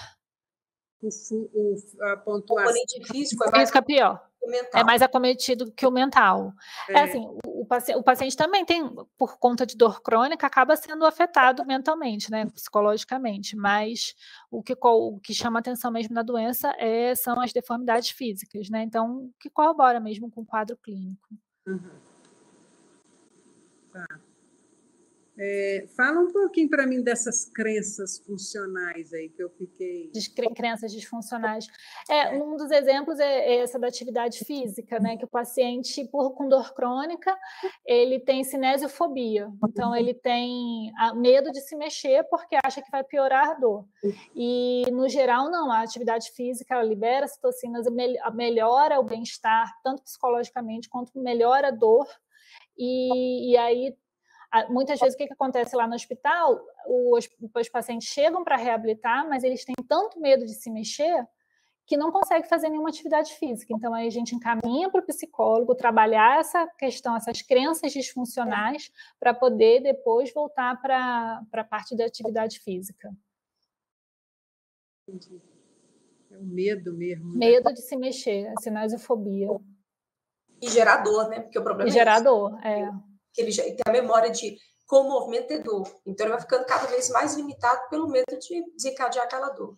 A pontuação. O componente físico é pior. É mais acometido que o mental. Assim, o paciente também tem, por conta de dor crônica, acaba sendo afetado mentalmente, né, psicologicamente, mas o que chama atenção mesmo na doença são as deformidades físicas, né? Então, que corrobora mesmo com o quadro clínico. Tá. Fala um pouquinho para mim dessas crenças funcionais aí que eu fiquei... Crenças disfuncionais. Um dos exemplos é essa da atividade física, né? Que o paciente, com dor crônica, ele tem cinesiofobia. Então, ele tem medo de se mexer porque acha que vai piorar a dor. E, no geral, não. A atividade física, ela libera citocinas, melhora o bem-estar, tanto psicologicamente, quanto melhora a dor. E aí... Muitas vezes, o que acontece lá no hospital? Os pacientes chegam para reabilitar, mas eles têm tanto medo de se mexer que não conseguem fazer nenhuma atividade física. Então, aí a gente encaminha para o psicólogo trabalhar essa questão, essas crenças disfuncionais, para poder depois voltar para a parte da atividade física. Entendi. É o medo mesmo. Medo de se mexer, a cinesiofobia. E gerador, né? Porque o problema é gerador, que ele tem a memória de com o movimento é dor. Então, ele vai ficando cada vez mais limitado pelo medo de desencadear aquela dor.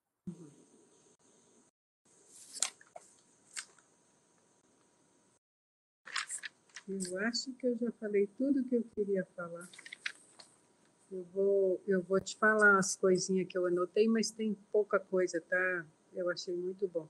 Eu acho que eu já falei tudo que eu queria falar. Eu vou te falar as coisinhas que eu anotei, mas tem pouca coisa, tá? Eu achei muito bom.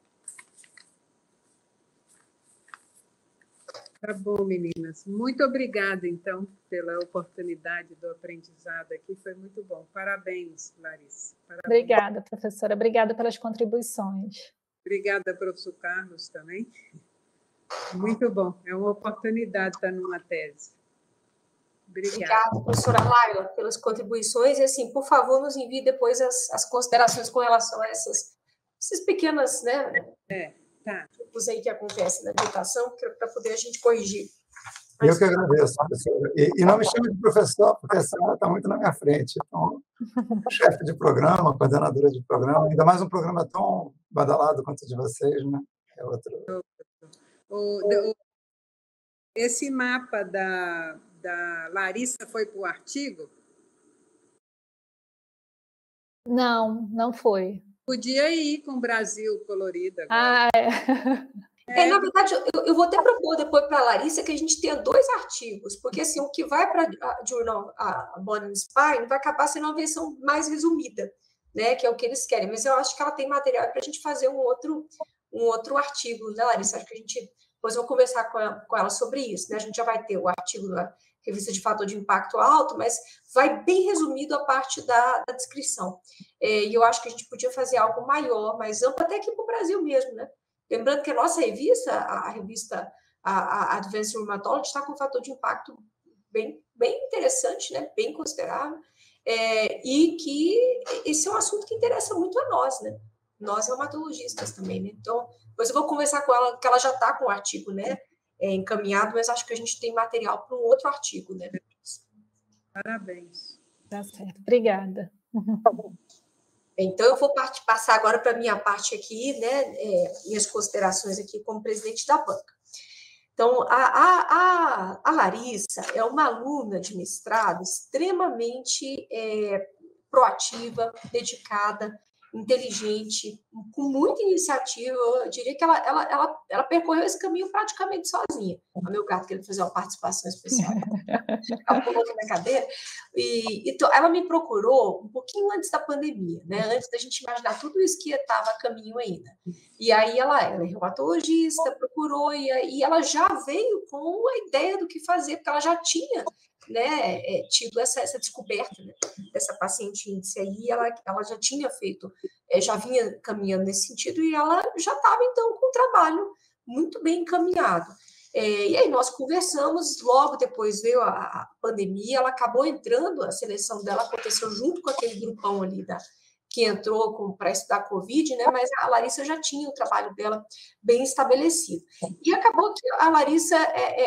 Tá bom, meninas. Muito obrigada, então, pela oportunidade do aprendizado aqui. Foi muito bom. Parabéns, Larissa. Parabéns. Obrigada, professora. Obrigada pelas contribuições. Obrigada, professor Carlos, também. Muito bom. É uma oportunidade estar numa tese. Obrigada, professora Laila, pelas contribuições. E, assim, por favor, nos envie depois as considerações com relação a essas pequenas, né? Tá. Tipos aí que acontecem na digitação, para poder a gente corrigir. Eu que agradeço, professora. E não me chame de professor, porque essa área está muito na minha frente. Então, chefe de programa, coordenadora de programa, ainda mais um programa tão badalado quanto o de vocês, né? É outro. Esse mapa da Larissa foi para o artigo? Não, não foi. Podia ir com o Brasil colorido agora. Na verdade, eu vou até propor depois para a Larissa que a gente tenha 2 artigos, porque assim, o que vai para a Journal, a Bone and Spine, vai acabar sendo uma versão mais resumida, né, que é o que eles querem. Mas eu acho que ela tem material para a gente fazer um outro artigo, né, Larissa? Acho que a gente... Depois eu vou conversar com ela sobre isso, né? A gente já vai ter o artigo da revista de fator de impacto alto, mas vai bem resumido a parte da descrição. E eu acho que a gente podia fazer algo maior, mais amplo, até aqui para o Brasil mesmo, né? Lembrando que a nossa revista, a revista Advanced Rheumatology, está com um fator de impacto bem interessante, né? Bem considerável, e que esse é um assunto que interessa muito a nós, né? Nós reumatologistas também, né? Então, depois eu vou conversar com ela, que ela já está com o artigo, né? Encaminhado, mas acho que a gente tem material para um outro artigo, né? Parabéns. Tá certo. Obrigada. Então, eu vou passar agora para a minha parte aqui, né? Minhas considerações aqui como presidente da banca. Então, a Larissa é uma aluna de mestrado extremamente proativa, dedicada, inteligente, com muita iniciativa. Eu diria que ela percorreu esse caminho praticamente sozinha. O meu gato querendo fazer uma participação especial. Ela pulou aqui na cadeira. Então, ela me procurou um pouquinho antes da pandemia, né? Antes da gente imaginar tudo isso que estava a caminho ainda. E aí ela é reumatologista, procurou, e ela já veio com a ideia do que fazer, porque ela já tinha, né, tido essa descoberta, né, dessa paciente índice aí, ela já tinha feito, já vinha caminhando nesse sentido, e ela já estava, então, com o trabalho muito bem encaminhado. E aí nós conversamos, logo depois veio a pandemia, ela acabou entrando, a seleção dela aconteceu junto com aquele grupão ali que entrou para estudar Covid, né? Mas a Larissa já tinha o trabalho dela bem estabelecido. E acabou que a Larissa,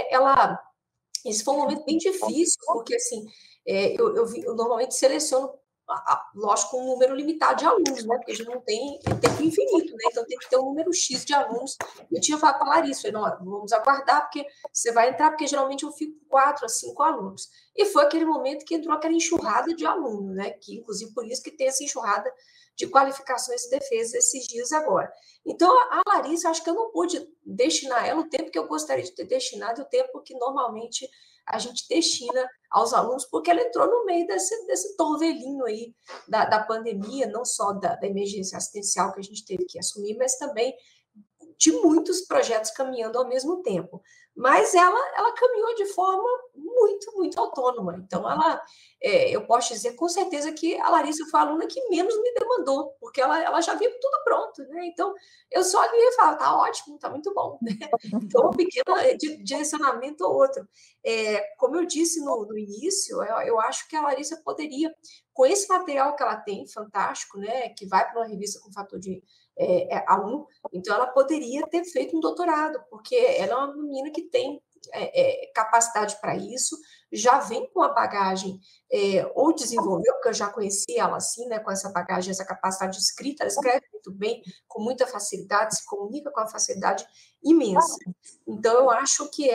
esse foi um momento bem difícil, porque assim, eu normalmente seleciono, lógico, com um número limitado de alunos, né? Porque a gente não tem tempo infinito, né? Então tem que ter um número X de alunos. Eu tinha falado com a Larissa, falei, não, vamos aguardar, porque você vai entrar, porque geralmente eu fico com 4 a 5 alunos. E foi aquele momento que entrou aquela enxurrada de alunos, né? Que, inclusive, por isso que tem essa enxurrada de qualificações e defesas esses dias agora. Então, a Larissa, acho que eu não pude destinar ela o tempo que eu gostaria de ter destinado, o tempo que normalmente a gente destina aos alunos, porque ela entrou no meio desse torvelinho aí da pandemia, não só da emergência assistencial que a gente teve que assumir, mas também de muitos projetos caminhando ao mesmo tempo. Mas ela caminhou de forma muito, muito autônoma. Então, eu posso dizer com certeza que a Larissa foi a aluna que menos me demandou, porque ela já vinha tudo pronto, né? Então, eu só ali e falava, tá ótimo, tá muito bom. Então, um pequeno direcionamento ou outro. Como eu disse no início, eu acho que a Larissa poderia, com esse material que ela tem, fantástico, né? Que vai para uma revista com fator de A1, então ela poderia ter feito um doutorado, porque ela é uma menina que tem capacidade para isso, já vem com a bagagem, ou desenvolveu, porque eu já conheci ela assim, né, com essa bagagem, essa capacidade de escrita, ela escreve muito bem, com muita facilidade, se comunica com uma facilidade imensa. Então, eu acho que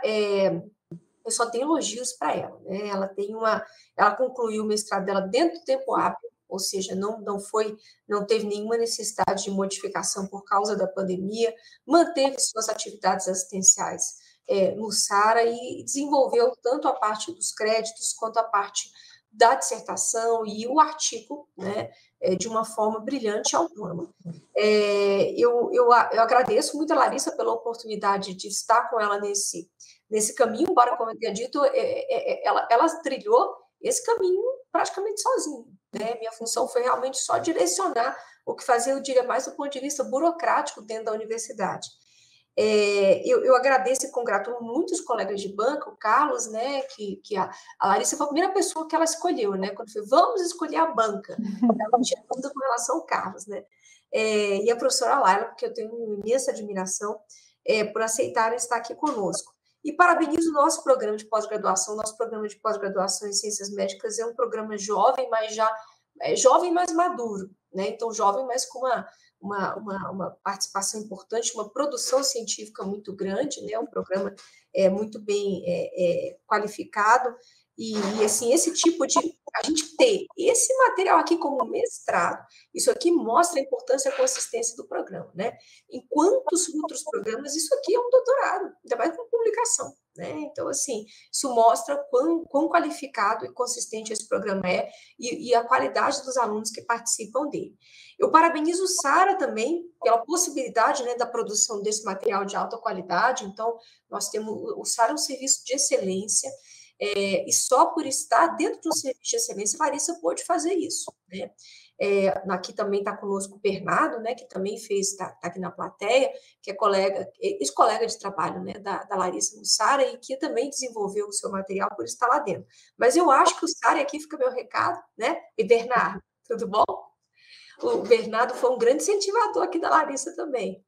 eu só tenho elogios para ela, né? Ela concluiu o mestrado dela dentro do tempo hábil, ou seja, não teve nenhuma necessidade de modificação por causa da pandemia, manteve suas atividades assistenciais no SARA e desenvolveu tanto a parte dos créditos quanto a parte da dissertação e o artigo, né, de uma forma brilhante e autônoma. Eu agradeço muito a Larissa pela oportunidade de estar com ela nesse caminho, embora, como eu tenha dito, ela trilhou esse caminho praticamente sozinha. Né? Minha função foi realmente só direcionar o que fazer, eu diria, mais do ponto de vista burocrático dentro da universidade. Eu agradeço e congratulo muitos colegas de banca, o Carlos, né, que a Larissa foi a primeira pessoa que ela escolheu, né, quando foi, vamos escolher a banca. Ela não tinha dúvida com relação ao Carlos, né, e a professora Laila, porque eu tenho uma imensa admiração por aceitarem estar aqui conosco. E parabenizo o nosso programa de pós-graduação. Nosso programa de pós-graduação em Ciências Médicas é um programa jovem, mas já jovem, mas maduro, né? Então, jovem, mas com uma participação importante, uma produção científica muito grande, né? Um programa muito bem qualificado. E, assim, esse tipo de... A gente ter esse material aqui como mestrado, isso aqui mostra a importância e a consistência do programa, né? Em quantos outros programas, isso aqui é um doutorado, ainda mais com publicação, né? Então, assim, isso mostra quão qualificado e consistente esse programa é e a qualidade dos alunos que participam dele. Eu parabenizo o SARA também pela possibilidade, né, da produção desse material de alta qualidade. Então, nós temos... O SARA é um serviço de excelência, e só por estar dentro de um serviço de excelência, Larissa pôde fazer isso, né? Aqui também está conosco o Bernardo, né, que também está aqui na plateia, que é ex-colega de trabalho, né, da Larissa no SARA, e que também desenvolveu o seu material por estar lá dentro. Mas eu acho que o SARA, aqui fica meu recado, né? E Bernardo, tudo bom? O Bernardo foi um grande incentivador aqui da Larissa também.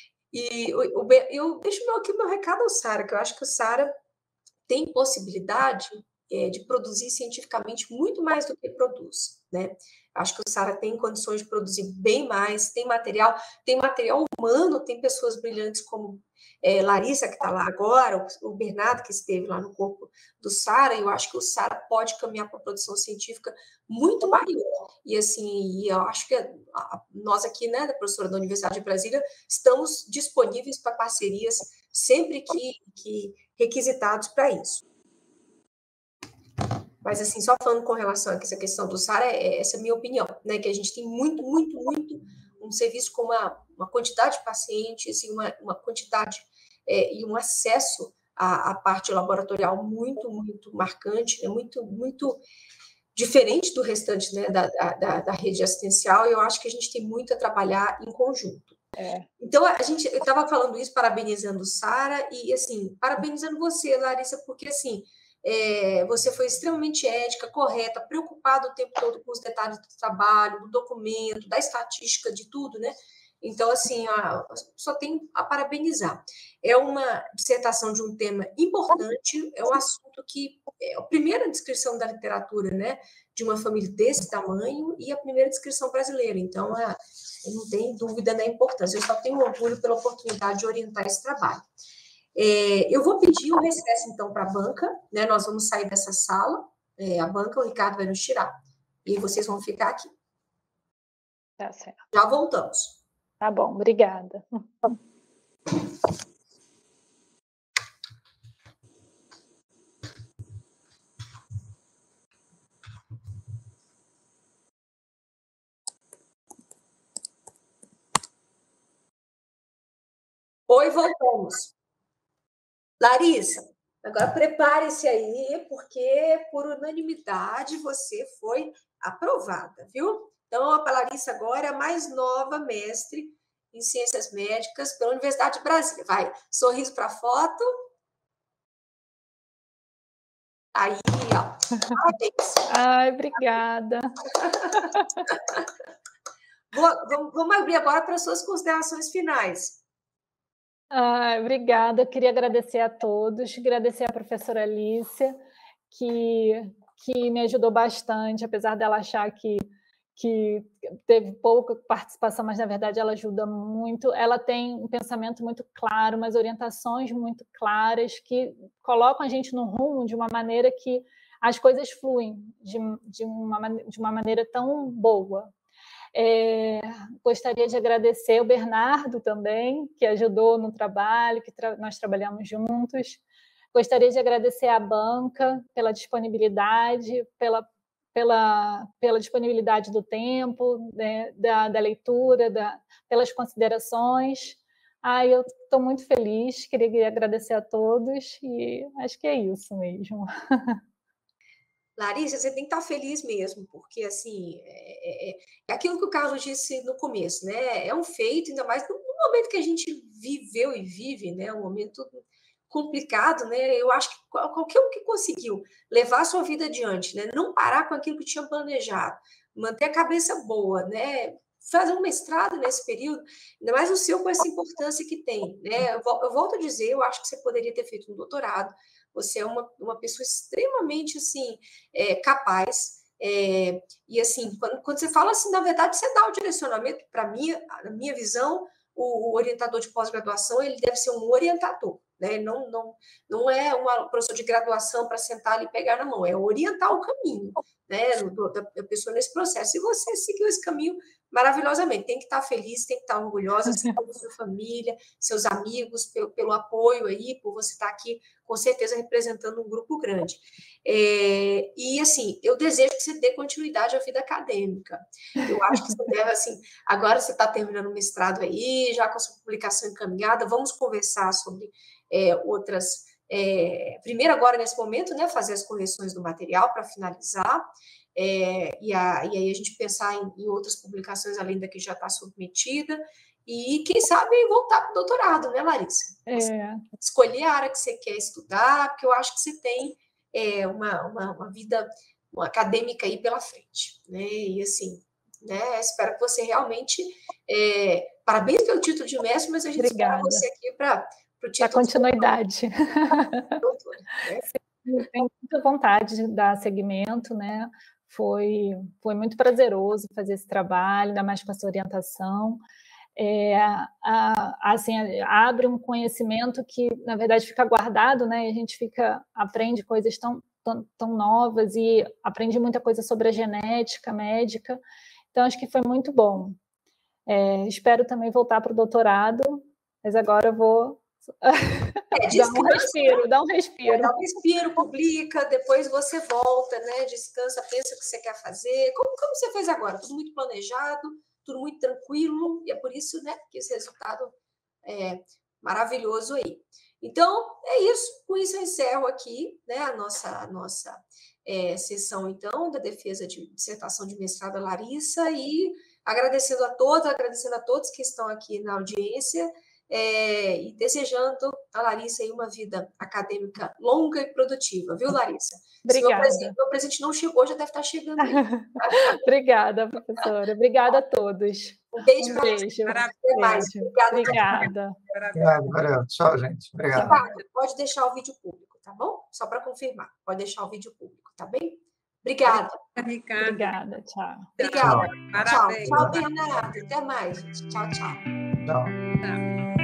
E eu deixo aqui o meu recado ao SARA, que eu acho que o SARA tem possibilidade de produzir cientificamente muito mais do que produz, né? Acho que o SARA tem condições de produzir bem mais, tem material humano, tem pessoas brilhantes como Larissa, que está lá agora, o Bernardo, que esteve lá no corpo do SARA, e eu acho que o SARA pode caminhar para a produção científica muito maior. E, assim, eu acho que nós aqui, né, da professora da Universidade de Brasília, estamos disponíveis para parcerias sempre que requisitados para isso. Mas, assim, só falando com relação a essa questão do SARA, essa é a minha opinião, né? Que a gente tem muito um serviço com uma quantidade de pacientes e uma quantidade e um acesso à parte laboratorial muito marcante, né? Muito diferente do restante, né, da rede assistencial, e eu acho que a gente tem muito a trabalhar em conjunto. Então, eu estava falando isso, parabenizando o SARA, e, assim, parabenizando você, Larissa, porque, assim, você foi extremamente ética, correta, preocupada o tempo todo com os detalhes do trabalho, do documento, da estatística, de tudo, né? Então, assim, só tenho a parabenizar. É uma dissertação de um tema importante, é um assunto que é a primeira descrição da literatura, né, de uma família desse tamanho e a primeira descrição brasileira. Então, não tem dúvida da importância. Eu só tenho orgulho pela oportunidade de orientar esse trabalho. Eu vou pedir um recesso, então, para a banca, né? Nós vamos sair dessa sala, a banca, o Ricardo vai nos tirar, e vocês vão ficar aqui. Tá certo. Já voltamos. Tá bom, obrigada. Foi, voltamos. Larissa, agora prepare-se aí, porque por unanimidade você foi aprovada, viu? Então, a Larissa agora é a mais nova mestre em Ciências Médicas pela Universidade de Brasília. Vai, sorriso para a foto. Aí, ó. Parabéns. Ai, obrigada. Vamos abrir agora para as suas considerações finais. Obrigada. Eu queria agradecer a todos, agradecer à professora Alícia, que me ajudou bastante, apesar dela achar que teve pouca participação, mas, na verdade, ela ajuda muito. Ela tem um pensamento muito claro, umas orientações muito claras que colocam a gente no rumo de uma maneira que as coisas fluem de uma maneira tão boa. Gostaria de agradecer o Bernardo também, que ajudou no trabalho, que nós trabalhamos juntos. Gostaria de agradecer à banca pela disponibilidade, pela disponibilidade do tempo, né, da leitura, pelas considerações. Eu estou muito feliz, queria agradecer a todos e acho que é isso mesmo. Larissa, você tem que estar feliz mesmo, porque assim, é aquilo que o Carlos disse no começo, né? É um feito, ainda mais no momento que a gente viveu e vive, né? Um momento complicado, né? Eu acho que qualquer um que conseguiu levar a sua vida adiante, né? Não parar com aquilo que tinha planejado, manter a cabeça boa, né? Fazer um mestrado nesse período, ainda mais o seu com essa importância que tem, né? Eu volto a dizer, eu acho que você poderia ter feito um doutorado. Você é uma pessoa extremamente, assim, capaz. E, assim, quando você fala assim, na verdade, você dá o direcionamento. Para mim, na minha visão, o orientador de pós-graduação, ele deve ser um orientador, né? Ele não é um professor de graduação para sentar ali e pegar na mão, é orientar o caminho, né, da pessoa nesse processo. E você seguiu esse caminho maravilhosamente. Tem que estar feliz, tem que estar orgulhosa, da sua família, seus amigos, pelo apoio aí, por você estar aqui, com certeza, representando um grupo grande. E, assim, eu desejo que você dê continuidade à vida acadêmica. Eu acho que você deve, assim, agora você está terminando o mestrado aí, já com a sua publicação encaminhada, vamos conversar sobre outras... primeiro, agora, nesse momento, né, fazer as correções do material para finalizar, e aí a gente pensar em outras publicações além da que já está submetida, e quem sabe voltar para o doutorado, né, Larissa? Escolher a área que você quer estudar, porque eu acho que você tem uma vida acadêmica aí pela frente, né? E assim, né, espero que você realmente... parabéns pelo título de mestre, mas a gente espera você aqui para o título... Da continuidade. Doutora, né? Tenho muita vontade de dar seguimento, né? Foi muito prazeroso fazer esse trabalho, ainda mais com essa orientação. Assim, abre um conhecimento que, na verdade, fica guardado, né? E a gente aprende coisas tão novas e aprende muita coisa sobre a genética médica. Então, acho que foi muito bom. Espero também voltar para o doutorado, mas agora eu vou... Dá um respiro, publica, depois você volta, né? Descansa, pensa o que você quer fazer. Como você fez agora? Tudo muito planejado, tudo muito tranquilo, e é por isso, né, que esse resultado é maravilhoso aí. Então, é isso. Com isso eu encerro aqui, né, a nossa sessão, então, da defesa de dissertação de mestrado da Larissa, e agradecendo a todos que estão aqui na audiência, e desejando a Larissa aí uma vida acadêmica longa e produtiva, viu, Larissa? Obrigada. Se meu presente não chegou, já deve estar chegando aí. Obrigada, professora. Obrigada a todos. Um beijo. Até mais. Obrigada. Valeu. Tchau, gente. Obrigado. Ricardo, pode deixar o vídeo público, tá bom? Só para confirmar. Pode deixar o vídeo público, tá bem? Obrigada. Obrigada. Tchau. Obrigada. Tchau. Tchau, Bernardo. Até mais, gente. Tchau, tchau. Tchau.